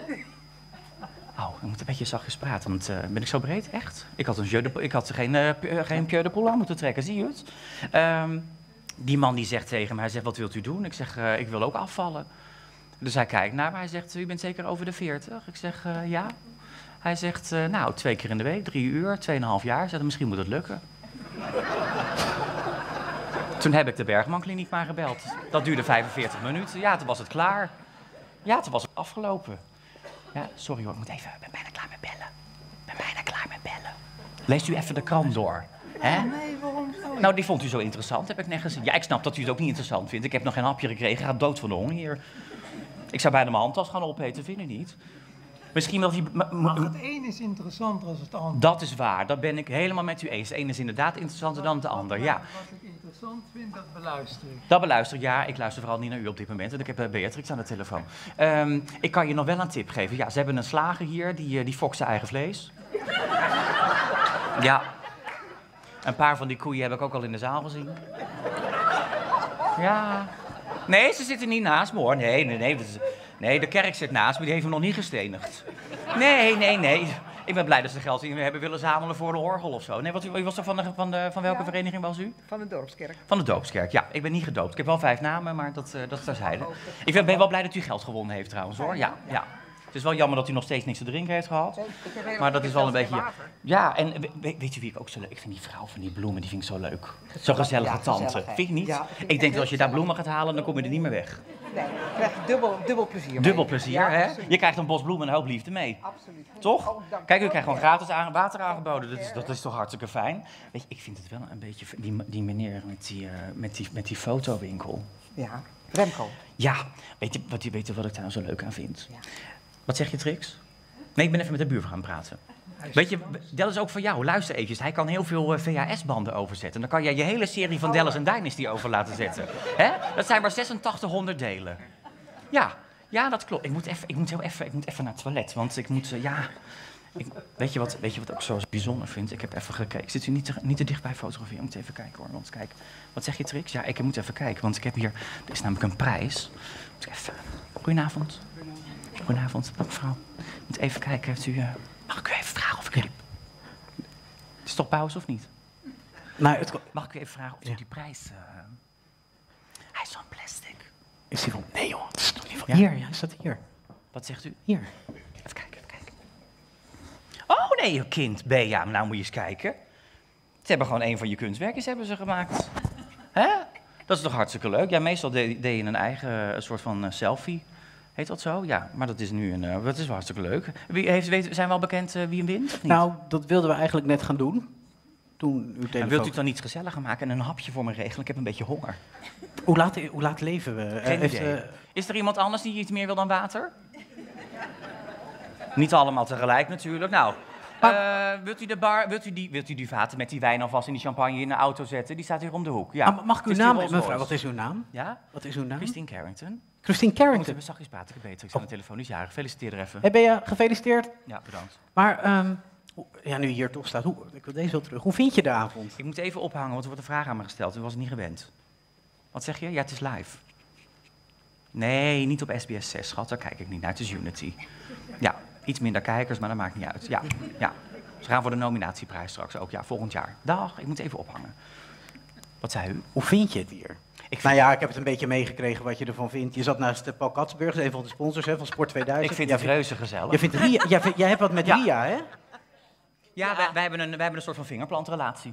Oh, ik moet een beetje zachtjes praten, want uh, ben ik zo breed? Echt? Ik had, een jeu de, ik had geen, uh, geen Pierre de Poel aan moeten trekken, zie je het? Um, die man die zegt tegen me, hij zegt, wat wilt u doen? Ik zeg, uh, ik wil ook afvallen. Dus hij kijkt naar me, hij zegt, u bent zeker over de veertig? Ik zeg, uh, ja. Hij zegt, uh, nou, twee keer in de week, drie uur, tweeënhalf jaar. Ik zeg, misschien moet het lukken. Toen heb ik de Bergman Kliniek maar gebeld. Dat duurde vijfenveertig minuten. Ja, toen was het klaar. Ja, toen was het afgelopen. Ja, sorry hoor, ik moet even, ik ben bijna klaar met bellen. Ik ben bijna klaar met bellen. Leest u even de krant door. Hè? Nee, waarom zo? Nou, die vond u zo interessant, heb ik net gezien. Ja, ik snap dat u het ook niet interessant vindt. Ik heb nog geen hapje gekregen, ga dood van de honger hier. Ik zou bijna mijn handtas gaan opeten, vind u niet? Misschien wel die... Maar het een is interessanter dan het ander. Dat is waar, dat ben ik helemaal met u eens. De ene is inderdaad interessanter dan de ander, ja. Wat ik interessant vind, dat beluister ik. Dat beluister ik, ja. Ik luister vooral niet naar u op dit moment. En ik heb uh, Beatrix aan de telefoon. Um, ik kan je nog wel een tip geven. Ja, ze hebben een slager hier, die, uh, die fokt zijn eigen vlees. Ja. Een paar van die koeien heb ik ook al in de zaal gezien. Ja. Nee, ze zitten niet naast me hoor. Nee, nee, nee. Is... Nee, de kerk zit naast me, die heeft hem nog niet gestenigd. Nee, nee, nee. Ik ben blij dat ze geld hebben willen zamelen voor de orgel of zo. Nee, wat, u was er van, de, van, de, van welke ja. vereniging was u? Van de dorpskerk. Van de dorpskerk, ja. Ik ben niet gedoopt. Ik heb wel vijf namen, maar dat, uh, dat is terzijde. Ik ben, ben wel blij dat u geld gewonnen heeft trouwens hoor. Ja, ja. Het is wel jammer dat u nog steeds niks te drinken heeft gehad. Maar dat is wel een beetje... Ja, en weet, weet u wie ik ook zo leuk... Ik vind die vrouw van die bloemen, die vind ik zo leuk. Zo'n gezellige ja, tante. Vind je niet? Ja, ik, ik denk dat als je daar bloemen gaat halen, dan kom je er niet meer weg. Nee, je krijgt dubbel, dubbel plezier mee. Dubbel plezier, ja, hè? Absoluut. Je krijgt een bos bloemen en een hoop liefde mee. Absoluut. Toch? Oh, kijk, u krijgt gewoon gratis aan, water aangeboden. Dat is, dat is toch hartstikke fijn? Weet je, ik vind het wel een beetje... Die, die meneer met die, uh, met, die, met die fotowinkel. Ja, Remco. Ja, weet je, wat, weet je wat ik daar nou zo leuk aan vind? Ja. Wat zeg je, Trix? Nee, ik ben even met de buurvrouw aan het praten. Weet je, dat is ook voor jou. Luister eventjes. Hij kan heel veel uh, V H S-banden overzetten. Dan kan jij je hele serie van Dallas en Dynasty over laten zetten. Hè? Dat zijn maar zesentachtighonderd delen. Ja, ja, dat klopt. Ik moet even, ik moet heel even, ik moet even naar het toilet. Want ik moet, uh, ja... Ik, weet, je wat, weet je wat ik ook zo bijzonder vind? Ik heb even gekeken. Ik zit u niet te, niet te dichtbij fotograferen. Ik moet even kijken hoor. Want kijk, wat zeg je, Trix? Ja, ik moet even kijken. Want ik heb hier... Er is namelijk een prijs. Moet ik even... Goedenavond. Goedenavond, mevrouw. Ik moet even kijken. Heeft u... Uh... Mag ik u even vragen of ik... Ja. Het is toch pauze of niet? Nou, het... Mag ik u even vragen of u ja. die prijs... Uh... Hij is van plastic. Is die van... Nee joh, het is toch niet van... Ja? Hier, ja, staat hier. Wat zegt u? Hier. Even kijken, even kijken. Oh nee, kind, Bea, nou moet je eens kijken. Ze hebben gewoon een van je kunstwerkjes hebben ze gemaakt. Hè? Dat is toch hartstikke leuk? Ja, meestal deed deed je een eigen een soort van uh, selfie. Heet dat zo? Ja, maar dat is nu een... Uh, dat is wel hartstikke leuk. Wie heeft, weet, zijn we al bekend uh, wie hem wint, of niet? Nou, dat wilden we eigenlijk net gaan doen. Toen uw telefoon... En wilt u het dan niet gezelliger maken en een hapje voor me regelen? Ik heb een beetje honger. Hoe laat, hoe laat leven we? Geen Uh, heeft, idee. uh, Is er iemand anders die iets meer wil dan water? Niet allemaal tegelijk natuurlijk. Nou, uh, wilt, u de bar, wilt, u die, wilt u die vaten met die wijn alvast in die champagne in de auto zetten? Die staat hier om de hoek. Ja. Ah, mag ik Het uw is die naam... Rolls Mevrouw, Royce. wat is uw naam? Ja? Wat is uw naam? Christine Carrington. Christine We Carrington. moeten zachtjes praten, ik weet het. Ik sta aan de telefoon, die is jarig. Gefeliciteerd er even. Hey, ben je gefeliciteerd? Ja, bedankt. Maar, um, ja, nu je hier toch staat, hoe, ik wil deze wel terug. Hoe vind je de avond? Ik moet even ophangen, want er wordt een vraag aan me gesteld. U was het niet gewend. Wat zeg je? Ja, het is live. Nee, niet op S B S zes, schat. Daar kijk ik niet naar. Het is Unity. Ja, iets minder kijkers, maar dat maakt niet uit. Ja, ja. Ze gaan voor de nominatieprijs straks ook. Ja, volgend jaar. Dag, ik moet even ophangen. Wat zei u? Hoe vind je het hier? Ik nou ja, ik heb het een beetje meegekregen wat je ervan vindt. Je zat naast Paul Katsburg, een van de sponsors hè, van Sport tweeduizend. Ik vind jij het reuze gezellig. Jij, vindt Ria, jij, vindt, jij hebt wat met Ja. Ria, hè? Ja, wij, wij, hebben een, wij hebben een soort van vingerplantrelatie.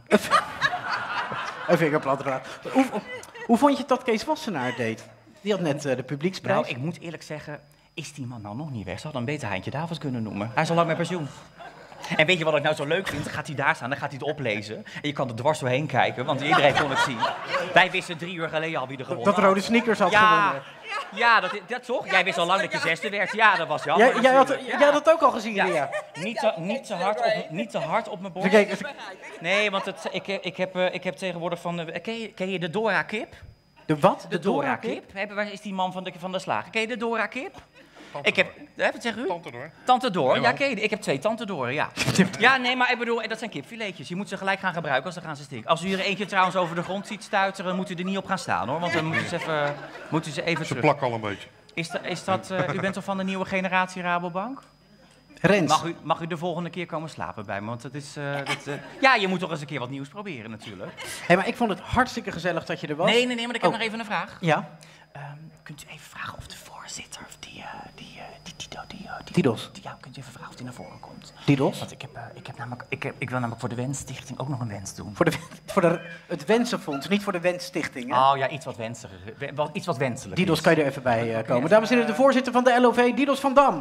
Een vingerplantrelatie. Hoe, hoe, hoe vond je het dat Kees Wassenaar het deed? Die had net uh, de publieksprijs. Nou, ik moet eerlijk zeggen, is die man nou nog niet weg? Ze hadden een beter Heintje Davids kunnen noemen. Hij is al lang met pensioen. En weet je wat ik nou zo leuk vind? Dan gaat hij daar staan, dan gaat hij het oplezen. En je kan er dwars doorheen kijken, want iedereen kon het zien. Wij wisten drie uur geleden al wie er gewonnen Dat Rode Sneakers had ja, gewonnen. Ja, dat, dat toch? Jij wist al lang dat je zesde werd. Ja, dat was jammer. Jij, jij, had, natuurlijk. jij had het ook al gezien, Ja. Ria. Niet te, niet, te hard op, niet te hard op mijn borst. Even kijken, even- Nee, want het, ik, ik, heb, eh, ik heb tegenwoordig van... de- ken, je, ken je de Dora-kip? De wat? De Dora-kip? Hebben- Waar is die man van de, van de slager? Ken je de Dora-kip? Ik heb... Hè, wat zegt u? Tante Door. Tante Door, ja, Jawel. ken je die? Ik heb twee Tante Doren, ja. Ja, nee, maar ik bedoel, dat zijn kipfiletjes. Je moet ze gelijk gaan gebruiken, als dan gaan ze stinken. Als u er eentje trouwens over de grond ziet stuiteren, dan moet u er niet op gaan staan, hoor. Want dan moeten ze even, moeten ze even Ze terug. plakken al een beetje. Is, da- is dat... eh, u bent toch van de nieuwe generatie Rabobank? Rens. Mag u, mag u de volgende keer komen slapen bij me? Want het is... eh, dat, eh, ja, je moet toch eens een keer wat nieuws proberen, natuurlijk. Hey, maar ik vond het hartstikke gezellig dat je er was. Nee, nee, nee, maar ik heb Oh. nog even een vraag. Ja? Ehm, kunt u even vragen of de voorzitter, of die, uh, die, uh, die, die, die, die, die, Didos. die- ja, kunt u even vragen of die naar voren komt? Didos? Want ik heb, uh, ik heb namelijk, ik, heb, ik wil namelijk voor de Wensstichting ook nog een wens doen. Voor, de, voor de, het Wensenfonds, niet voor de Wensstichting, hè? Oh ja, iets wat wenselijker, we- wel iets wat wenselijk Didos, is. kan je er even bij uh, komen. Dames en heren, de voorzitter van de L O V, Didos van Dam.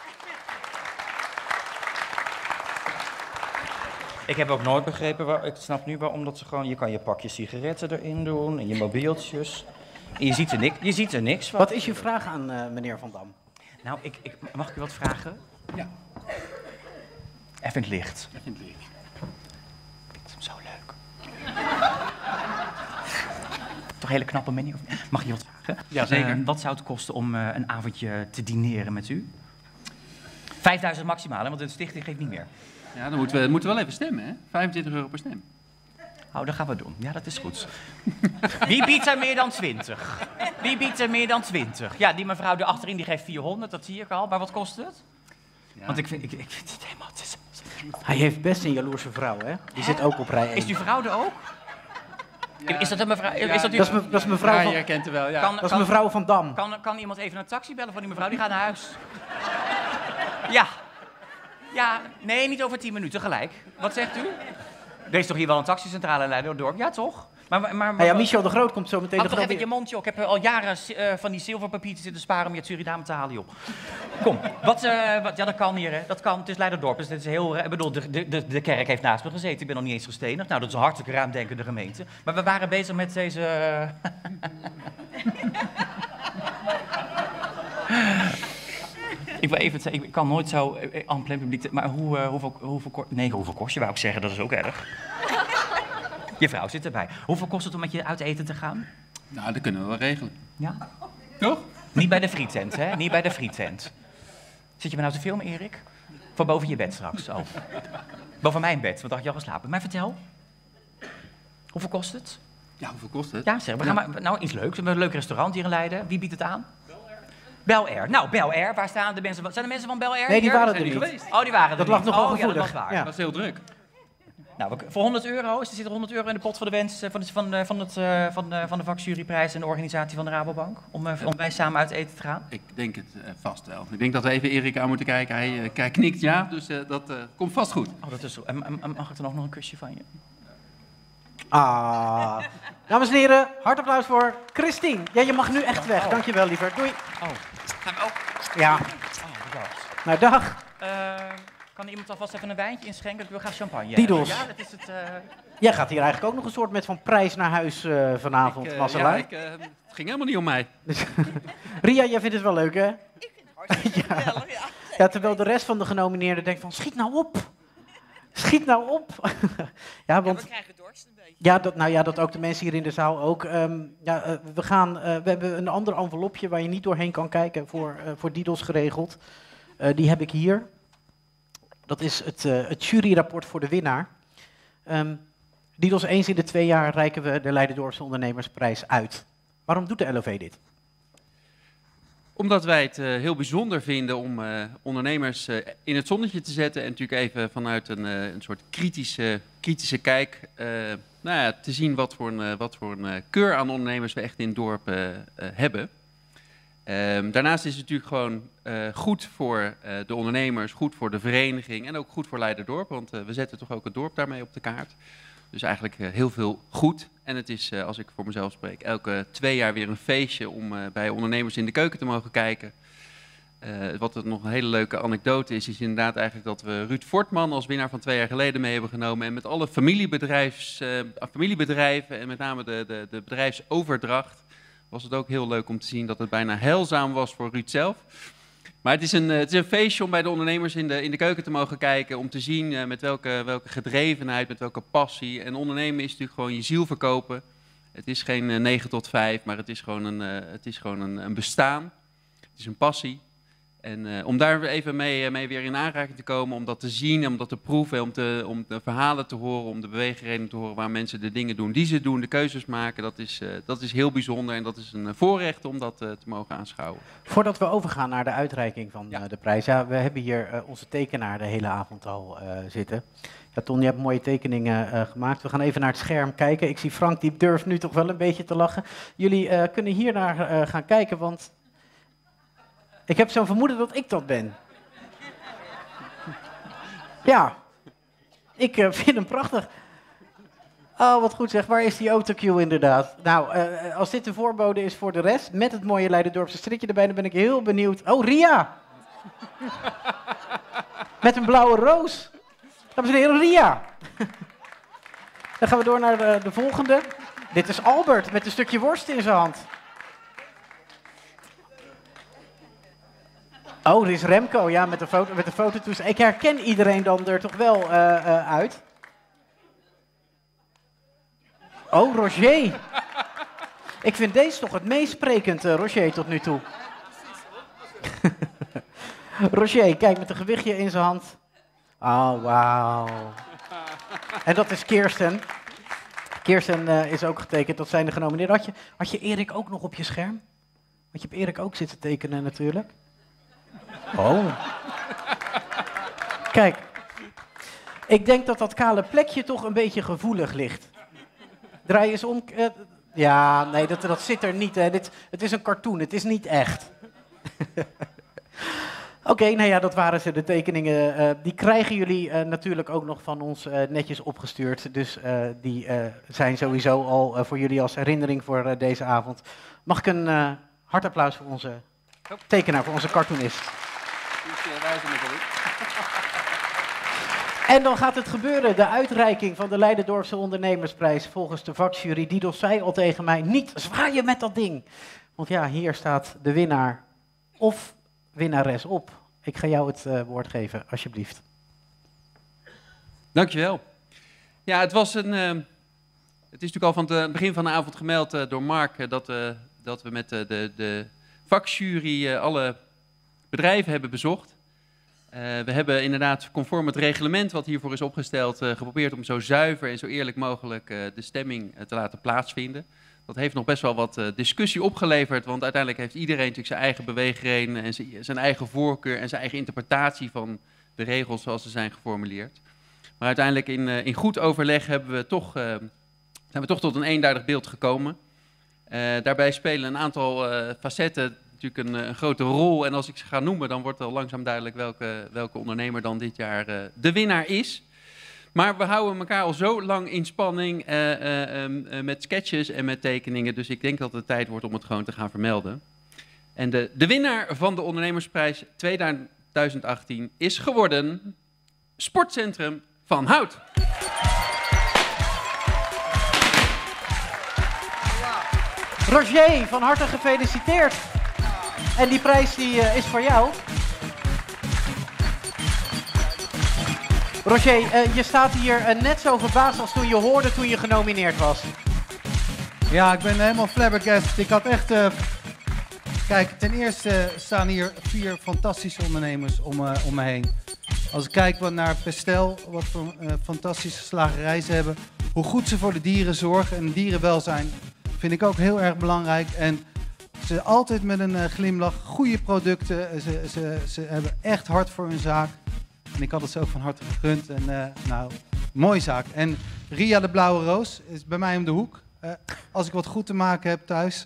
Ik heb ook nooit begrepen, waar, ik snap nu waarom dat ze gewoon, je kan je pakje sigaretten erin doen en je mobieltjes. En je ziet er, niks, je ziet er niks van. Wat is uw vraag aan uh, meneer Van Dam? Nou, ik, ik, mag ik u wat vragen? Ja. Even in het licht. Even in het licht. Ik vind hem zo leuk. Toch een hele knappe mening? Of... Mag je wat vragen? Ja, zeker. Uh, wat zou het kosten om uh, een avondje te dineren met u? vijfduizend maximaal, hè, want de stichting geeft niet meer. Ja, dan moeten we, moeten we wel even stemmen, hè? vijfentwintig euro per stem. Oh, dat gaan we doen. Ja, dat is goed. Wie biedt er meer dan twintig? Wie biedt er meer dan twintig? Ja, die mevrouw er achterin die geeft vierhonderd, dat zie ik al. Maar wat kost het? Ja. Want ik vind, ik, ik vind het helemaal... Het is, Hij heeft best een jaloerse vrouw, hè? Die zit ook op rij één. Is die vrouw er ook? Ja. Is dat een mevrouw? Ja, is dat, Dat is, me, dat is mevrouw Ja, van... je kent haar wel, ja. Kan- Dat is mevrouw Van Dam. Kan, kan iemand even een taxi bellen voor die mevrouw? Die gaat naar huis. Ja. Ja, nee, niet over tien minuten gelijk. Wat zegt u? Er is toch hier wel een taxicentrale in Leiden-dorp? Ja, toch? Maar, maar, maar, Ah ja, Michel de Groot komt zo meteen Houd nog toch wel even weer. je mond, joh. Ik heb uh, al jaren uh, van die zilverpapiertjes zitten sparen om je uit Suriname te halen, joh. Kom, wat, uh, wat, ja, dat kan hier, hè. Dat kan. Het is Leiden-dorp, dus dit is heel... Ik bedoel, de, de, de kerk heeft naast me gezeten. Ik ben nog niet eens gestenigd. Nou, dat is een hartstikke ruimdenkende gemeente. Maar we waren bezig met deze... Uh... Ik wil even zeggen, ik kan nooit zo eh, aan plein publiek... Maar hoe, uh, hoeveel, hoeveel, ko- nee, hoeveel kost je, wou ik zeggen, dat is ook erg. Je vrouw zit erbij. Hoeveel kost het om met je uit eten te gaan? Nou, dat kunnen we wel regelen. Ja? Toch? Niet bij de frietent, hè? Niet bij de frietent. Zit je me nou te filmen, Erik? Voor boven je bed straks. Oh. Boven mijn bed, want dacht je al geslapen. Maar vertel. Hoeveel kost het? Ja, hoeveel kost het? Ja, zeg, we gaan Ja. maar, nou iets leuks. We hebben een leuk restaurant hier in Leiden. Wie biedt het aan? Bel Air. Nou, Bel Air, waar staan de mensen van? Zijn de mensen van Bel Air Nee, die hier? waren Zijn er die niet. geweest? Oh, die waren er Dat niet. lag nogal oh, ja, dat gevoelig. was waar. Ja. Dat was heel druk. Nou, we- voor honderd euro, is er zit er honderd euro in de pot voor de wens eh, van, de, van, de, van, het, eh, van, de, van de vakjuryprijs en de organisatie van de Rabobank? Om, eh, om wij samen uit eten te gaan? Ik denk het eh, vast wel. Ik denk dat we even Erik aan moeten kijken. Hij eh, kijkt, knikt ja, dus eh, dat eh, komt vast goed. Oh, dat is zo. En, en- en mag ik er nog nog een kusje van je? Ah. Dames en heren, hard applaus voor Christine. Ja, je mag nu echt weg. Oh. Dankjewel, liever. Doei. Oh. Gaan we ook? Ja. Oh, bedankt. Nou, dag. Eh, kan er iemand alvast even een wijntje inschenken? Ik wil graag champagne. Diedels. Ja, dat is het... eh, Jij gaat hier eigenlijk ook nog een soort met van prijs naar huis eh, vanavond, Ik, eh, Marcela. ja, ik, eh, het ging helemaal niet om mij. Ria, jij vindt het wel leuk, hè? Ik vind het hartstikke ja. gezellig, ja. Ja, terwijl de rest van de genomineerden denkt van, schiet nou op. Schiet nou op. Ja, want... we krijgen dorst een beetje. Ja, dat, nou ja, dat ook de mensen hier in de zaal ook. Um, ja, uh, we, gaan, uh, we hebben een ander envelopje waar je niet doorheen kan kijken voor, uh, voor Didos geregeld. Uh, die heb ik hier. Dat is het, uh, het juryrapport voor de winnaar. Um, Didos, eens in de twee jaar reiken we de Leiden Dorpse Ondernemersprijs uit. Waarom doet de L O V dit? Omdat wij het uh, heel bijzonder vinden om uh, ondernemers uh, in het zonnetje te zetten. En natuurlijk even vanuit een, uh, een soort kritische, kritische kijk uh, nou ja, te zien wat voor een, uh, wat voor een uh, keur aan ondernemers we echt in het dorp uh, uh, hebben. Um, daarnaast is het natuurlijk gewoon uh, goed voor uh, de ondernemers, goed voor de vereniging en ook goed voor Leiderdorp. Want uh, we zetten toch ook het dorp daarmee op de kaart. Dus eigenlijk uh, heel veel goed. En het is, uh, als ik voor mezelf spreek, elke twee jaar weer een feestje om uh, bij ondernemers in de keuken te mogen kijken. Uh, wat het nog een hele leuke anekdote is, is inderdaad eigenlijk dat we Ruud Fortman als winnaar van twee jaar geleden mee hebben genomen. En met alle familiebedrijfs, uh, familiebedrijven en met name de, de, de bedrijfsoverdracht was het ook heel leuk om te zien dat het bijna heilzaam was voor Ruud zelf. Maar het is een, het is een feestje om bij de ondernemers in de, in de keuken te mogen kijken. Om te zien uh, met welke, welke gedrevenheid, met welke passie. En ondernemen is natuurlijk gewoon je ziel verkopen. Het is geen uh, negen tot vijf, maar het is gewoon een, uh, het is gewoon een, een bestaan. Het is een passie. En uh, om daar even mee, mee weer in aanraking te komen, om dat te zien, om dat te proeven, om, te, om de verhalen te horen, om de beweegredenen te horen waar mensen de dingen doen die ze doen, de keuzes maken, dat is, uh, dat is heel bijzonder en dat is een voorrecht om dat uh, te mogen aanschouwen. Voordat we overgaan naar de uitreiking van ja. uh, de prijs, ja, we hebben hier uh, onze tekenaar de hele avond al uh, zitten. Ja, Ton, je hebt mooie tekeningen uh, gemaakt. We gaan even naar het scherm kijken. Ik zie Frank, die durft nu toch wel een beetje te lachen. Jullie uh, kunnen hier naar uh, gaan kijken, want ik heb zo'n vermoeden dat ik dat ben. Ja, ik uh, vind hem prachtig. Oh, wat goed zeg. Waar is die autocue inderdaad? Nou, uh, als dit de voorbode is voor de rest, met het mooie Leiderdorpse strikje erbij, dan ben ik heel benieuwd. Oh, Ria! Met een blauwe roos. Dames en heren, Ria! Dan gaan we door naar de, de volgende. Dit is Albert met een stukje worst in zijn hand. Oh, er is Remco, ja, met de, foto, met de fototoestel. Ik herken iedereen dan er toch wel uh, uh, uit. Oh, Roger. Ik vind deze toch het meest sprekend, uh, Roger, tot nu toe. Roger, kijk, met een gewichtje in zijn hand. Oh, wauw. En dat is Kirsten. Kirsten uh, is ook getekend, dat zijn de genomineerden. Had je, had je Erik ook nog op je scherm? Want je hebt Erik ook zitten tekenen natuurlijk. Oh. Kijk. Ik denk dat dat kale plekje toch een beetje gevoelig ligt. Draai eens om. Uh, ja, nee, dat, dat zit er niet. Hè. Dit, het is een cartoon, het is niet echt. Oké, okay, nou ja, dat waren ze, de tekeningen. Uh, die krijgen jullie uh, natuurlijk ook nog van ons uh, netjes opgestuurd. Dus uh, die uh, zijn sowieso al uh, voor jullie als herinnering voor uh, deze avond. Mag ik een uh, hard applaus voor onze tekenaar, voor onze cartoonist. En dan gaat het gebeuren, de uitreiking van de Leiderdorpse Ondernemersprijs volgens de vakjury. Didos zei al tegen mij, niet zwaaien met dat ding. Want ja, hier staat de winnaar of winnares op. ik ga jou het uh, woord geven, alsjeblieft. Dankjewel. Ja, het was een... Uh, het is natuurlijk al van het uh, begin van de avond gemeld uh, door Mark... Uh, dat, uh, dat we met uh, de, de vakjury uh, alle bedrijven hebben bezocht. Uh, we hebben inderdaad conform het reglement wat hiervoor is opgesteld... Uh, geprobeerd om zo zuiver en zo eerlijk mogelijk uh, de stemming uh, te laten plaatsvinden. Dat heeft nog best wel wat uh, discussie opgeleverd... want uiteindelijk heeft iedereen natuurlijk zijn eigen beweegreden... en zijn eigen voorkeur en zijn eigen interpretatie van de regels zoals ze zijn geformuleerd. Maar uiteindelijk in, uh, in goed overleg hebben we toch, uh, zijn we toch tot een eenduidig beeld gekomen. Uh, daarbij spelen een aantal uh, facetten natuurlijk een, een grote rol. En als ik ze ga noemen, dan wordt al langzaam duidelijk welke, welke ondernemer dan dit jaar uh, de winnaar is. Maar we houden elkaar al zo lang in spanning uh, uh, uh, met sketches en met tekeningen. Dus ik denk dat het tijd wordt om het gewoon te gaan vermelden. En de, de winnaar van de Ondernemersprijs tweeduizend achttien is geworden Sportcentrum Van Hout. Roger, van harte gefeliciteerd. En die prijs die, uh, is voor jou. Roger, uh, je staat hier uh, net zo verbaasd als toen je hoorde toen je genomineerd was. Ja, ik ben helemaal flabbergasted. Ik had echt... Uh... Kijk, ten eerste staan hier vier fantastische ondernemers om, uh, om me heen. Als ik kijk wat naar Pestel, wat voor uh, fantastische slagerij ze hebben. Hoe goed ze voor de dieren zorgen en dierenwelzijn vind ik ook heel erg belangrijk. En ze altijd met een uh, glimlach, goede producten. Ze, ze, ze hebben echt hard voor hun zaak. En ik had het ze ook van harte gegund. En uh, nou, mooie zaak. En Ria de Blauwe Roos is bij mij om de hoek. Uh, als ik wat goed te maken heb thuis.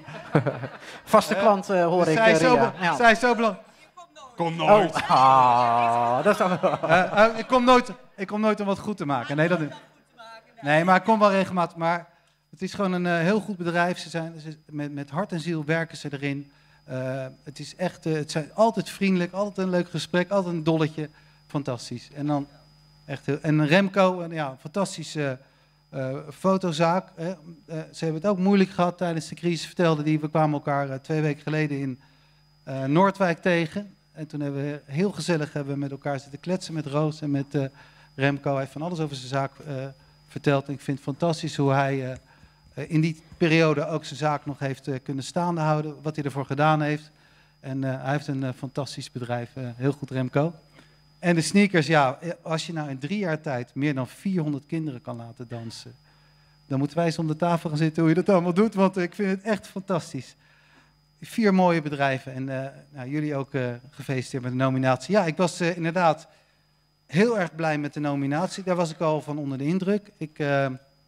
Vaste klant uh, hoor uh, ik, zij uh, Ria. Zo, ja. Zij is zo belangrijk. Kom nooit. Oh, ah, dat is dan... uh, uh, ik, kom nooit, ik kom nooit om wat goed te maken. Nee, dat niet. Nee, maar ik kom wel regelmatig. Maar het is gewoon een uh, heel goed bedrijf. Ze zijn, ze, met, met hart en ziel werken ze erin. Uh, het is echt, uh, het zijn altijd vriendelijk, altijd een leuk gesprek, altijd een dolletje. Fantastisch. En dan echt heel, en Remco, een ja, fantastische uh, fotozaak. Hè. Uh, ze hebben het ook moeilijk gehad tijdens de crisis, vertelde die. We kwamen elkaar uh, twee weken geleden in uh, Noordwijk tegen. En toen hebben we heel gezellig hebben we met elkaar zitten kletsen met Roos en met uh, Remco. Hij heeft van alles over zijn zaak uh, verteld. En ik vind het fantastisch hoe hij uh, uh, in die periode ook zijn zaak nog heeft uh, kunnen staande houden. Wat hij ervoor gedaan heeft. En uh, hij heeft een uh, fantastisch bedrijf. Uh, heel goed, Remco. En de sneakers, ja, als je nou in drie jaar tijd meer dan vierhonderd kinderen kan laten dansen, dan moeten wij eens om de tafel gaan zitten hoe je dat allemaal doet, want ik vind het echt fantastisch. Vier mooie bedrijven en uh, nou, jullie ook uh, gefeliciteerd met de nominatie. Ja, ik was uh, inderdaad heel erg blij met de nominatie, daar was ik al van onder de indruk. Ik, uh,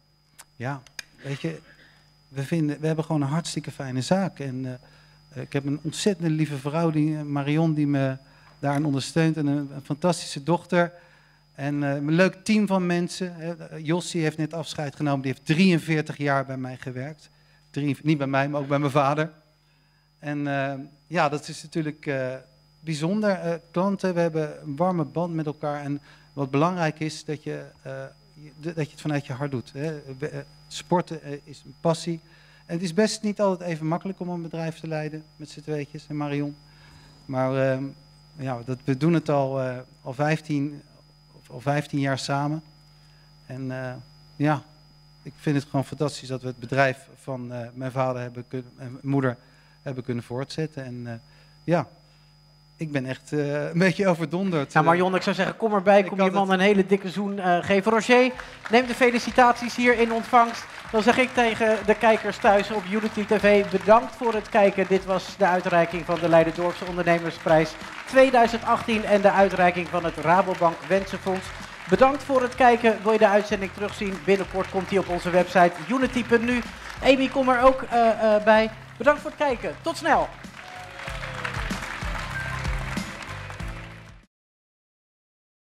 ja, weet je, we, vinden, we hebben gewoon een hartstikke fijne zaak en uh, ik heb een ontzettend lieve vrouw, die, Marion, die me daarin ondersteunt en een, een fantastische dochter. En uh, een leuk team van mensen. Jossie heeft net afscheid genomen, die heeft drieënveertig jaar bij mij gewerkt. Drie, niet bij mij, maar ook bij mijn vader. En uh, ja, dat is natuurlijk uh, bijzonder. Uh, klanten, we hebben een warme band met elkaar. En wat belangrijk is, dat je, uh, dat je het vanuit je hart doet. Hè. Sporten uh, is een passie. En het is best niet altijd even makkelijk om een bedrijf te leiden, met z'n tweetjes en Marion. Maar... Uh, Ja, dat, we doen het al, uh, al, vijftien, al vijftien jaar samen. En uh, ja, ik vind het gewoon fantastisch dat we het bedrijf van uh, mijn vader hebben kun, en moeder hebben kunnen voortzetten. En uh, ja, ik ben echt uh, een beetje overdonderd. Nou Marion, ik zou zeggen, kom erbij, kom je man het... een hele dikke zoen uh, geven. Roger, neem de felicitaties hier in ontvangst. Dan zeg ik tegen de kijkers thuis op Unity T V, bedankt voor het kijken. Dit was de uitreiking van de Leiden Dorpse Ondernemersprijs tweeduizend achttien en de uitreiking van het Rabobank Wensenfonds. Bedankt voor het kijken. Wil je de uitzending terugzien? Binnenkort komt die op onze website unity punt nu. Amy, kom er ook uh, uh, bij. Bedankt voor het kijken. Tot snel.